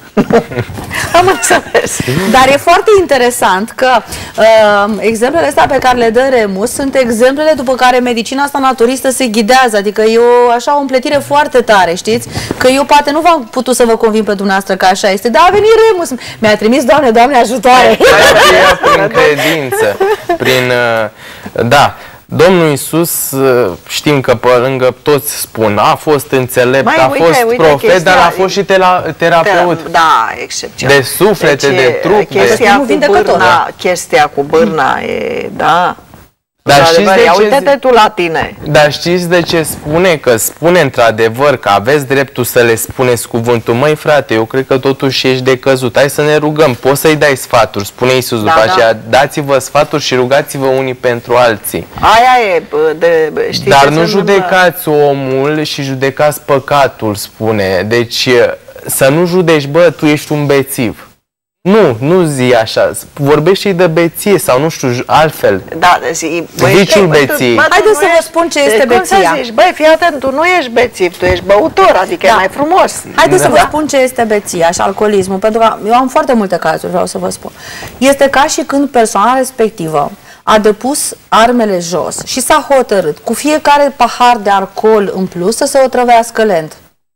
Am înțeles. Dar e foarte interesant că uh, exemplele astea pe care le dă Remus sunt exemplele după care medicina asta naturistă se ghidează. Adică e o, așa o împletire foarte tare, știți? Că eu poate nu v-am putut să vă convin pe dumneavoastră că așa este. Dar a venit Remus. Mi-a trimis, Doamne, Doamne ajutoare. Prin credință. Prin, uh, da. Domnul Iisus, știm că pe lângă toți spun, a fost înțelept, Mai, a uite, fost uite, profet, chestia, dar a fost și terapeut. Da, excepțional. De suflete, deci, de trup. Chestia, de... cu bârna, chestia cu bârna e, da... Dar știți de ce... Uite-te tu la tine. Dar știți de ce spune? Că spune într-adevăr că aveți dreptul să le spuneți cuvântul. Măi frate, eu cred că totuși ești de căzut. Hai să ne rugăm. Poți să-i dai sfaturi, spune Iisus după da, aceea. Da. Dați-vă sfaturi și rugați-vă unii pentru alții. Aia e de, știi, dar nu judecați omul și judecați păcatul, spune. Deci să nu judeci, bă, tu ești un bețiv. Nu, nu zi așa. Vorbești și de beție sau nu știu, altfel. Da, zi, viciul beției. Haideți să vă spun ce este beția. Zici, băi, fii atent, tu nu ești bețiv, tu ești băutor, adică da. e mai frumos. Haideți da. să vă spun ce este beția și alcoolismul, pentru că eu am foarte multe cazuri, vreau să vă spun. Este ca și când persoana respectivă a depus armele jos și s-a hotărât cu fiecare pahar de alcool în plus să se otrăvească lent.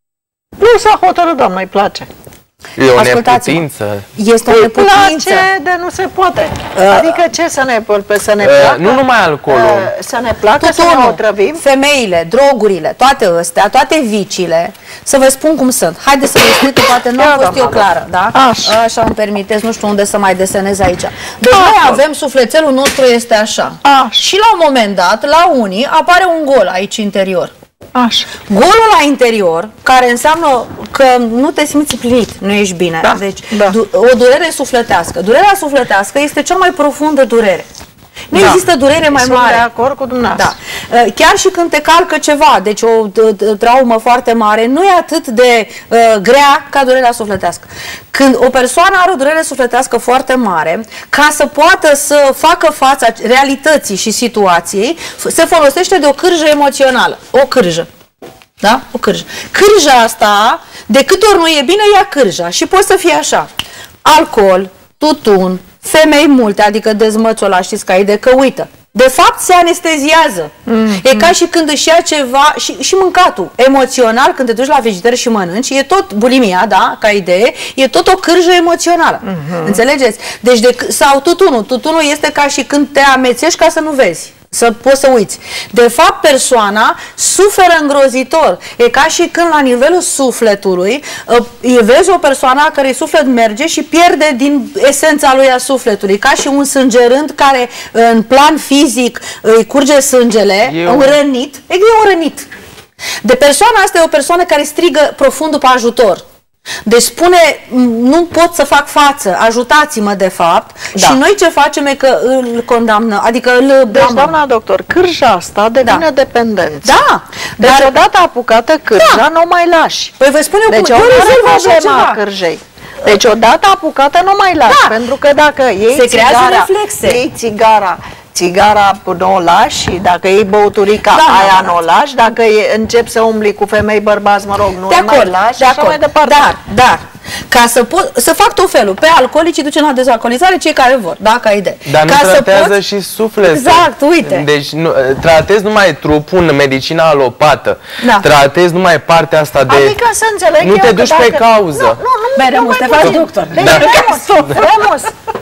Nu s-a hotărât, doamnă, îi place. E o neputință. Este o neputință. Place, de nu se poate. Uh, adică ce să ne, să ne uh, placă? Nu numai alcoolul. Uh, să ne placă, Tutunul, să ne otrăvim? Femeile, drogurile, toate astea, toate viciile, să vă spun cum sunt. Haideți să vă explic, că poate nu am fost eu clară. Da? Așa. Așa îmi permiteți, nu știu unde să mai desenez aici. Deci așa. Noi avem, sufletelul nostru este așa. așa. Și la un moment dat, la unii, apare un gol aici interior. Așa. Golul la interior, care înseamnă că nu te simți plinit, nu ești bine. Da, deci, da. Du o durere sufletească. Durerea sufletească este cea mai profundă durere. Nu da. există durere mai Sunt mare. de acord cu dumneavoastră. Da. Chiar și când te calcă ceva, deci o traumă foarte mare, nu e atât de uh, grea ca durerea sufletească. Când o persoană are o durere sufletească foarte mare, ca să poată să facă fața realității și situației, se folosește de o cârjă emoțională. O cârjă. Da? O cârjă. Cârja asta, de câte ori nu e bine, ia cârja. Și poate să fie așa. Alcool, tutun, femei multe, adică dezmățul ăla, știți, ca idee că uită. De fapt, se anesteziază. Mm, e ca și când își ia ceva, și, și mâncatul. Emoțional, când te duci la frigider și mănânci, e tot bulimia, da, ca idee, e tot o cârjă emoțională. Mm-hmm. Înțelegeți? Deci, de, sau tutunul. Tutunul este ca și când te amețești ca să nu vezi. Să poți să uiți. De fapt, persoana suferă îngrozitor. E ca și când la nivelul sufletului vezi o persoană a cărei suflet merge și pierde din esența lui a sufletului. Ca și un sângerând care în plan fizic îi curge sângele, un rănit. E un rănit. De persoana asta e o persoană care strigă profund după ajutor. Deci spune, nu pot să fac față, ajutați-mă de fapt, da. Și noi ce facem e că îl condamnăm, adică îl blamăm. Deci, doamna doctor, cârja asta devine da. dependență. Da. Deci dar odată apucată cârja, da. nu mai lași. Păi vă spun eu deci, cum, eu rezolv așa ceva. Cârjei. Deci odată apucată nu mai lași, da. pentru că dacă iei se țigara, creează reflexe. iei țigara, țigara nu o lași, și dacă iei băuturica, da, aia da, nu o lași, dacă e, începi să umbli cu femei, bărbați, mă rog, nu de mai lași, de așa mai departe. Dar, dar, ca să pot, să fac tot felul, pe alcoolici ducem la dezalcoolizare cei care vor, da, ca idee. Dar ca nu tratează pot... și sufletul. Exact, uite. Deci nu, tratezi numai trupul în medicina alopată, da. tratezi numai partea asta de... Adică să înțeleg nu te duci dacă... pe cauză. Nu, nu, nu, Remus, te faci doctor. Deci, Remus, Remus,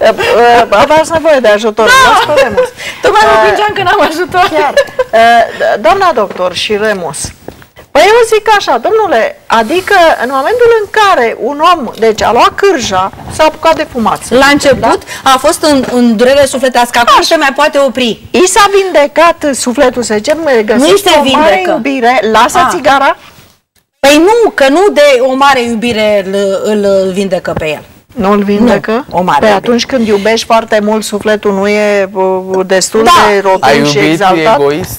aveați nevoie de ajutor. Da, tocmai mă plângeam că n-am ajutor. Chiar. Doamna doctor și Remus, păi eu zic așa, domnule, adică în momentul în care un om, deci a luat cârja, s-a apucat de fumat. La început da? a fost în, în durere sufletească, acum se mai poate opri. I s-a vindecat sufletul, să zicem, nu este o mare iubire, lasă a. țigara? Păi nu, că nu de o mare iubire îl, îl vindecă pe el. Nu îl vindecă? Nu, o mare păi atunci când iubești foarte mult, sufletul nu e destul da. de rotund și exaltat? Ai egoist?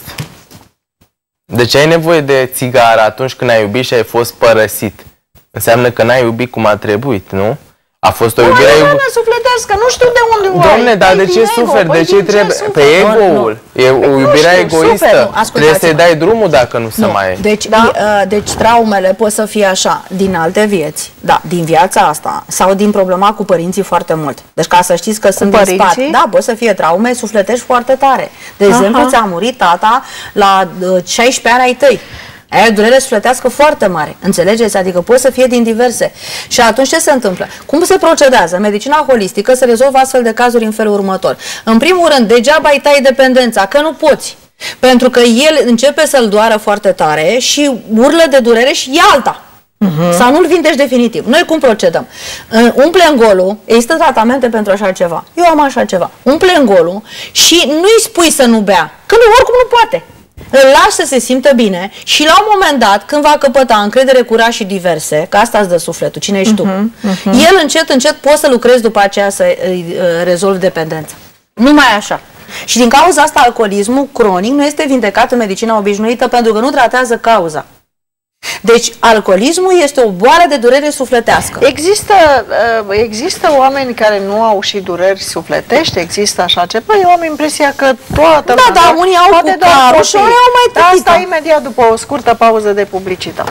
Deci ai nevoie de țigară atunci când ai iubit și ai fost părăsit. Înseamnă că n-ai iubit cum a trebuit, nu? A fost o iubire... Nu, nu, sufletească, nu știu de unde o ai. Doamne, dar de ce suferi? De ce trebuie? Pe egoul. E o iubirea egoistă. Trebuie să-i dai drumul dacă nu se mai... Deci, da? Deci traumele pot să fie așa, din alte vieți, da, din viața asta, sau din problema cu părinții foarte mult. Deci ca să știți că sunt din spate. Da, pot să fie traume sufletești foarte tare. De exemplu, ți-a murit tata la șaisprezece ani ai tăi. Aia e o durere sufletească foarte mare, înțelegeți? Adică poate să fie din diverse. Și atunci ce se întâmplă? Cum se procedează? Medicina holistică se rezolvă astfel de cazuri în felul următor. În primul rând, degeaba îi tai dependența, că nu poți. Pentru că el începe să-l doară foarte tare și urlă de durere și ia alta. Uh-huh. Sau nu-l vindești definitiv. Noi cum procedăm? Umplem golul, există tratamente pentru așa ceva. Eu am așa ceva. Umplem golul și nu-i spui să nu bea, că nu, oricum nu poate. Îl lași să se simtă bine și la un moment dat, când va căpăta încredere, curaj și diverse, că asta îți dă sufletul, cine ești tu, uh-huh, uh-huh. el încet, încet poți să lucrezi după aceea să uh, rezolvi dependența. Numai așa. Și din cauza asta alcoolismul cronic nu este vindecat în medicina obișnuită pentru că nu tratează cauza. Deci, alcoolismul este o boală de durere sufletească. Există, există oameni care nu au și dureri sufletești? Există așa ceva? Eu am impresia că toată... Da, da, unii au cu carul și unii au mai tătită. Asta imediat după o scurtă pauză de publicitate.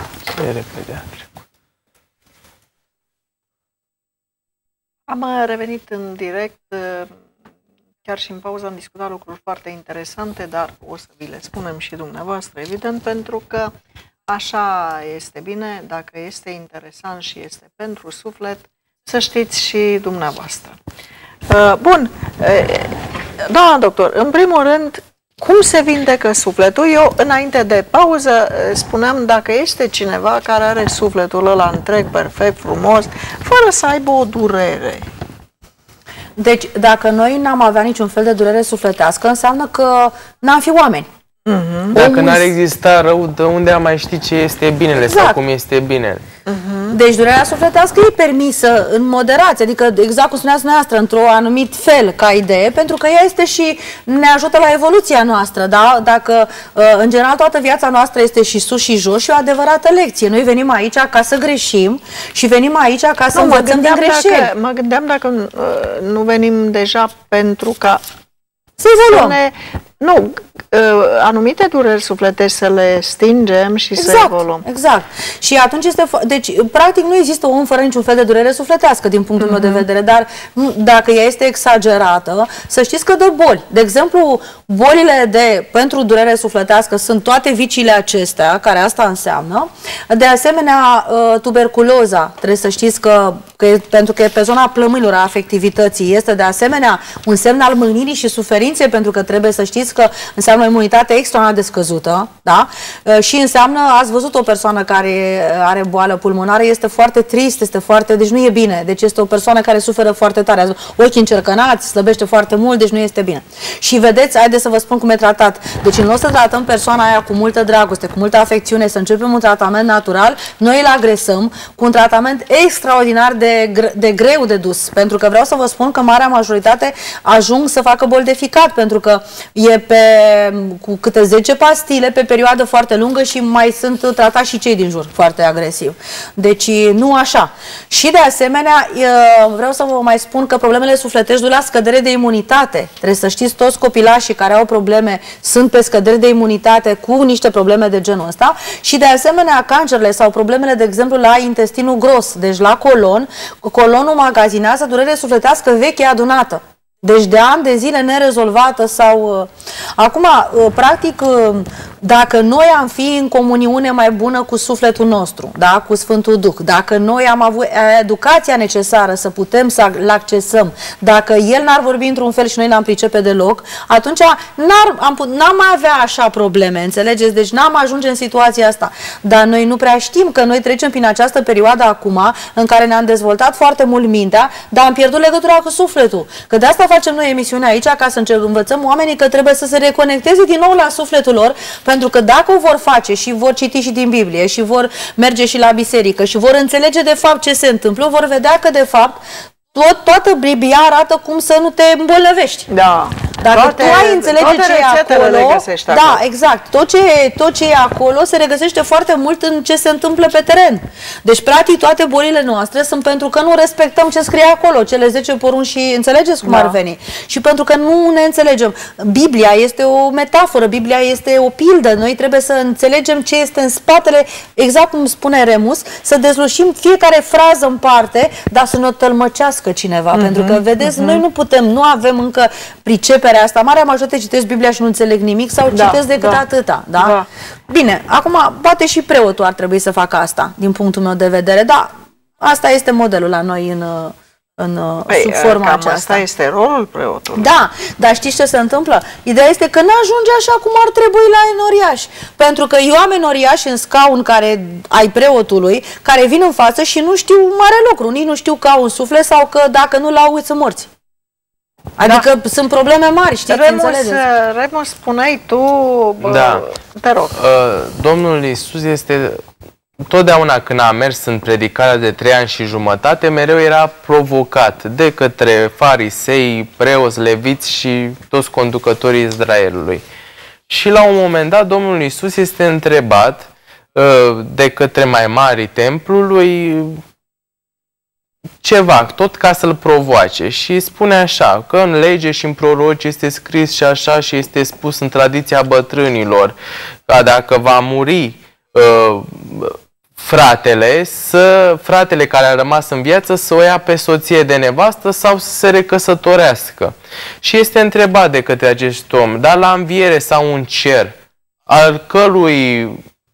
Am revenit în direct, chiar și în pauză am discutat lucruri foarte interesante, dar o să vi le spunem și dumneavoastră, evident, pentru că așa este bine, dacă este interesant și este pentru suflet, să știți și dumneavoastră. Bun, doamna doctor, în primul rând, cum se vindecă sufletul? Eu, înainte de pauză, spuneam dacă este cineva care are sufletul ăla întreg, perfect, frumos, fără să aibă o durere. Deci, dacă noi n-am avea niciun fel de durere sufletească, înseamnă că n-am fi oameni. Mm-hmm. Dacă n-ar exista rău, de unde am mai ști ce este binele, exact, sau cum este binele? Mm-hmm. Deci durerea sufletească e permisă în moderație, adică exact cum spuneați dumneavoastră, într-o anumit fel ca idee, pentru că ea este și ne ajută la evoluția noastră, da? Dacă în general toată viața noastră este și sus și jos și o adevărată lecție. Noi venim aici ca să greșim și venim aici ca să nu, învățăm din greșeli. Dacă, mă gândeam dacă uh, nu venim deja pentru ca să evoluăm. Ne, nu, anumite dureri sufletești să le stingem și exact, să evoluăm. Exact. Și atunci este... Deci, practic, nu există om fără niciun fel de durere sufletească, din punctul mm-hmm. meu de vedere, dar dacă ea este exagerată, să știți că dă boli. De exemplu, bolile de, pentru durere sufletească sunt toate viciile acestea, care asta înseamnă. De asemenea, tuberculoza, trebuie să știți că, că e, pentru că e pe zona plămânilor, a afectivității, este de asemenea un semn al mânirii și suferinței, pentru că trebuie să știți că înseamnă o imunitate extraordinar de scăzută, da? Și înseamnă, ați văzut o persoană care are boală pulmonară, este foarte trist, este foarte, deci nu e bine, deci este o persoană care suferă foarte tare, ochii încercănați, slăbește foarte mult, deci nu este bine. Și vedeți, haideți să vă spun cum e tratat. Deci în loc să tratăm persoana aia cu multă dragoste, cu multă afecțiune, să începem un tratament natural, noi îl agresăm cu un tratament extraordinar de, gre de greu de dus, pentru că vreau să vă spun că marea majoritate ajung să facă bol de ficat, pentru că e pe cu câte zece pastile pe perioadă foarte lungă și mai sunt tratați și cei din jur foarte agresiv. Deci nu așa. Și de asemenea vreau să vă mai spun că problemele sufletești duc la scădere de imunitate. Trebuie să știți, toți copilașii care au probleme sunt pe scădere de imunitate cu niște probleme de genul ăsta și de asemenea cancerele sau problemele, de exemplu, la intestinul gros, deci la colon, colonul magazinează durere sufletească veche adunată. Deci de ani de zile nerezolvată sau... Acum, practic, dacă noi am fi în comuniune mai bună cu sufletul nostru, da, cu Sfântul Duh, dacă noi am avut educația necesară să putem să-l accesăm, dacă El n-ar vorbi într-un fel și noi n-am pricepe deloc, atunci n-am mai avea așa probleme, înțelegeți? Deci n-am ajunge în situația asta. Dar noi nu prea știm că noi trecem prin această perioadă acum în care ne-am dezvoltat foarte mult mintea, dar am pierdut legătura cu sufletul. Că de asta facem noi emisiunea aici, ca să învățăm oamenii că trebuie să se reconecteze din nou la sufletul lor, pentru că dacă o vor face și vor citi și din Biblie și vor merge și la biserică și vor înțelege de fapt ce se întâmplă, vor vedea că de fapt tot, toată Biblia arată cum să nu te îmbolnăvești. Da. Dacă toate, tu ai înțelege ce e acolo, da, exact, tot ce, tot ce e acolo se regăsește foarte mult în ce se întâmplă pe teren. Deci, practic, toate bolile noastre sunt pentru că nu respectăm ce scrie acolo, cele zece porunci și înțelegeți cum da. ar veni. Și pentru că nu ne înțelegem. Biblia este o metaforă, Biblia este o pildă. Noi trebuie să înțelegem ce este în spatele, exact cum spune Remus, să dezlușim fiecare frază în parte, dar să ne o tălmăcească cineva. Mm-hmm, pentru că, vedeți, mm-hmm. noi nu putem, nu avem încă priceperea asta. Marea majoritate citesc Biblia și nu înțeleg nimic sau da, citesc decât da. atâta. Da? Da. Bine, acum poate și preotul ar trebui să facă asta, din punctul meu de vedere, dar asta este modelul la noi în, în păi, sub forma cam aceasta. Asta este rolul preotului. Da, dar știți ce se întâmplă? Ideea este că nu ajunge așa cum ar trebui la enoriași. Pentru că eu am enoriași în scaun care ai preotului, care vin în față și nu știu mare lucru, nici nu știu că au un suflet sau că dacă nu l-au sunt morți. Adică da. sunt probleme mari, știți, Remus, înțelegeți? Remus, spuneai tu, da. te rog. Domnul Iisus este, totdeauna când a mers în predicarea de trei ani și jumătate, mereu era provocat de către farisei, preoți, leviți și toți conducătorii Israelului. Și la un moment dat, Domnul Iisus este întrebat de către mai mari templului ceva, tot ca să-l provoace. Și spune așa, că în lege și în proroci este scris și așa și este spus în tradiția bătrânilor, că dacă va muri uh, fratele, să, fratele care a rămas în viață să o ia pe soție de nevastă sau să se recăsătorească. Și este întrebat de către acest om, dar la înviere sau în cer, al cărui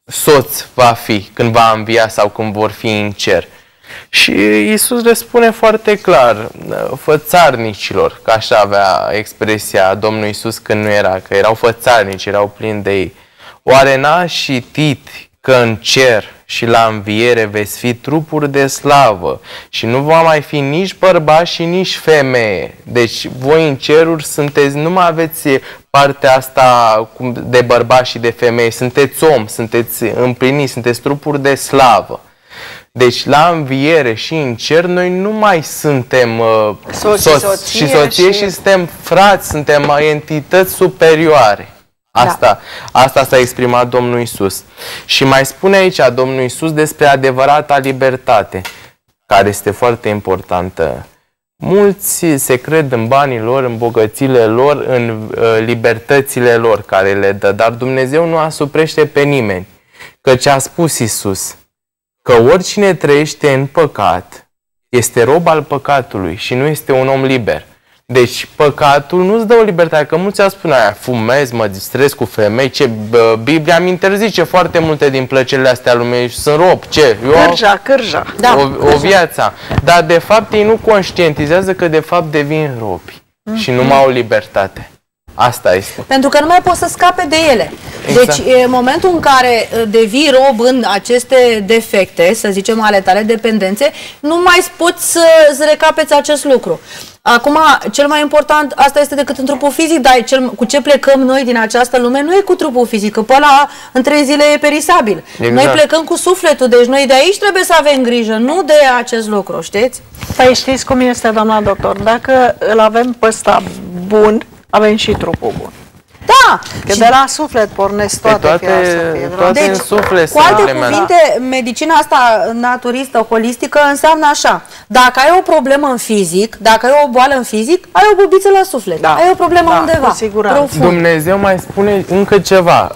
soț va fi când va învia sau când vor fi în cer? Și Iisus răspunde foarte clar, fățarnicilor, că așa avea expresia Domnul Iisus când nu era, că erau fățarnici, erau plini de ei. Oare n-a citit că în cer și la înviere veți fi trupuri de slavă și nu va mai fi nici bărbat și nici femeie. Deci voi în ceruri sunteți, nu mai aveți partea asta de bărbat și de femeie, sunteți om, sunteți împliniți, sunteți trupuri de slavă. Deci la înviere și în cer noi nu mai suntem uh, soți, soți soție și soție și... și suntem frați, suntem entități superioare. Asta, da. asta s-a exprimat Domnul Iisus. Și mai spune aici Domnul Iisus despre adevărata libertate, care este foarte importantă. Mulți se cred în banii lor, în bogățile lor, în uh, libertățile lor care le dă, dar Dumnezeu nu asuprește pe nimeni. Căci a spus Iisus că oricine trăiește în păcat este rob al păcatului și nu este un om liber. Deci păcatul nu-ți dă o libertate, că mulți ar spune aia, fumez, mă distrez cu femei, ce Biblia îmi interzice foarte multe din plăcerile astea lumii, sunt rob, ce? Eu cârja, cârja. Da, o, o viață. Dar de fapt ei nu conștientizează că de fapt devin robi mm-hmm. și nu mai au libertate. Asta este. Pentru că nu mai poți să scape de ele. Exact. Deci, în momentul în care devii rob în aceste defecte, să zicem ale tale dependențe, nu mai poți să recapeți acest lucru. Acum, cel mai important, asta este decât în trupul fizic, dar cel, cu ce plecăm noi din această lume nu e cu trupul fizic, că pe ăla în trei zile e perisabil. Exact. Noi plecăm cu sufletul, deci noi de aici trebuie să avem grijă, nu de acest lucru, știți? Păi știți cum este, doamna doctor, dacă îl avem pe ăsta bun, avem și trupul bun. Da! Că de la suflet pornesc toate, toate, toate deci, în suflet. Cu alte cuvinte, medicina asta naturistă, holistică, înseamnă așa. Dacă ai o problemă în fizic, dacă ai o boală în fizic, ai o bubiță la suflet. Da. Ai o problemă da, undeva. Profund. Dumnezeu mai spune încă ceva.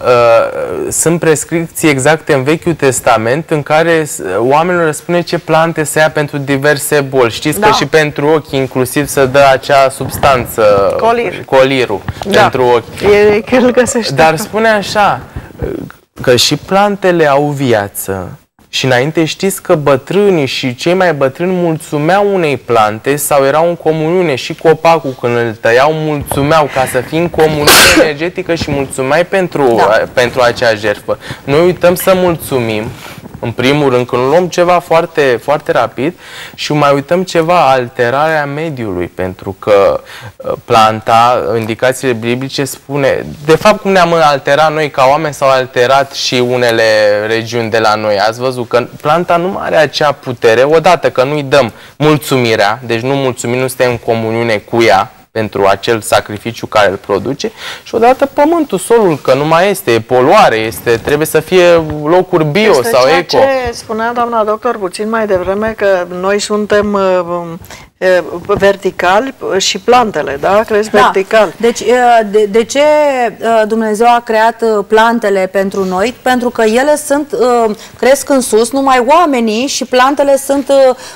Sunt prescripții exacte în Vechiul Testament în care oamenilor spune ce plante să ia pentru diverse boli. Știți da. că și pentru ochi inclusiv să dă acea substanță, Colir. colirul, da. pentru ochi. E că îl găsește. Dar spune așa, că și plantele au viață și înainte știți că bătrânii și cei mai bătrâni mulțumeau unei plante sau erau în comuniune și copacul când îl tăiau mulțumeau ca să fii în comuniune energetică și mulțumeai pentru, da. pentru acea jertfă. Noi uităm să mulțumim. În primul rând, când luăm ceva foarte, foarte rapid și mai uităm ceva, alterarea mediului, pentru că planta, indicațiile biblice spune, de fapt cum ne-am alterat noi ca oameni, s-au alterat și unele regiuni de la noi. Ați văzut că planta nu are acea putere, odată că nu-i dăm mulțumirea, deci nu mulțumim, nu suntem în comuniune cu ea, pentru acel sacrificiu care îl produce și odată pământul, solul, că nu mai este, e poluare, este, trebuie să fie locuri bio este sau ceea eco. Ce spunea doamna doctor puțin mai devreme, că noi suntem uh, verticali și plantele, da? Cresc da. vertical. Deci, de, de ce Dumnezeu a creat plantele pentru noi? Pentru că ele sunt, cresc în sus, numai oamenii și plantele sunt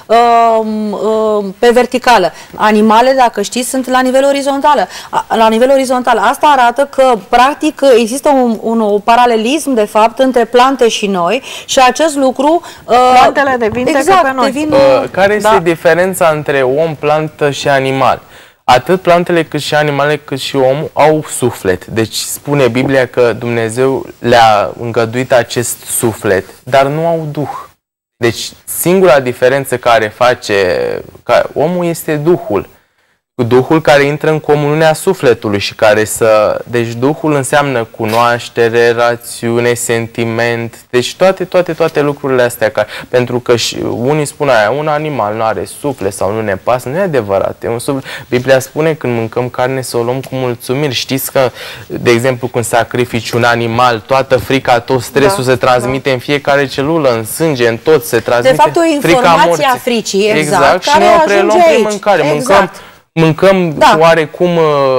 pe verticală. Animale, dacă știți, sunt la nivel orizontal. La nivel orizontal. Asta arată că, practic, există un, un paralelism, de fapt, între plante și noi și acest lucru... Plantele devin exact, pe noi. Devin, uh, care este da. diferența între om, plantă și animal? Atât plantele cât și animale cât și omul au suflet. Deci spune Biblia că Dumnezeu le-a îngăduit acest suflet, dar nu au duh. Deci singura diferență care face ca omul este duhul. Duhul care intră în comuniunea sufletului și care să... Deci Duhul înseamnă cunoaștere, rațiune, sentiment, deci toate, toate, toate lucrurile astea. Care, pentru că și unii spun aia, un animal nu are suflet sau nu ne pasă, nu e adevărat. E un suflet. Biblia spune când mâncăm carne să o luăm cu mulțumiri. Știți că, de exemplu, când sacrifici un animal, toată frica, tot stresul da, se transmite da. în fiecare celulă, în sânge, în tot se transmite. De fapt, o informație a fricii, exact, exact care și noi o ajunge preluăm prin aici. mâncare. Exact. Mâncăm Mâncăm da. oarecum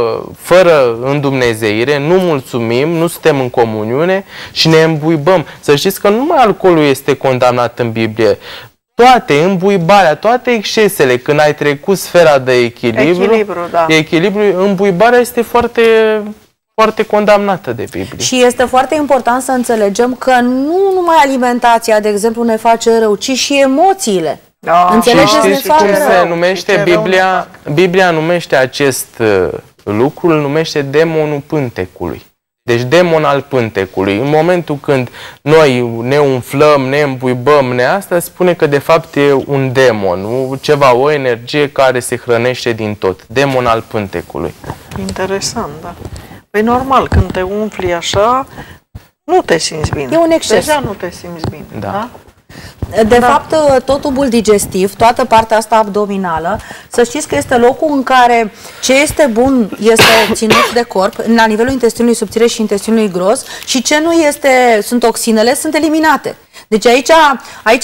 fără îndumnezeire, nu mulțumim, nu suntem în comuniune și ne îmbuibăm. Să știți că numai alcoolul este condamnat în Biblie. Toate, îmbuibarea, toate excesele, când ai trecut sfera de echilibru, echilibru, da. echilibru îmbuibarea este foarte, foarte condamnată de Biblie. Și este foarte important să înțelegem că nu numai alimentația, de exemplu, ne face rău, ci și emoțiile. Da, înțelegeți? Și știți cum se rău. numește Biblia? Biblia numește acest uh, lucru, îl numește demonul pântecului. Deci demon al pântecului. În momentul când noi ne umflăm, ne îmbuibăm, ne asta, spune că de fapt e un demon, ceva, o energie care se hrănește din tot. Demon al pântecului. Interesant, da. Păi normal, când te umfli așa, nu te simți bine. E un exces. Deja nu te simți bine. Da. Da? De da. fapt, tot tubul digestiv, toată partea asta abdominală, să știți că este locul în care ce este bun este ținut de corp, la nivelul intestinului subțire și intestinului gros, și ce nu este, sunt toxinele, sunt eliminate. Deci aici, aici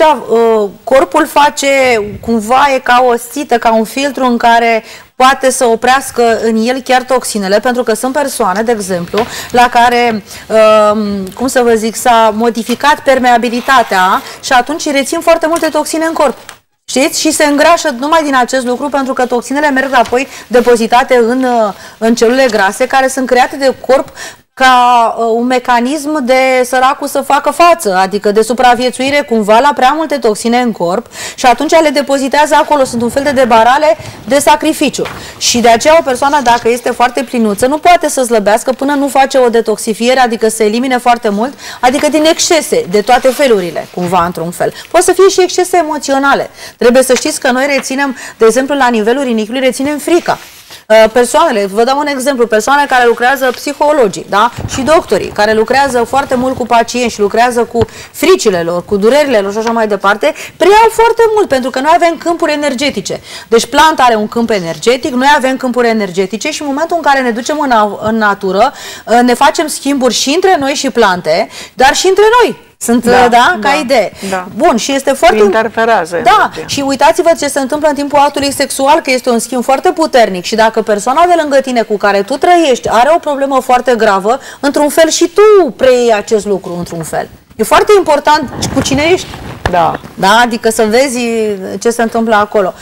corpul face, cumva e ca o sită, ca un filtru în care poate să oprească în el chiar toxinele, pentru că sunt persoane, de exemplu, la care, cum să vă zic, s-a modificat permeabilitatea și atunci rețin foarte multe toxine în corp. Știți? Și se îngrașă numai din acest lucru, pentru că toxinele merg apoi depozitate în, în celule grase, care sunt create de corp ca uh, un mecanism de săracul să facă față, adică de supraviețuire cumva la prea multe toxine în corp, și atunci le depozitează acolo, sunt un fel de debarale de sacrificiu. Și de aceea o persoană, dacă este foarte plinuță, nu poate să slăbească până nu face o detoxifiere, adică să elimine foarte mult, adică din excese, de toate felurile, cumva într-un fel. Poate să fie și excese emoționale. Trebuie să știți că noi reținem, de exemplu, la nivelul rinichiului, reținem frica. Persoanele, vă dau un exemplu, persoane care lucrează, psihologii, da? Și doctorii, care lucrează foarte mult cu pacienți și lucrează cu fricile lor, cu durerile lor și așa mai departe, preiau foarte mult, pentru că noi avem câmpuri energetice. Deci planta are un câmp energetic, noi avem câmpuri energetice și în momentul în care ne ducem în, în natură, ne facem schimburi și între noi și plante, dar și între noi. Sunt, da, da, da, ca idee. Da. Bun, și este foarte... Interferează. Da, și uitați-vă ce se întâmplă în timpul actului sexual, că este un schimb foarte puternic și dacă persoana de lângă tine cu care tu trăiești are o problemă foarte gravă, într-un fel și tu preiei acest lucru într-un fel. E foarte important cu cine ești. Da. Da, adică să vezi ce se întâmplă acolo.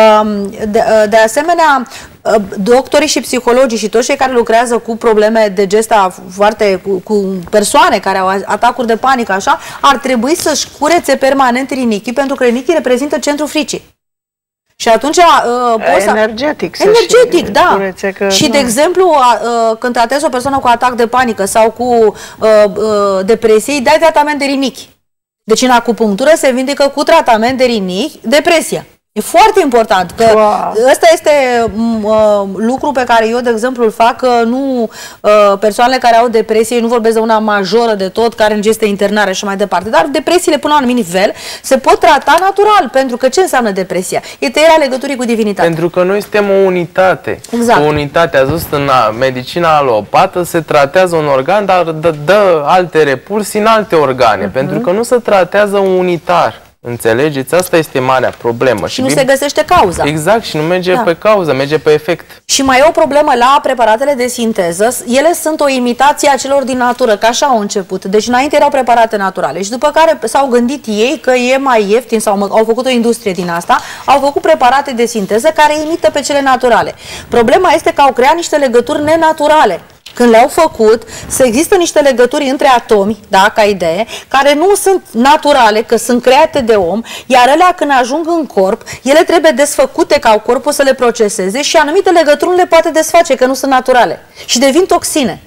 De, de asemenea, doctorii și psihologii și toți cei care lucrează cu probleme de gesta foarte, cu, cu persoane care au atacuri de panică, așa, ar trebui să-și curețe permanent rinichii, pentru că rinichii reprezintă centrul fricii. Și atunci uh, poți energetic, să... energetic, da. Curețe că, și nu. de exemplu, uh, când tratezi o persoană cu atac de panică sau cu uh, uh, depresie, îi dai tratament de rinichi. Deci în acupunctură se vindecă cu tratament de rinichi depresia. E foarte important, că wow. ăsta este uh, lucru pe care eu, de exemplu, îl fac, că nu uh, persoanele care au depresie, nu vorbesc de una majoră de tot, care este internare și mai departe, dar depresiile până la un anumit nivel se pot trata natural, pentru că ce înseamnă depresia? E tăierea legăturii cu divinitatea. Pentru că noi suntem o unitate. Exact. O unitate, a zis în medicina alopată, se tratează un organ, dar dă, dă alte repulsii în alte organe, uh-huh. pentru că nu se tratează un unitar. Înțelegeți? Asta este marea problemă. Și, și nu se găsește cauza. Exact, și nu merge da. pe cauză, merge pe efect. Și mai e o problemă la preparatele de sinteză. Ele sunt o imitație a celor din natură, că așa au început. Deci înainte erau preparate naturale și după care s-au gândit ei că e mai ieftin, sau au făcut o industrie din asta, au făcut preparate de sinteză care imită pe cele naturale. Problema este că au creat niște legături nenaturale. Când le-au făcut, să există niște legături între atomi, da, ca idee, care nu sunt naturale, că sunt create de om, iar alea când ajung în corp, ele trebuie desfăcute ca corpul să le proceseze și anumite legături nu le poate desface, că nu sunt naturale. Și devin toxine.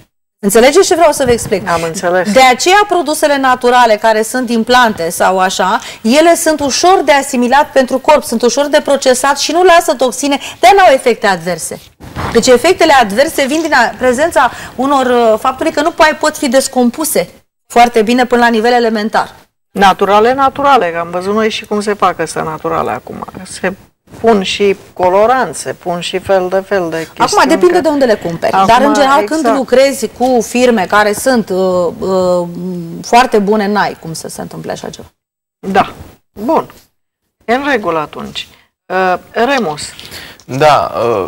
Înțelegeți ce vreau să vă explic? Am înțeles. De aceea produsele naturale care sunt implante sau așa, ele sunt ușor de asimilat pentru corp, sunt ușor de procesat și nu lasă toxine, de nu au efecte adverse. Deci efectele adverse vin din prezența unor fapturi că nu mai pot fi descompuse foarte bine până la nivel elementar. Naturale, naturale, că am văzut noi și cum se fac astea naturale acum. Se pun și coloranți, se pun și fel de fel de chestiuni. Acum depinde că... de unde le cumperi. Acum, dar în general exact. Când lucrezi cu firme care sunt uh, uh, foarte bune, n-ai cum să se întâmple așa ceva. Da. Bun. E în regulă atunci. Uh, Remus. Da. Uh,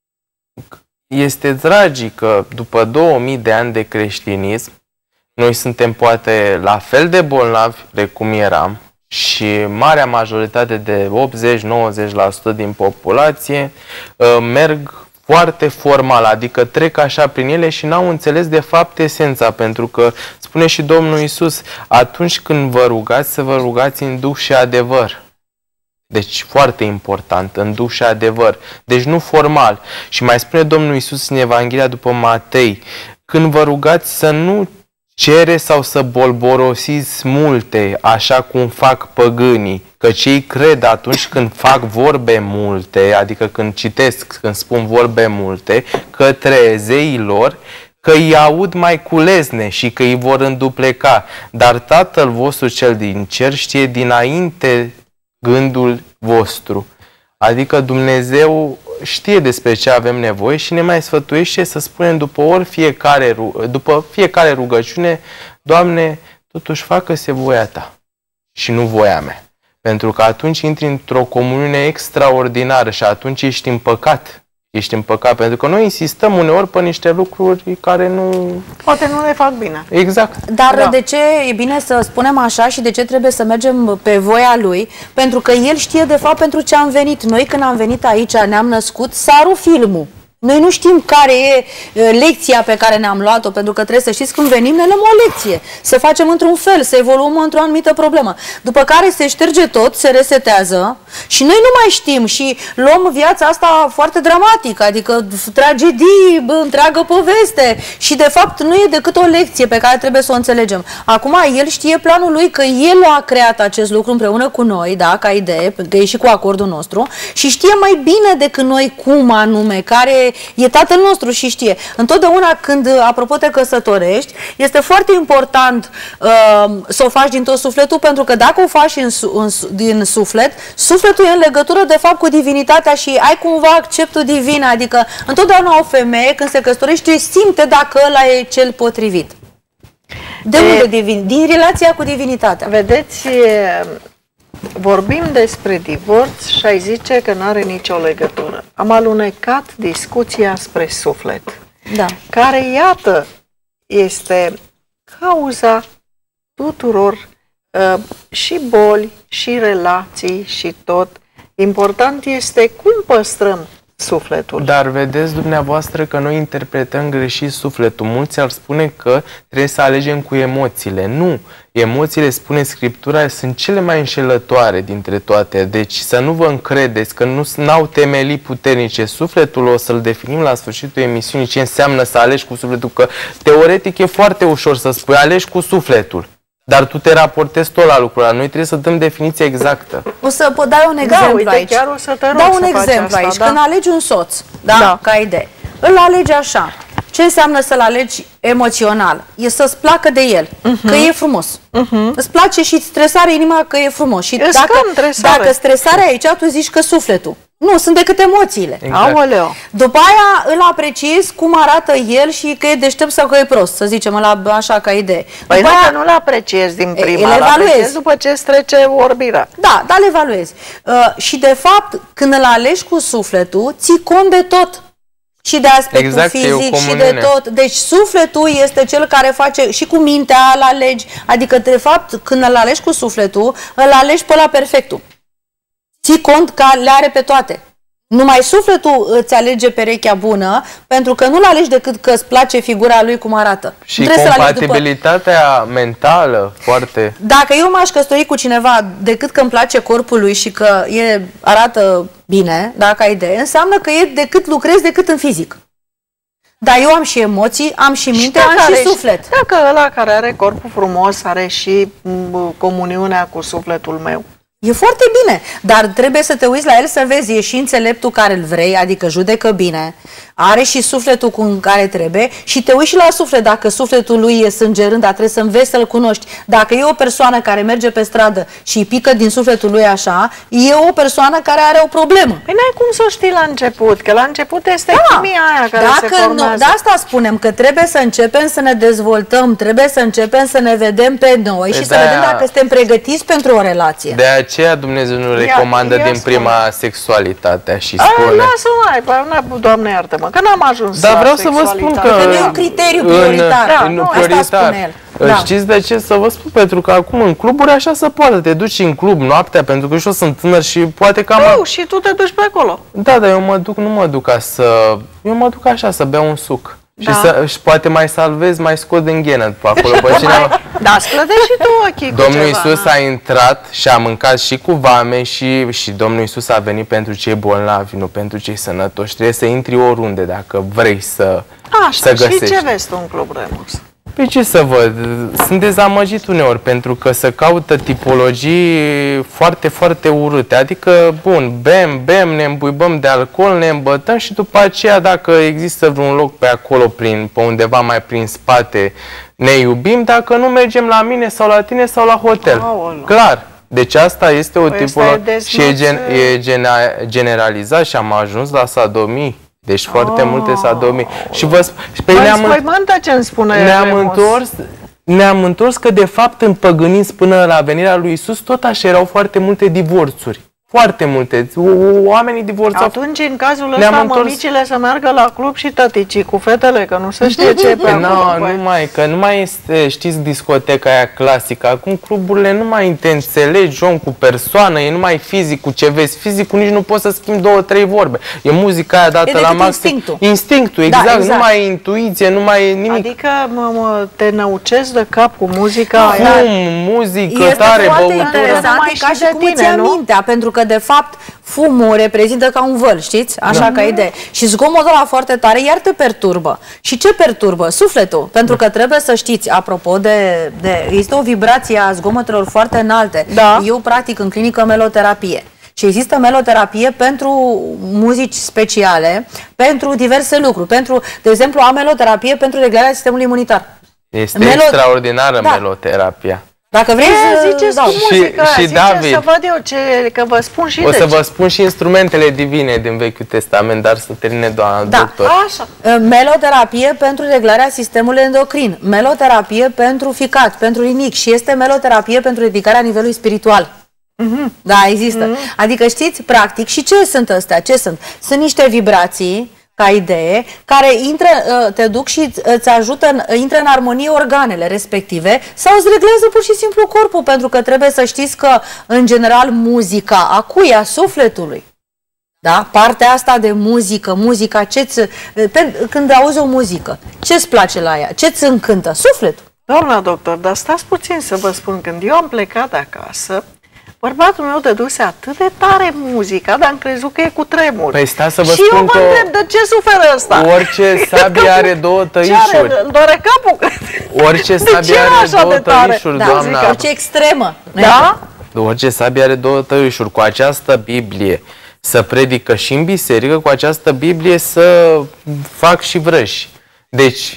este tragic că după două mii de ani de creștinism noi suntem poate la fel de bolnavi de cum eram și marea majoritate de optzeci la nouăzeci la sută din populație uh, merg foarte formal, adică trec așa prin ele și n-au înțeles de fapt esența, pentru că spune și Domnul Iisus, atunci când vă rugați, să vă rugați în duh și adevăr. Deci foarte important, în duh și adevăr. Deci nu formal. Și mai spune Domnul Iisus în Evanghelia după Matei, când vă rugați să nu cere sau să bolborosiți multe, așa cum fac păgânii, că cei cred atunci când fac vorbe multe, adică când citesc, când spun vorbe multe, către zeii lor, că îi aud mai culezne și că îi vor îndupleca. Dar Tatăl vostru cel din cer știe dinainte gândul vostru. Adică Dumnezeu știe despre ce avem nevoie și ne mai sfătuiește să spunem după ori fiecare, după fiecare rugăciune, Doamne, totuși facă-se voia Ta și nu voia mea. Pentru că atunci intri într-o comuniune extraordinară și atunci ești în păcat. Ești în păcat, pentru că noi insistăm uneori pe niște lucruri care nu... Poate nu ne fac bine. Exact. Dar da. De ce e bine să spunem așa și de ce trebuie să mergem pe voia Lui? Pentru că El știe de fapt pentru ce am venit. Noi când am venit aici, ne-am născut, s-a rupt filmul. Noi nu știm care e lecția pe care ne-am luat-o, pentru că trebuie să știți când venim, ne luăm o lecție. Să facem într-un fel, să evoluăm într-o anumită problemă. După care se șterge tot, se resetează și noi nu mai știm și luăm viața asta foarte dramatică, adică tragedii, întreagă poveste și de fapt nu e decât o lecție pe care trebuie să o înțelegem. Acum El știe planul Lui, că El a creat acest lucru împreună cu noi, da, ca idee, că e și cu acordul nostru și știe mai bine decât noi cum anume, care e Tatăl nostru și știe. Întotdeauna când, apropo, te căsătorești, este foarte important uh, să o faci din tot sufletul, pentru că dacă o faci în, în, din suflet, sufletul e în legătură de fapt cu divinitatea și ai cumva acceptul divin, adică întotdeauna o femeie când se căsătorește simte dacă ăla e cel potrivit. De e, unde divin? Din relația cu divinitatea. Vedeți, e... vorbim despre divorț și ai zice că nu are nicio legătură. Am alunecat discuția spre suflet, da. Care, iată, este cauza tuturor uh, și boli, și relații, și tot. Important este cum păstrăm sufletul. Dar vedeți dumneavoastră că noi interpretăm greșit sufletul. Mulți ar spune că trebuie să alegem cu emoțiile. Nu! Emoțiile, spune Scriptura, sunt cele mai înșelătoare dintre toate. Deci să nu vă încredeți că nu au temelii puternice. Sufletul o să-l definim la sfârșitul emisiunii ce înseamnă să alegi cu sufletul. Că teoretic e foarte ușor să spui alegi cu sufletul. Dar tu te raportezi tot la lucrul ăla. Noi trebuie să dăm definiție exactă. O să pot da un exemplu da, uite, aici. Chiar o să te rog Dau să un exemplu asta, aici. Da? Când alegi un soț, da, da. ca idee, îl alegi așa. Ce înseamnă să-l alegi emoțional? E să-ți placă de el, uh-huh. că e frumos. Uh-huh. Îți place și stresare inima că e frumos. Și dacă, dacă stresarea aici, tu zici că sufletul. Nu, sunt decât emoțiile. Exact. Aoleo. După aia îl apreciezi cum arată el și că e deștept sau că e prost, să zicem, la așa ca idee. Păi după nu, aia, că nu-l apreciezi din prima, îl evaluezi după ce îți trece orbirea. Da, dar le evaluezi. Uh, și de fapt, când îl alegi cu sufletul, ții cont de tot. Și de aspectul exact, fizic și de tot. Deci sufletul este cel care face și cu mintea îl alegi. Adică, de fapt, când îl alegi cu sufletul, îl alegi pe la perfectul. Ții cont că le are pe toate. Numai sufletul îți alege perechea bună, pentru că nu-l alegi decât că îți place figura lui cum arată. Și compatibilitatea după... mentală foarte... Dacă eu m-aș căsători cu cineva decât că îmi place corpul lui și că e, arată bine, dacă ai idee, înseamnă că e decât lucrez decât în fizic. Dar eu am și emoții, am și minte, și am și are, suflet. Dacă ăla care are corpul frumos are și m, comuniunea cu sufletul meu. E foarte bine, dar trebuie să te uiți la el să vezi, e și înțeleptul care îl vrei, adică judecă bine, are și sufletul cu care trebuie și te uiți și la suflet, dacă sufletul lui e sângerând, dar trebuie să înveți să-l cunoști. Dacă e o persoană care merge pe stradă și îi pică din sufletul lui așa, e o persoană care are o problemă. Păi n-ai cum să o știi la început, că la început este Da, chimia aia care dacă se formează. Nu, de asta spunem că trebuie să începem să ne dezvoltăm, trebuie să începem să ne vedem pe noi Pe și să de-aia- vedem dacă suntem pregătiți pentru o relație. De aceea Dumnezeu nu recomandă ia din spune. prima sexualitatea și A, spune... lasă-mă, bă, Doamne iartă-mă, că n-am ajuns Dar la vreau să vă spun sexualitate. că... Că nu e un criteriu prioritar. Da, în, nu, în asta prioritar. spune el. Da. Știți de ce să vă spun? Pentru că acum în cluburi așa se poate. Te duci în club noaptea, pentru că și eu sunt tânăr și poate că am... Eu, și tu te duci pe acolo. Da, dar eu mă duc, nu mă duc ca să... Eu mă duc așa, să beau un suc. Da. Și, să, și poate mai salvez, mai scot din ghenă după acolo. Pe cineva... Da, îți clădești și tu ochii cu Domnul ceva, Iisus na. a intrat și a mâncat și cu vame și, și Domnul Iisus a venit pentru cei bolnavi, nu pentru cei sănătoși. Trebuie să intri oriunde dacă vrei să, Așa, să și găsești. ce vezi tu în Club Remux? Păi ce să văd? Sunt dezamăgit uneori pentru că se caută tipologii foarte, foarte urâte. Adică, bun, bem, bem, ne îmbuibăm de alcool, ne îmbătăm și după aceea dacă există vreun loc pe acolo, prin, pe undeva mai prin spate, ne iubim, dacă nu mergem la mine sau la tine sau la hotel. Aoleu. Clar. Deci asta este o Păi tipologie ăsta e și e, gen, dezmăț- e gena- generalizat și am ajuns la sodomii. Deci foarte multe sodomii. Și vă sp- și pe Mă ne-am înspăimântă ce îmi spune ne-am Remus. întors, ne-am întors că de fapt în păgânism până la venirea lui Isus tot așa erau foarte multe divorțuri. Foarte multe. O- Oamenii divorțau. Atunci, în cazul Ne-am ăsta, întors- mămicile să meargă la club și tăticii cu fetele, că nu se știe ce e pe acolo. No, băi. nu mai, că nu mai este, știți, discoteca aia clasică. Acum cluburile nu mai te înțelegi om cu persoană, e numai fizic cu ce vezi. Fizicul nici nu poți să schimbi două, trei vorbe. E muzica aia dată E la decât maxim. instinctul. Instinctul, Da, exact. exact. Nu mai e intuiție, nu mai e nimic. Adică mă, mă, te năucesc de cap cu muzica Cum, aia. muzică, Este tare, foarte băutură. interesant, Numai e ca și și de cum îți tine, ia nu? mintea, pentru că de fapt fumul reprezintă ca un văl, știți? Așa ca idee. Și zgomotul ăla foarte tare iar te perturbă. Și ce perturbă? Sufletul. Pentru că trebuie să știți, apropo de, de există o vibrație a zgomotelor foarte înalte. Da. Eu practic în clinică meloterapie. Și există meloterapie pentru muzici speciale, pentru diverse lucruri. Pentru, de exemplu, am meloterapie pentru reglarea sistemului imunitar. Este Melo- extraordinară Da. meloterapia. Dacă vrei E, să... ziceți dau. cu Și- muzica și aia, ziceți David. să văd eu ce, că vă spun și O de să ce. vă spun și instrumentele divine din Vechiul Testament, dar să termine doamna Da. doctor. Așa. Meloterapie pentru reglarea sistemului endocrin, meloterapie pentru ficat, pentru rinic și este meloterapie pentru ridicarea nivelului spiritual. Mm-hmm. Da, există. Mm-hmm. Adică știți, practic, și ce sunt astea? Ce sunt? Sunt niște vibrații, ca idee, care intră, te duc și îți ajută, intră în armonie organele respective sau îți reglează pur și simplu corpul, pentru că trebuie să știți că, în general, muzica, a cui? A sufletului. Da? Partea asta de muzică, muzica, ce-ți, când auzi o muzică, ce-ți place la ea? Ce-ți încântă? Sufletul. Doamna doctor, dar stați puțin să vă spun, când eu am plecat de acasă, bărbatul meu dăduse atât de tare muzica, dar am crezut că e cu tremur. Păi stați să vă și spun eu mă că întreb, de ce suferă ăsta? orice sabie are două Ce tăișuri. are? Îmi doare capul? Orice De sabie ce era are așa două de tare? tăișuri, Da, doamna. orice extremă. Da? Orice sabie are două tăișuri. Cu această Biblie să predică și în biserică, cu această Biblie să fac și vrăși. Deci,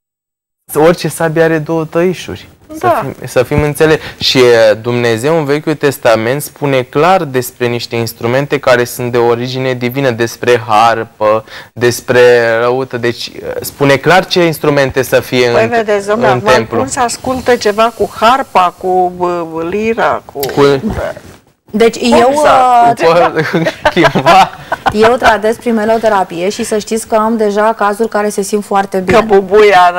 orice sabie are două tăișuri. Să, Da. fim, să fim înțelepți. Și e, Dumnezeu în Vechiul Testament spune clar despre niște instrumente care sunt de origine divină, despre harpă, despre răută. Deci spune clar ce instrumente să fie Păi în, vedeți, domnule, în acum templu. cum să asculte ceva cu harpa, cu bă, lira, cu... Cu, Deci eu, Exact. uh, cu chimva. eu tratez prin meloterapie și să știți că am deja cazuri care se simt foarte bine. Că bubuia,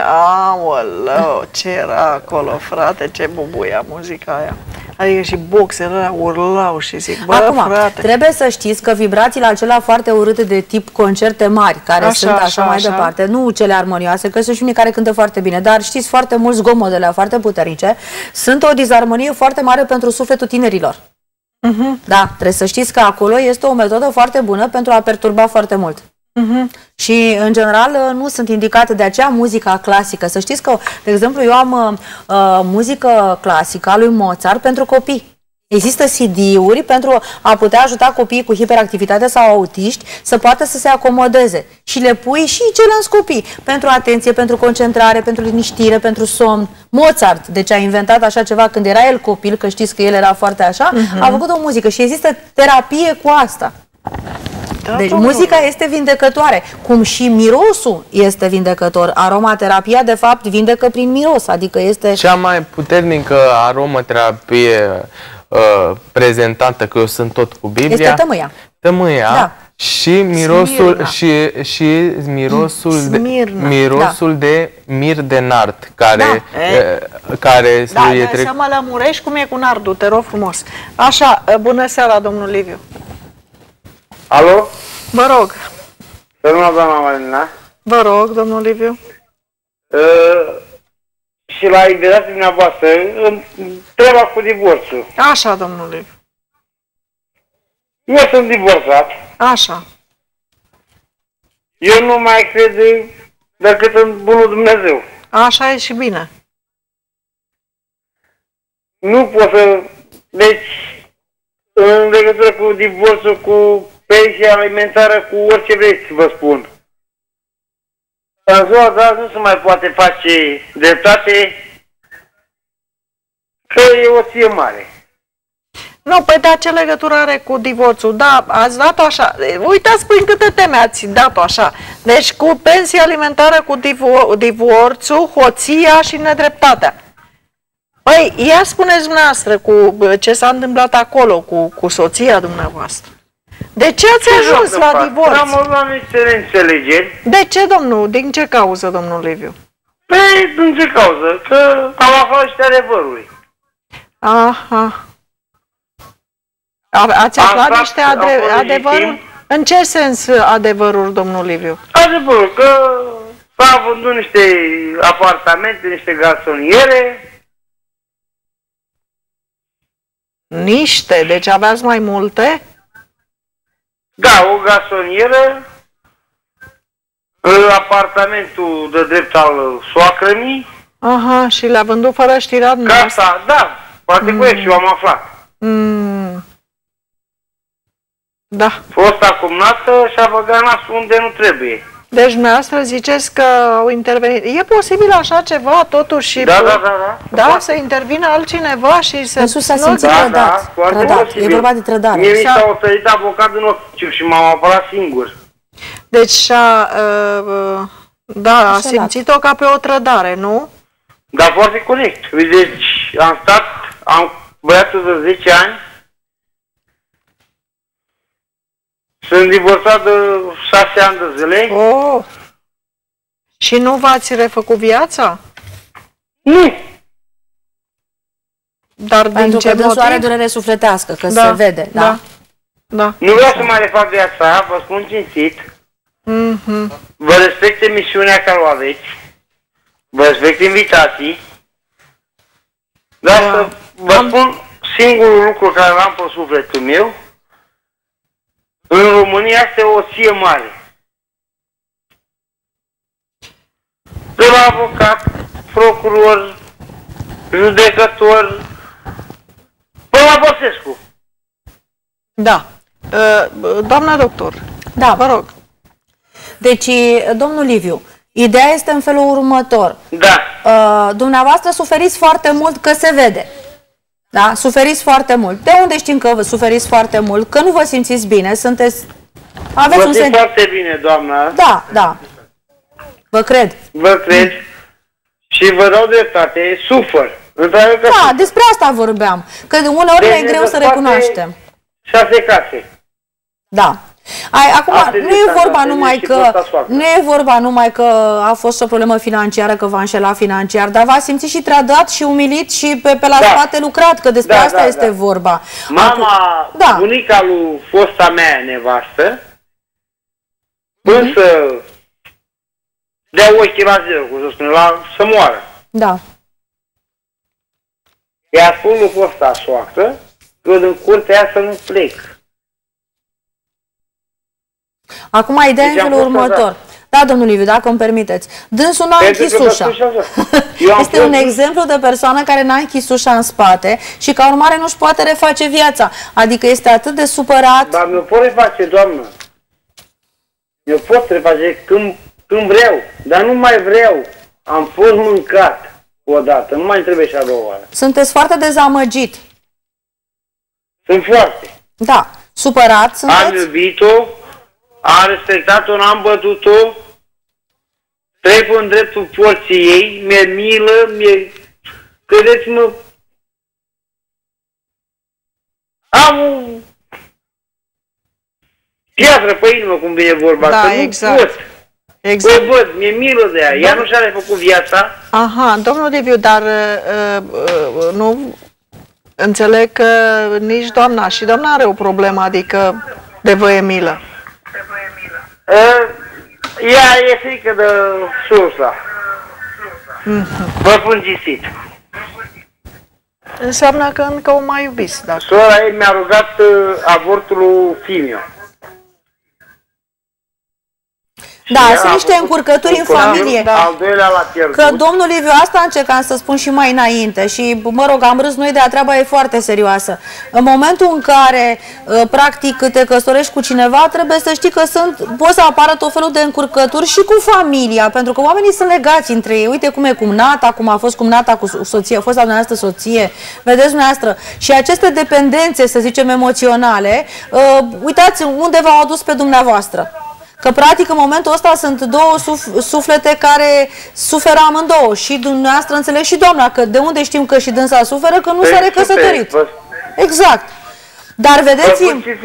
aoleu, ce era acolo, frate, ce bubuia muzica aia. Adică și boxele ăla urlau și zic, bă, Acum, frate. trebuie să știți că vibrațiile acelea foarte urâte de tip concerte mari, care Așa, sunt așa, așa, mai așa. departe, nu cele armonioase, că sunt și unii care cântă foarte bine, dar știți foarte mulți zgomotele foarte puternice, sunt o dizarmonie foarte mare pentru sufletul tinerilor. Uh-huh. Da, trebuie să știți că acolo este o metodă foarte bună pentru a perturba foarte mult. Uh-huh. Și, în general, nu sunt indicate, de aceea muzica clasică. Să știți că, de exemplu, eu am uh, muzică clasică a lui Mozart pentru copii. Există C D-uri pentru a putea ajuta copiii cu hiperactivitate sau autiști să poată să se acomodeze. Și le pui și ceilalți copii pentru atenție, pentru concentrare, pentru liniștire, pentru somn. Mozart, deci a inventat așa ceva când era el copil, că știți că el era foarte așa, uh-huh. a făcut o muzică și există terapie cu asta. Da, deci muzica este vindecătoare, cum și mirosul este vindecător. Aromaterapia, de fapt, vindecă prin miros, adică este... Cea mai puternică aromaterapie uh, prezentată, că eu sunt tot cu Biblia... Este tămâia. Tămâia da. și mirosul, și, și mirosul, de, mirosul da. de mir de nard, care... Da, e, care da, e trec... să mă lămurești cum e cu nardul, te rog frumos. Așa, bună seara, domnul Liviu. Alo? Vă rog. Bună, doamna Marina. Vă rog, domnul Liviu. Uh, și la invitația dumneavoastră, treaba cu divorțul. Așa, domnul Liviu. Eu sunt divorțat. Așa. Eu nu mai cred decât în bunul Dumnezeu. Așa e și bine. Nu pot să... Deci, în legătură cu divorțul, cu pensia alimentară, cu orice vreți, vă spun. În ziua de azi nu se mai poate face dreptate, că e o ție mare. Nu, păi de ce legătură are cu divorțul? Da, ați dat-o așa. Uitați prin câte teme ați dat-o așa. Deci cu pensia alimentară, cu divor divorțul, hoția și nedreptatea. Păi, ia spuneți dumneavoastră cu ce s-a întâmplat acolo cu, cu soția dumneavoastră. De ce ați ajuns la fac? divorț? Am avut la niște neînțelegeri. De ce, domnul? Din ce cauză, domnul Liviu? Păi, din ce cauză? Că am aflat niște adevăruri. Aha. A, ați aflat niște adevăruri? În ce sens adevăruri, domnul Liviu? Adevărul, că s-a vândut niște apartamente, niște garsoniere. Niște? Deci aveați mai multe? Da, o garsonieră, apartamentul de drept al soacrămii. Aha, și le-a vândut fără știrea dumneavoastră? Casa, da, poate mm. cu și eu am aflat. Mm. Da. Fost acumulată și a băgat nasul unde nu trebuie. Deci dumneavoastră ziceți că au intervenit. E posibil așa ceva, totuși? Da, da, da. Da, da să intervină altcineva și să... Însuși s-a simțit da, trădat. Da, trădat. E vorba de trădare. Mie mi s-a oferit avocat în oficiu și m-am apărat singur. Deci și-a... Uh, da, a simțit-o ca pe o trădare, nu? Da, foarte corect. Deci am stat, am băiatul de zece ani, sunt divorțat de șase ani de zile. Oh. Și nu v-ați refăcut viața? Nu. Dar pentru din ce motiv? Are durere sufletească, că da, se vede, da? Da. Da. Nu vreau să mai refac viața, vă spun cinstit. Mm-hmm. Vă respect emisiunea care o aveți. Vă respect invitații. Dar da. să vă Am... spun singurul lucru care l-am pe sufletul meu. În România este o ție mare. De la avocat, procuror, judecător, până la Băsescu. Da. Doamna doctor, da, vă rog. Deci, domnul Liviu, ideea este în felul următor. Da. Dumneavoastră suferiți foarte mult, că se vede. Da? Suferiți foarte mult. De unde știm că vă suferiți foarte mult? Că nu vă simțiți bine, sunteți... Aveți vă un simt foarte bine, doamna. Da, da. Vă cred. Vă cred. Și vă dau dreptate, sufăr. Da, sufăr. Despre asta vorbeam. Că de uneori e greu să recunoaștem. Șase case. Da. Ai, acum, nu e vorba numai că nu e vorba numai că a fost o problemă financiară, că v-a înșelat financiar, dar v-a simțit și trădat și umilit și pe, pe la da. spate lucrat, că despre da, asta da, este da. vorba. Mama, acum, da. bunica lui fosta mea nevastă, până mm -hmm. să dea ochii la zero, cum să spune, la, să moară. Da. I-a spus lui fosta soacră că din curtea aia să nu plec. Acum, ideea deci în felul următor. Da, domnul Liviu, dacă îmi permiteți. Dânsul n-a închis ușa. Este un exemplu de persoană care n-a închis ușa în spate și ca urmare nu-și poate reface viața. Adică este atât de supărat. Dar mi-o pot reface, doamnă. Mi-o pot reface când, când vreau. Dar nu mai vreau. Am fost mâncat odată. Nu mai trebuie și a doua oară. Sunteți foarte dezamăgit. Sunt foarte. Da. Supărat sunteți? Am iubit-o. Am respectat-o, n-am bătut-o. Trec în dreptul porții ei, mi-e milă, mi-e... Credeți-mă... Am un... piatră pe inimă, cum vine vorba, da, că nu exact. pot. Exact. Păi văd, mi-e milă de ea, ea nu și-a refăcut viața. Aha, domnul Liviu, dar uh, uh, nu înțeleg că nici doamna, și doamna are o problemă, adică de vă e milă. Uh, ea e frică de sursa. Mm-hmm. Vă fângisit. Înseamnă că încă o mai iubiți. Dacă... Sora ei mi-a rugat uh, avortul lui Fimiu. Da, sunt niște încurcături în familie. Da. Al doilea l-a pierdut. Că domnul Liviu, asta încercam să spun și mai înainte și, mă rog, am râs noi, de a treaba e foarte serioasă. În momentul în care, practic, te căsătorești cu cineva, trebuie să știi că sunt, pot să apară tot felul de încurcături și cu familia, pentru că oamenii sunt legați între ei. Uite cum e cumnata, cum a fost cumnata cu soția, a fost a dumneavoastră soție, vedeți dumneavoastră. Și aceste dependențe, să zicem, emoționale, uh, uitați unde v-au adus pe dumneavoastră. Că, practic, în momentul ăsta sunt două suf suflete care suferă amândouă. Și dumneavoastră înțeleg și doamna, că de unde știm că și dânsa suferă, că nu s-a recăsătorit. Exact. Dar vedeți...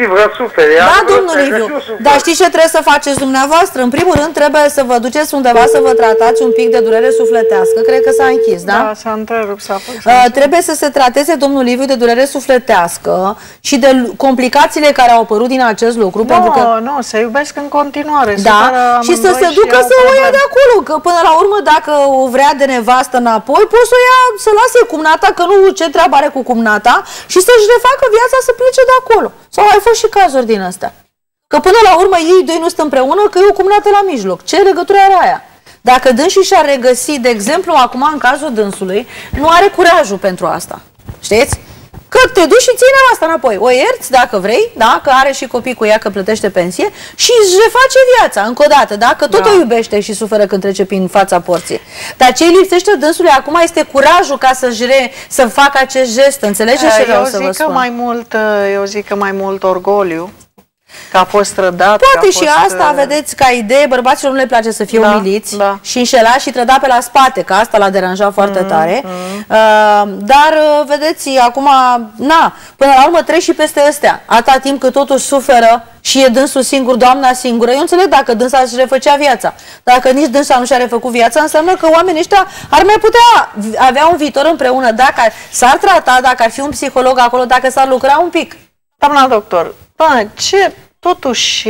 Da, domnul Liviu, dar știți ce trebuie să faceți dumneavoastră? În primul rând trebuie să vă duceți undeva să vă tratați un pic de durere sufletească. Cred că s-a închis, da? Da, s-a întrerupt, s-a fost. Uh, trebuie să se trateze, domnul Liviu, de durere sufletească și de complicațiile care au apărut din acest lucru. Nu, pentru că... nu, se iubesc în continuare. Da, și să se ducă să o ia de acolo, că până la urmă, dacă o vrea de nevastă înapoi, poți să o ia, să lase cumnata, că nu ce treabă are cu cumnata, și să-și refacă viața, să plece de acolo. Sau ai fost și cazuri din astea. Că până la urmă ei doi nu sunt împreună, că e o cumnată la mijloc. Ce legătură are aia? Dacă dânsul și-a regăsit, de exemplu, acum în cazul dânsului, nu are curajul pentru asta. Știți? Că te duci și ții nevasta înapoi. O ierți dacă vrei, da? Că are și copii cu ea, că plătește pensie, și își reface viața încă o dată, da? Că tot da. O iubește și suferă când trece prin fața porții. Dar ce îi lipsește dânsului acum este curajul ca să-și re... să facă acest gest. Înțelegeți ce vreau să vă spun? Mai mult, eu zic că mai mult orgoliu. Că a fost trădat. Poate și fost... asta, vedeți, ca idee, bărbaților nu le place să fie da, umiliți da. Și înșelați și trădat pe la spate, că asta l-a deranjat foarte mm, tare. Mm. Uh, dar, vedeți, acum, na, până la urmă treci și peste astea. Atâta timp cât totul suferă și e dânsul singur, doamna singură, eu înțeleg dacă dânsa își refăcea viața. Dacă nici dânsa nu și-a refăcut viața, înseamnă că oamenii ăștia ar mai putea avea un viitor împreună dacă s-ar trata, dacă ar fi un psiholog acolo, dacă s-ar lucra un pic. Doamna doctor, doamne, ce, totuși,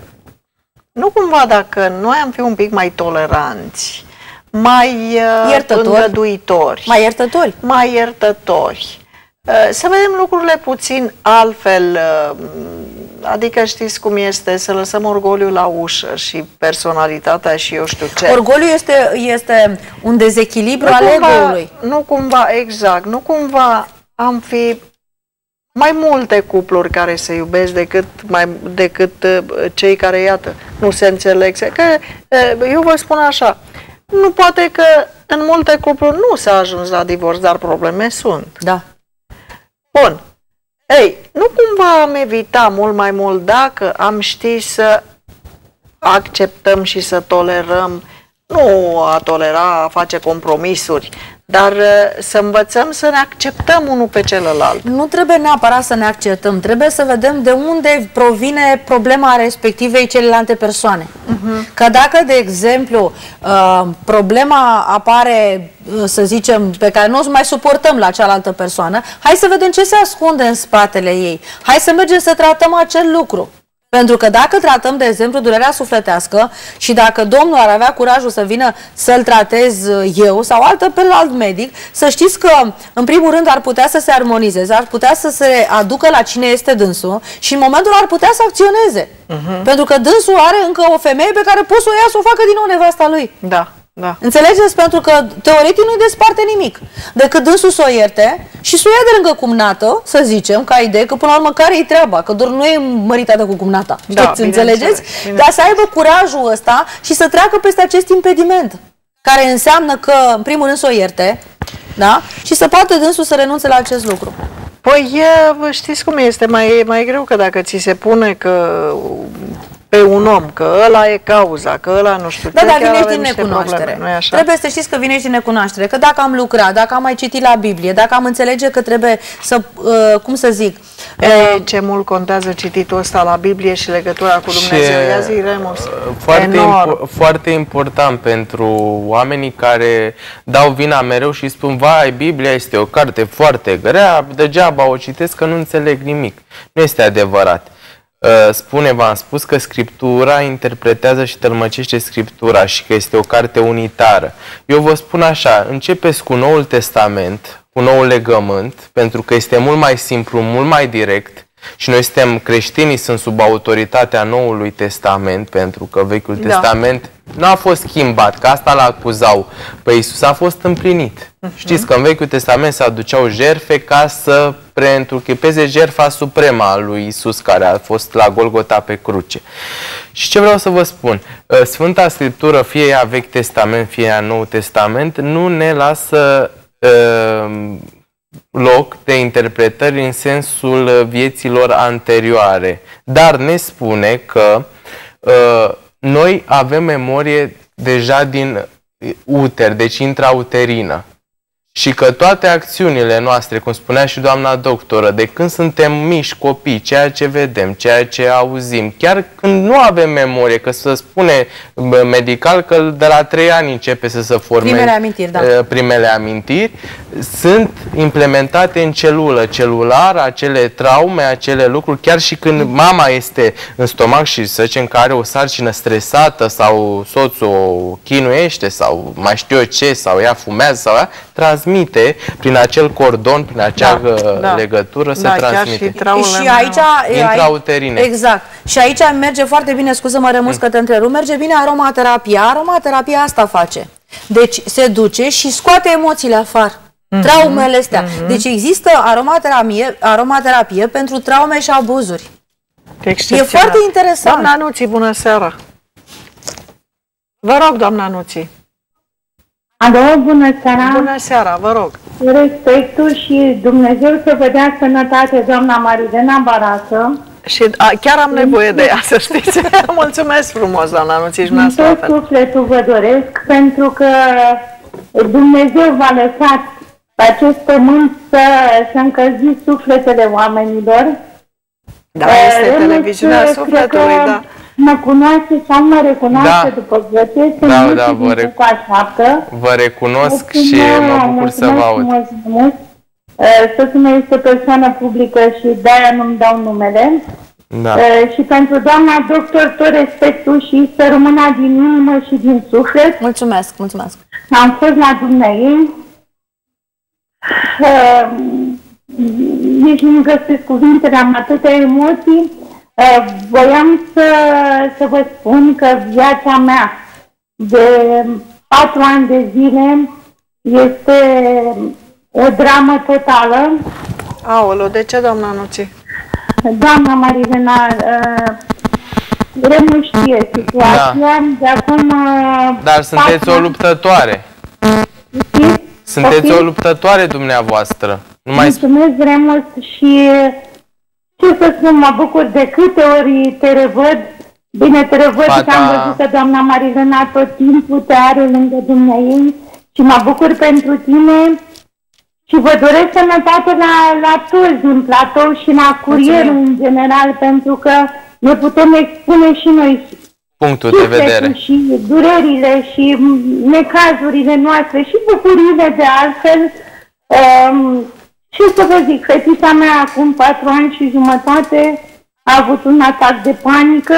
nu cumva dacă noi am fi un pic mai toleranți, mai iertători, îngăduitori, mai iertători, mai iertători, să vedem lucrurile puțin altfel, adică știți cum este, să lăsăm orgoliul la ușă și personalitatea și eu știu ce. Orgoliul este, este un dezechilibru nu al ego-ului. Nu cumva, exact, nu cumva am fi mai multe cupluri care se iubesc decât, mai, decât uh, cei care, iată, nu se înțeleg. Că, uh, eu vă spun așa, nu poate că în multe cupluri nu s-a ajuns la divorț, dar probleme sunt. Da. Bun. Ei, nu cumva am evita mult mai mult dacă am ști să acceptăm și să tolerăm, nu a tolera, a face compromisuri, dar să învățăm să ne acceptăm unul pe celălalt. Nu trebuie neapărat să ne acceptăm, trebuie să vedem de unde provine problema respectivei celelalte persoane. Uh-huh. Că dacă, de exemplu, problema apare, să zicem, pe care nu o mai suportăm la cealaltă persoană, hai să vedem ce se ascunde în spatele ei. Hai să mergem să tratăm acel lucru. Pentru că dacă tratăm, de exemplu, durerea sufletească și dacă Domnul ar avea curajul să vină să-l tratez eu sau altă pe alt medic, să știți că, în primul rând, ar putea să se armonizeze, ar putea să se aducă la cine este dânsul și în momentul ar putea să acționeze. Uh-huh. Pentru că dânsul are încă o femeie pe care poți să o ia să o facă din nou nevasta lui. Da. Da. Înțelegeți? Pentru că teoretic nu-i desparte nimic decât dânsul să o ierte și să o ia de lângă cumnată, să zicem, ca idee, că până la urmă care-i treaba? Că doar nu e măritată cu cumnata. Da, știți, înțelegeți? Bine. Dar să aibă curajul ăsta și să treacă peste acest impediment, care înseamnă că, în primul rând, să o ierte, da? Și să poată dânsul să renunțe la acest lucru. Păi, știți cum este? Mai, e mai greu că dacă ți se pune că pe un om, că ăla e cauza, că ăla nu știu. Da, dar vinești din necunoaștere. Trebuie să știți că vinești din necunoaștere, că dacă am lucrat, dacă am mai citit la Biblie, dacă am înțelege că trebuie să, uh, cum să zic... Uh, e, ce mult contează cititul ăsta la Biblie și legătura cu Dumnezeu. Ia zi, Remus. Foarte, impo foarte important pentru oamenii care dau vina mereu și spun, vai, Biblia este o carte foarte grea, degeaba o citesc că nu înțeleg nimic. Nu este adevărat. Spune, v-am spus că Scriptura interpretează și tălmăcește Scriptura și că este o carte unitară. Eu vă spun așa, începeți cu Noul Testament, cu Noul Legământ, pentru că este mult mai simplu, mult mai direct și noi suntem creștinii, sunt sub autoritatea Noului Testament, pentru că Vechiul da. Testament nu a fost schimbat, că asta l-acuzau pe Iisus, a fost împlinit. Uh-huh. Știți că în Vechiul Testament se aduceau jertfe ca să preîntruchipeze jertfa supremă a lui Iisus, care a fost la Golgota pe cruce. Și ce vreau să vă spun? Sfânta Scriptură, fie ea Vechi Testament, fie ea Nou Testament, nu ne lasă uh, loc de interpretări în sensul vieților anterioare, dar ne spune că uh, noi avem memorie deja din uter, deci intrauterină. Și că toate acțiunile noastre, cum spunea și doamna doctoră, de când suntem mici copii, ceea ce vedem, ceea ce auzim, chiar când nu avem memorie, că se spune medical că de la trei ani începe să se formeze primele amintiri, da. primele amintiri, sunt implementate în celulă celulară, acele traume, acele lucruri, chiar și când mama este în stomac și să zicem că are o sarcină stresată sau soțul o chinuiește sau mai știu eu ce, sau ea fumează sau ea, transmite prin acel cordon, prin acea da, da. legătură, se da, transmite. Și, și aici, intrauterine. Exact. Și aici merge foarte bine, scuză-mă Remus că te întrerup, merge bine aromaterapia. Aromaterapia asta face. Deci se duce și scoate emoțiile afară. Mm-hmm. Traumele astea. Mm-hmm. Deci există aromaterapie, aromaterapie pentru traume și abuzuri. E foarte interesant. Doamna Nuții, bună seara! Vă rog, doamna Nuții. Alo, bună seara! Bună seara, vă rog! Respectul și Dumnezeu să vă dea sănătate, doamna Marilena Barață. Și a, chiar am nevoie de ea, să știți. Mulțumesc frumos, doamna Nuții. Din tot sufletul vă doresc, pentru că Dumnezeu v-a lăsat pe acest pământ să, să încălziți sufletele oamenilor. Da, este uh, televiziunea sufletului, da. Mă cunoaște sau mă recunoaște da. după voce, da, da, da, vă, rec vă recunosc și mă bucur să vă aud. Soțul meu este persoană publică și de-aia nu-mi dau numele. Da. Și pentru doamna doctor tot respectul și să rămână din inimă și din suflet. Mulțumesc, mulțumesc. Am fost la dumneavoastră. Nici nu găsesc cuvintele, am atâtea emoții. Uh, voiam să, să vă spun că viața mea de patru ani de zile este o dramă totală. Aoleu, de ce, doamna Nuții? Doamna Marilena, uh, Remus știe situația, da. De acum... Uh, Dar sunteți o luptătoare. Știți? Sunteți Copii? o luptătoare dumneavoastră. Nu mai Mulțumesc, Remus, și... Ce să spun, mă bucur de câte ori te revăd. Bine, te revăd Fata... că am văzut că doamna Marilena tot timpul te are lângă dumneavoastră și mă bucur pentru tine și vă doresc sănătate la, la toți din platou și la curierul în general, pentru că ne putem expune și noi punctul de vedere și durerile și necazurile noastre și bucuriile de altfel. Um, Ce să vă zic, fetița mea acum patru ani și jumătate a avut un atac de panică.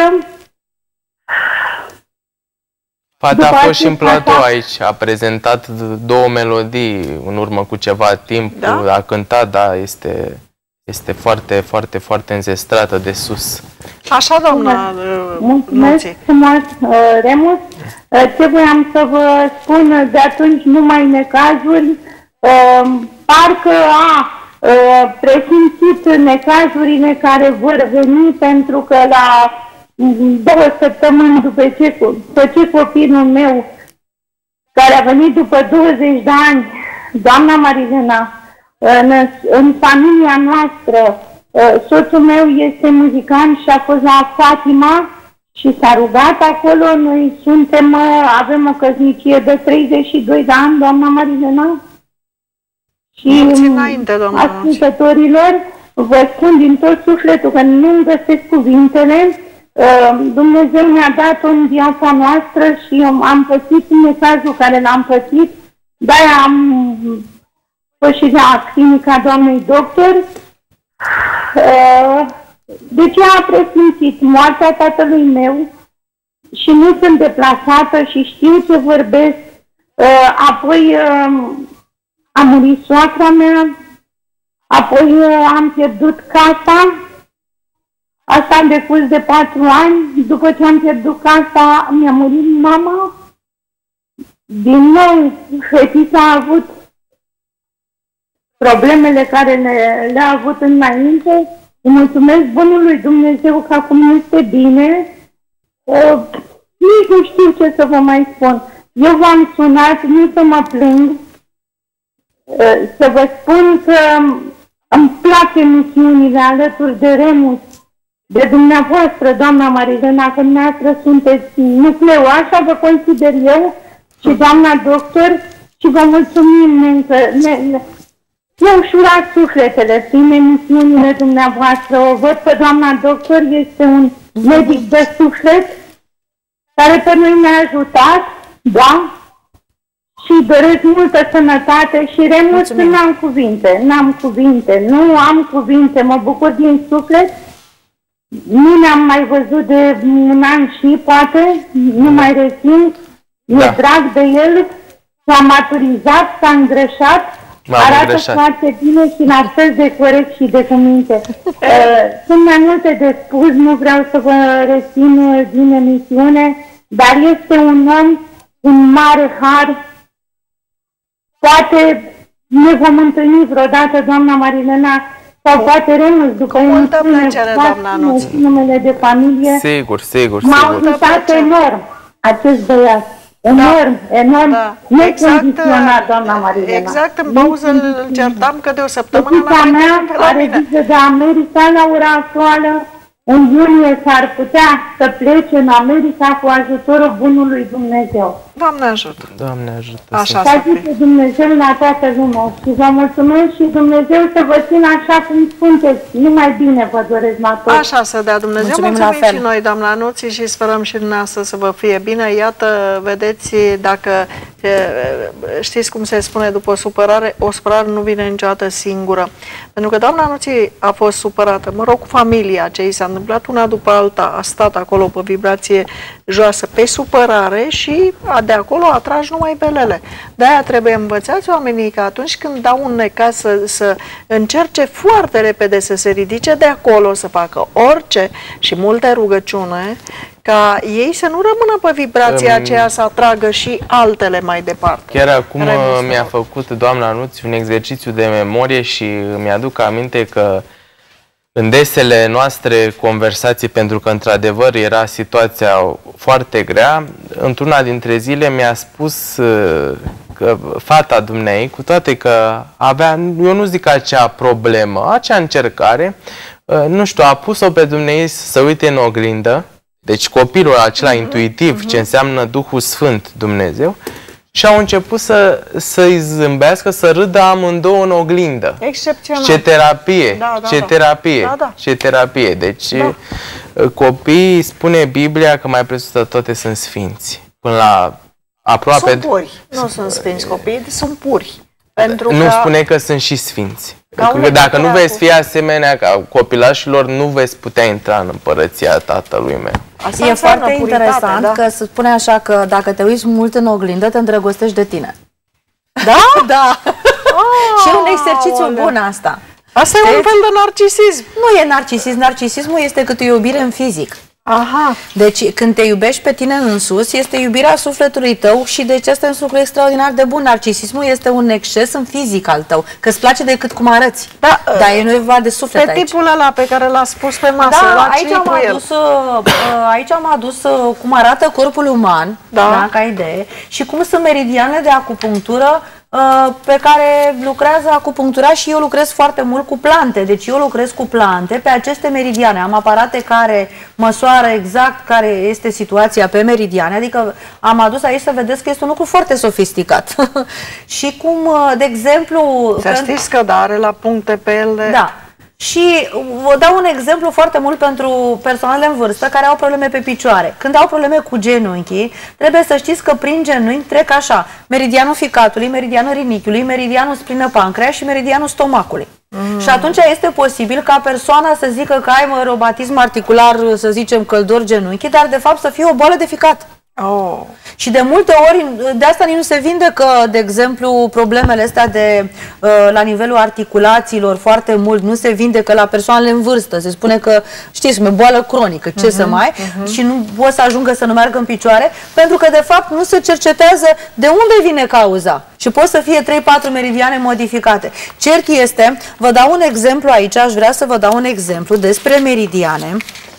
Fata a fost și în platou aici, a prezentat două melodii în urmă cu ceva timp, da? A cântat, da, este, este foarte, foarte, foarte înzestrată de sus. Așa, doamna Mulțumesc frumos, Remus. Ce voiam să vă spun, de atunci numai necazuri, parcă a presimțit necazurile care vor veni, pentru că la două săptămâni după ce, după ce copilul meu, care a venit după douăzeci de ani, doamna Marilena, în, în familia noastră, soțul meu este muzicant și a fost la Fatima și s-a rugat acolo. Noi suntem, avem o căsnicie de treizeci și doi de ani, doamna Marilena. Și ascultătorilor, vă spun din tot sufletul că nu-mi găsesc cuvintele. Dumnezeu ne-a dat-o în viața noastră și am pățit necazul care l-am pățit. De-aia am fost și la clinica doamnei doctor. De ce a presimțit moartea tatălui meu și nu sunt deplasată și știu ce vorbesc. Apoi a murit soacra mea, apoi am pierdut casa. Asta în decurs de patru ani. După ce am pierdut casa, mi-a murit mama. Din nou, fetița a avut problemele care le, le-a avut înainte. Îi mulțumesc bunului Dumnezeu că acum este bine. Uh, nici nu știu ce să vă mai spun. Eu v-am sunat, nu să mă plâng, uh, să vă spun că îmi plac emisiunile alături de Remus, de dumneavoastră, doamna Marilena, că dumneavoastră sunteți nucleu, așa vă consider eu, și doamna doctor, și vă mulțumim încă. Ne, ne, ne ușurați sufletele prin emisiunile dumneavoastră. O văd că doamna doctor este un medic de suflet care pe noi ne-a ajutat, da? Și doresc multă sănătate și Remus, n-am cuvinte, n-am cuvinte, nu am cuvinte, mă bucur din suflet. Nu ne-am mai văzut de un an și poate, nu mai rețin, da. E drag de el, s-a maturizat, s-a îngrășat, arată îngrășat. Foarte bine și la fel de corect și de cuminte. Sunt mai multe de spus, nu vreau să vă rețin din emisiune, dar este un om, un mare har. Poate ne vom întâlni vreodată, doamna Marilena, sau poate Remus, după multă plăcere, doamna Nuț. Numele de familie. Sigur, sigur, M-a ajutat enorm acest băiat. Enorm, da. enorm, da. Necondiționat, doamna Marilena. Exact, în pauză îl certam că de o săptămână la mea are viză de America la ora actuală. În iunie s-ar putea să plece în America cu ajutorul bunului Dumnezeu. Doamne ajută! Doamne ajută! Așa să fie Dumnezeu la toată lumea și vă mulțumesc și Dumnezeu să vă țină așa cum sunteți. Numai bine vă doresc la toți. Așa să dea Dumnezeu. Mulțumim, mulțumim și noi, doamna Nuții, și sperăm și dumneavoastră să vă fie bine. Iată, vedeți, dacă știți cum se spune după o supărare, o supărare nu vine niciodată singură. Pentru că doamna Nuții a fost supărată, mă rog, cu familia, ce i s-a întâmplat una după alta, a stat acolo pe vibrație joasă, pe supărare și de acolo atragi numai belele. De-aia trebuie învățați oamenii că atunci când dau un necaz să, să încerce foarte repede să se ridice de acolo, să facă orice și multe rugăciune, ca ei să nu rămână pe vibrația um, aceea, să atragă și altele mai departe. Chiar acum mi-a făcut doamna Nuți un exercițiu de memorie și mi-aduc aminte că în desele noastre conversații, pentru că într-adevăr era situația foarte grea, într-una dintre zile mi-a spus că fata dumneei, cu toate că avea, eu nu zic acea problemă, acea încercare, nu știu, a pus-o pe dumneei să uite în oglindă, deci copilul acela uh-huh, intuitiv, uh-huh. ce înseamnă Duhul Sfânt, Dumnezeu, și au început să, să-i zâmbească, să râdă amândouă în oglindă. Excepțional. Ce terapie, da, da, ce da. terapie, da, da. ce terapie. Deci da. copiii, spune Biblia că mai presus de toate sunt sfinți. Până la aproape... Sunt puri, nu sunt sfinți copiii, sunt puri. Pentru nu că... spune că sunt și sfinți. Că dacă nu veți fi asemenea ca copilașilor, nu veți putea intra în împărăția tatălui meu. Asta e foarte interesant, da? Că se spune așa că dacă te uiți mult în oglindă, te îndrăgostești de tine. Da? Da. Oh, și e un exercițiu olea. bun asta. Asta e un fel de narcisism. Nu e narcisism. Narcisismul este cât o iubire în fizic. Aha. Deci când te iubești pe tine însuți, este iubirea sufletului tău și deci asta e un lucru extraordinar de bun. Narcisismul este un exces în fizic al tău, că îți place decât cum arăți. Da, dar e nu e vorba de suflet pe aici. tipul ăla pe care l-a spus pe masă, da, la aici am, adus, aici am adus cum arată corpul uman, da. Da, ca idee, și cum sunt meridianele de acupunctură pe care lucrează acupunctura și eu lucrez foarte mult cu plante. Deci eu lucrez cu plante pe aceste meridiane. Am aparate care măsoară exact care este situația pe meridiane. Adică am adus aici să vedeți că este un lucru foarte sofisticat. Și cum, de exemplu... Să știți că da, are la puncte pe ele... Da. Și vă dau un exemplu foarte mult pentru persoanele în vârstă care au probleme pe picioare. Când au probleme cu genunchii, trebuie să știți că prin genunchi trec așa: meridianul ficatului, meridianul rinichiului, meridianul splină-pancreas și meridianul stomacului. Mm. Și atunci este posibil ca persoana să zică că ai mă, romatism articular, să zicem căldor genunchi, dar de fapt să fie o boală de ficat. Oh. Și de multe ori, de asta nici nu se vindecă, de exemplu, problemele astea de, la nivelul articulațiilor foarte mult, nu se vindecă la persoanele în vârstă. Se spune că, știți, e boală cronică, ce uh-huh, să mai, uh-huh. și nu poate să ajungă să nu meargă în picioare, pentru că, de fapt, nu se cercetează de unde vine cauza. Și pot să fie trei patru meridiane modificate. Cert este, vă dau un exemplu aici, aș vrea să vă dau un exemplu despre meridiane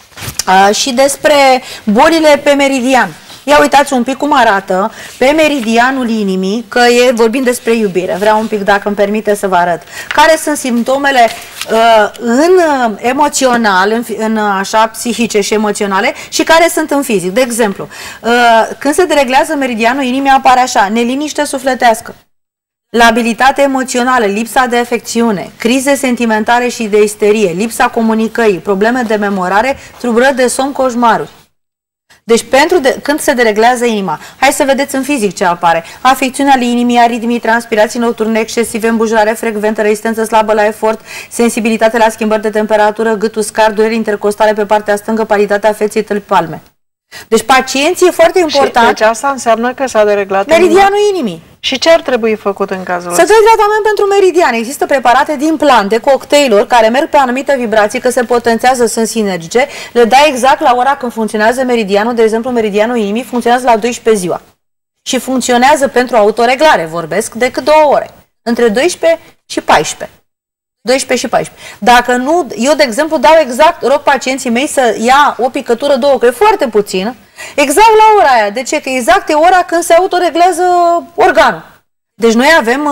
a, și despre bolile pe meridian. Ia uitați un pic cum arată pe meridianul inimii, că e vorbim despre iubire. Vreau un pic, dacă îmi permite, să vă arăt. Care sunt simptomele uh, în uh, emoțional, în, în așa psihice și emoționale, și care sunt în fizic. De exemplu, uh, când se dereglează meridianul inimii, apare așa: neliniște sufletească, labilitate emoțională, lipsa de afecțiune, crize sentimentale și de isterie, lipsa comunicării, probleme de memorare, tulburări de somn, coșmaruri. Deci pentru de, când se dereglează inima, hai să vedeți în fizic ce apare: afecțiunea ale inimii, aritmii, transpirații nocturne excesive, îmbujurare frecventă, rezistență slabă la efort, sensibilitate la schimbări de temperatură, gât uscat, dureri intercostale pe partea stângă, paliditatea feței, tălpi, palme. Deci pacienții, e foarte important. Și deci asta înseamnă că s-a dereglat meridianul inimii. Și ce ar trebui făcut în cazul ăsta? Să dai tratament pentru meridian. Există preparate din plante, cocktailuri, care merg pe anumite vibrații, că se potențează, sunt sinergice. Le dai exact la ora când funcționează meridianul. De exemplu, meridianul inimii funcționează la douăsprezece ziua. Și funcționează pentru autoreglare, vorbesc, decât două ore. Între douăsprezece și paisprezece. douăsprezece și paisprezece. Dacă nu, eu de exemplu dau exact, rog pacienții mei să ia o picătură, două, că e foarte puțin, exact la ora aia. De ce? Că exact e ora când se autoreglează organul. Deci noi avem,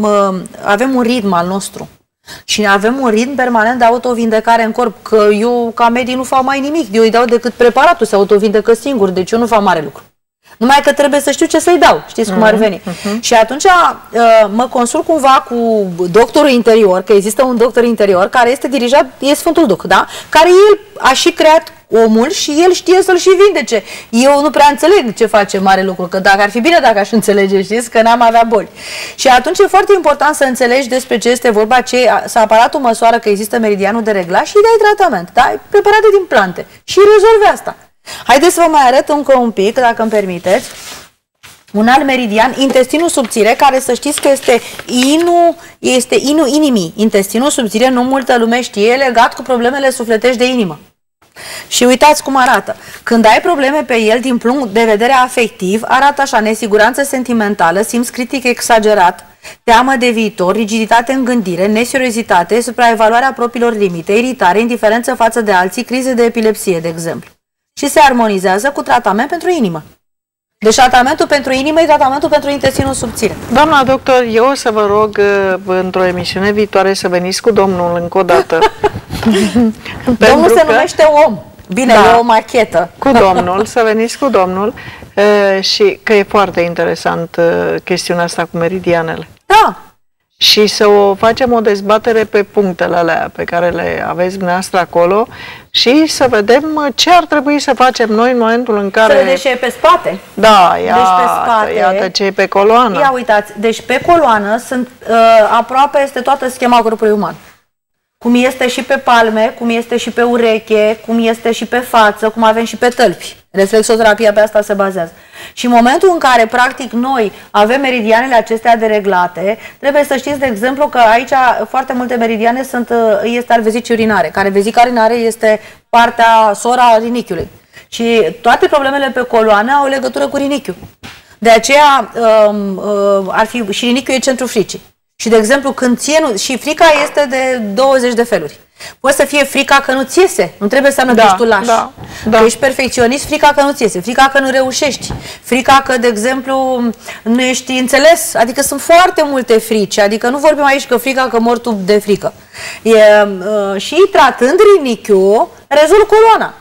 avem un ritm al nostru. Și avem un ritm permanent de autovindecare în corp. Că eu, ca medii, nu fac mai nimic. Eu îi dau decât preparatul, se autovindecă singur. Deci eu nu fac mare lucru. Numai că trebuie să știu ce să-i dau. Știți mm-hmm. cum ar veni. Mm-hmm. Și atunci uh, mă consult cumva cu doctorul interior, că există un doctor interior care este dirijat, e Sfântul Duh, da? Care el a și creat omul și el știe să-l și vindece. Eu nu prea înțeleg ce face mare lucru, că dacă ar fi bine dacă aș înțelege, știți, că n-am avea boli. Și atunci e foarte important să înțelegi despre ce este vorba, ce, să aparatul măsoară că există meridianul de reglat și îi dai tratament, da? Preparate din plante și rezolvi asta. Haideți să vă mai arăt încă un pic, dacă îmi permiteți. Un alt meridian, intestinul subțire, care să știți că este inu, este inu inimii. Intestinul subțire, nu multă lume știe, e legat cu problemele sufletești de inimă. Și uitați cum arată. Când ai probleme pe el din punct de vedere afectiv, arată așa: nesiguranță sentimentală, simț critic exagerat, teamă de viitor, rigiditate în gândire, neseriozitate, supraevaluarea propriilor limite, iritare, indiferență față de alții, crize de epilepsie, de exemplu. Și se armonizează cu tratament pentru inimă. Deci tratamentul pentru inimă e tratamentul pentru intestinul subțire. Doamna doctor, eu o să vă rog într-o emisiune viitoare să veniți cu domnul încă o dată. Domnul se numește om. Bine, da, e o machetă. Cu domnul, să veniți cu domnul uh, și că e foarte interesant uh, chestiunea asta cu meridianele. Da. și să o facem o dezbatere pe punctele alea pe care le aveți dumneavoastră acolo și să vedem ce ar trebui să facem noi în momentul în care... Să vedeți ce e pe spate. Da, iată, deci pe spate, iată ce e pe coloană. Ia uitați, deci pe coloană sunt uh, aproape este toată schema grupului uman. Cum este și pe palme, cum este și pe ureche, cum este și pe față, cum avem și pe tălpi. Reflexoterapia pe asta se bazează. Și în momentul în care, practic, noi avem meridianele acestea dereglate, trebuie să știți, de exemplu, că aici foarte multe meridiane sunt, este al vezicii urinare, care vezica urinare este partea, sora rinichiului. Și toate problemele pe coloană au legătură cu rinichiul. De aceea um, uh, ar fi, și rinichiul e centrul fricii. Și, de exemplu, când ție, nu, și frica este de douăzeci de feluri. Poate să fie frica că nu-ți iese, nu trebuie să înseamnă da, că ești tu laș. Da, da. Că ești perfecționist, frica că nu-ți iese, frica că nu reușești, frica că, de exemplu, nu ești înțeles. Adică sunt foarte multe frici, adică nu vorbim aici că frica că mor tu de frică. E, uh, și tratând rinichiul, rezolv coloana.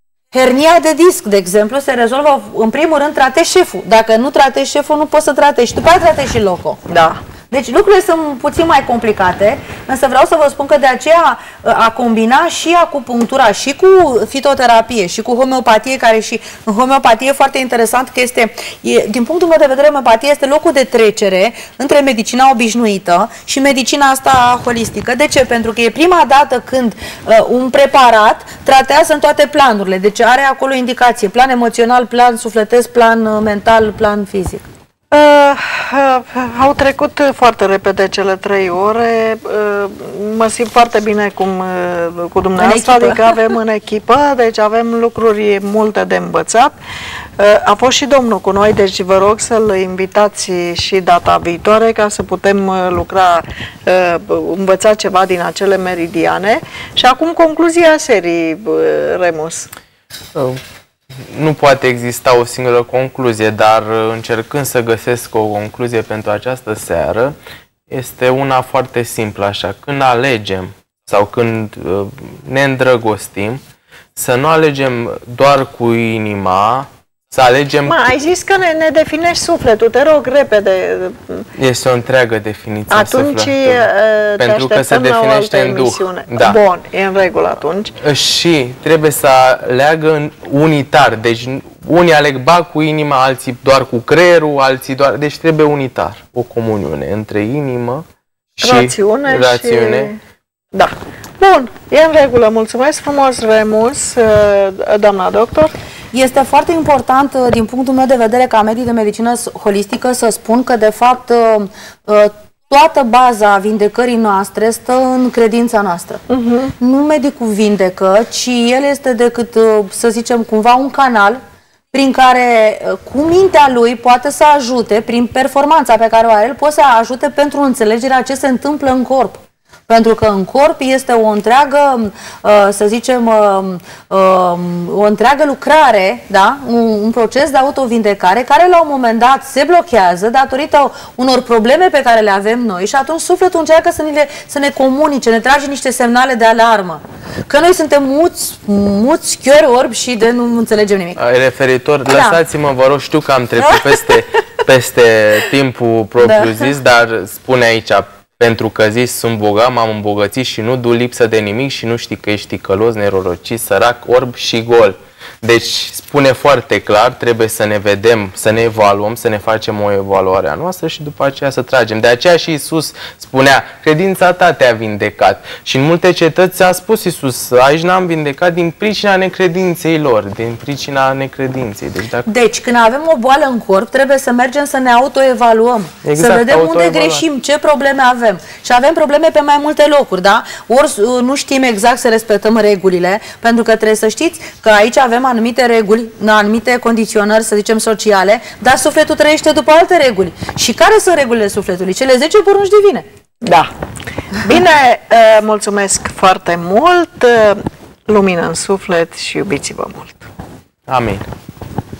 Hernia de disc, de exemplu, se rezolvă, în primul rând, tratezi șeful. Dacă nu tratezi șeful, nu poți să tratezi. Și după aceea tratezi și locul. Da. Deci lucrurile sunt puțin mai complicate, însă vreau să vă spun că de aceea a combina și acupunctura și cu fitoterapie și cu homeopatie, care și în homeopatie e foarte interesant că este, e, din punctul meu de vedere, homeopatia este locul de trecere între medicina obișnuită și medicina asta holistică. De ce? Pentru că e prima dată când uh, un preparat tratează în toate planurile, deci are acolo indicație, plan emoțional, plan sufletesc, plan uh, mental, plan fizic. Uh, uh, au trecut foarte repede cele trei ore, uh, mă simt foarte bine cum, uh, cu dumneavoastră, adică avem în echipă, deci avem lucruri multe de învățat. Uh, a fost și domnul cu noi, deci vă rog să-l invitați și data viitoare ca să putem uh, lucra, uh, învăța ceva din acele meridiane. Și acum concluzia serii, uh, Remus. Uh. Nu poate exista o singură concluzie, dar încercând să găsesc o concluzie pentru această seară, este una foarte simplă așa. Când alegem sau când ne îndrăgostim, să nu alegem doar cu inima, să alegem... Ma, ai zis că ne, ne definești sufletul, te rog, repede. Este o întreagă definiție. Atunci pentru că se definește în duh. Da. Bun, e în regulă atunci. Și trebuie să aleagă în unitar, deci unii aleg ba cu inima, alții doar cu creierul, alții doar... Deci trebuie unitar, o comuniune între inimă și rațiune. rațiune. Și... Da. Bun, e în regulă. Mulțumesc frumos, Remus, doamna doctor. Este foarte important, din punctul meu de vedere, ca medic de medicină holistică, să spun că, de fapt, toată baza vindecării noastre stă în credința noastră. Uh-huh. Nu medicul vindecă, ci el este decât, să zicem, cumva un canal prin care, cu mintea lui, poate să ajute, prin performanța pe care o are el, poate să ajute pentru înțelegerea ce se întâmplă în corp. Pentru că în corp este o întreagă, să zicem, o întreagă lucrare, da? un, un proces de autovindecare care la un moment dat se blochează datorită unor probleme pe care le avem noi și atunci sufletul încearcă să, le, să ne comunice, ne trage niște semnale de alarmă. Că noi suntem muți, muți chiori orbi și de nu înțelegem nimic. Referitor, da. Lăsați-mă, vă rog, știu că am trecut peste, peste timpul propriu-zis, da. Dar spune aici... Pentru că zis, sunt bogat, m-am îmbogățit și nu du lipsă de nimic și nu știi că ești ticălos, nerorocit, sărac, orb și gol. Deci spune foarte clar, trebuie să ne vedem, să ne evaluăm, să ne facem o evaluare a noastră și după aceea să tragem. De aceea și Iisus spunea, credința ta te-a vindecat. Și în multe cetăți a spus Iisus, aici n-am vindecat din pricina necredinței lor, din pricina necredinței. Deci, dacă... deci când avem o boală în corp, trebuie să mergem să ne autoevaluăm, exact, să vedem unde greșim, ce probleme avem. Și avem probleme pe mai multe locuri, da? Ori nu știm exact să respectăm regulile, pentru că trebuie să știți că aici avem anumite reguli, anumite condiționări, să zicem, sociale, dar sufletul trăiește după alte reguli. Și care sunt regulile sufletului? Cele zece porunci divine. Da. Bine, mulțumesc foarte mult, lumină în suflet și iubiți-vă mult. Amin.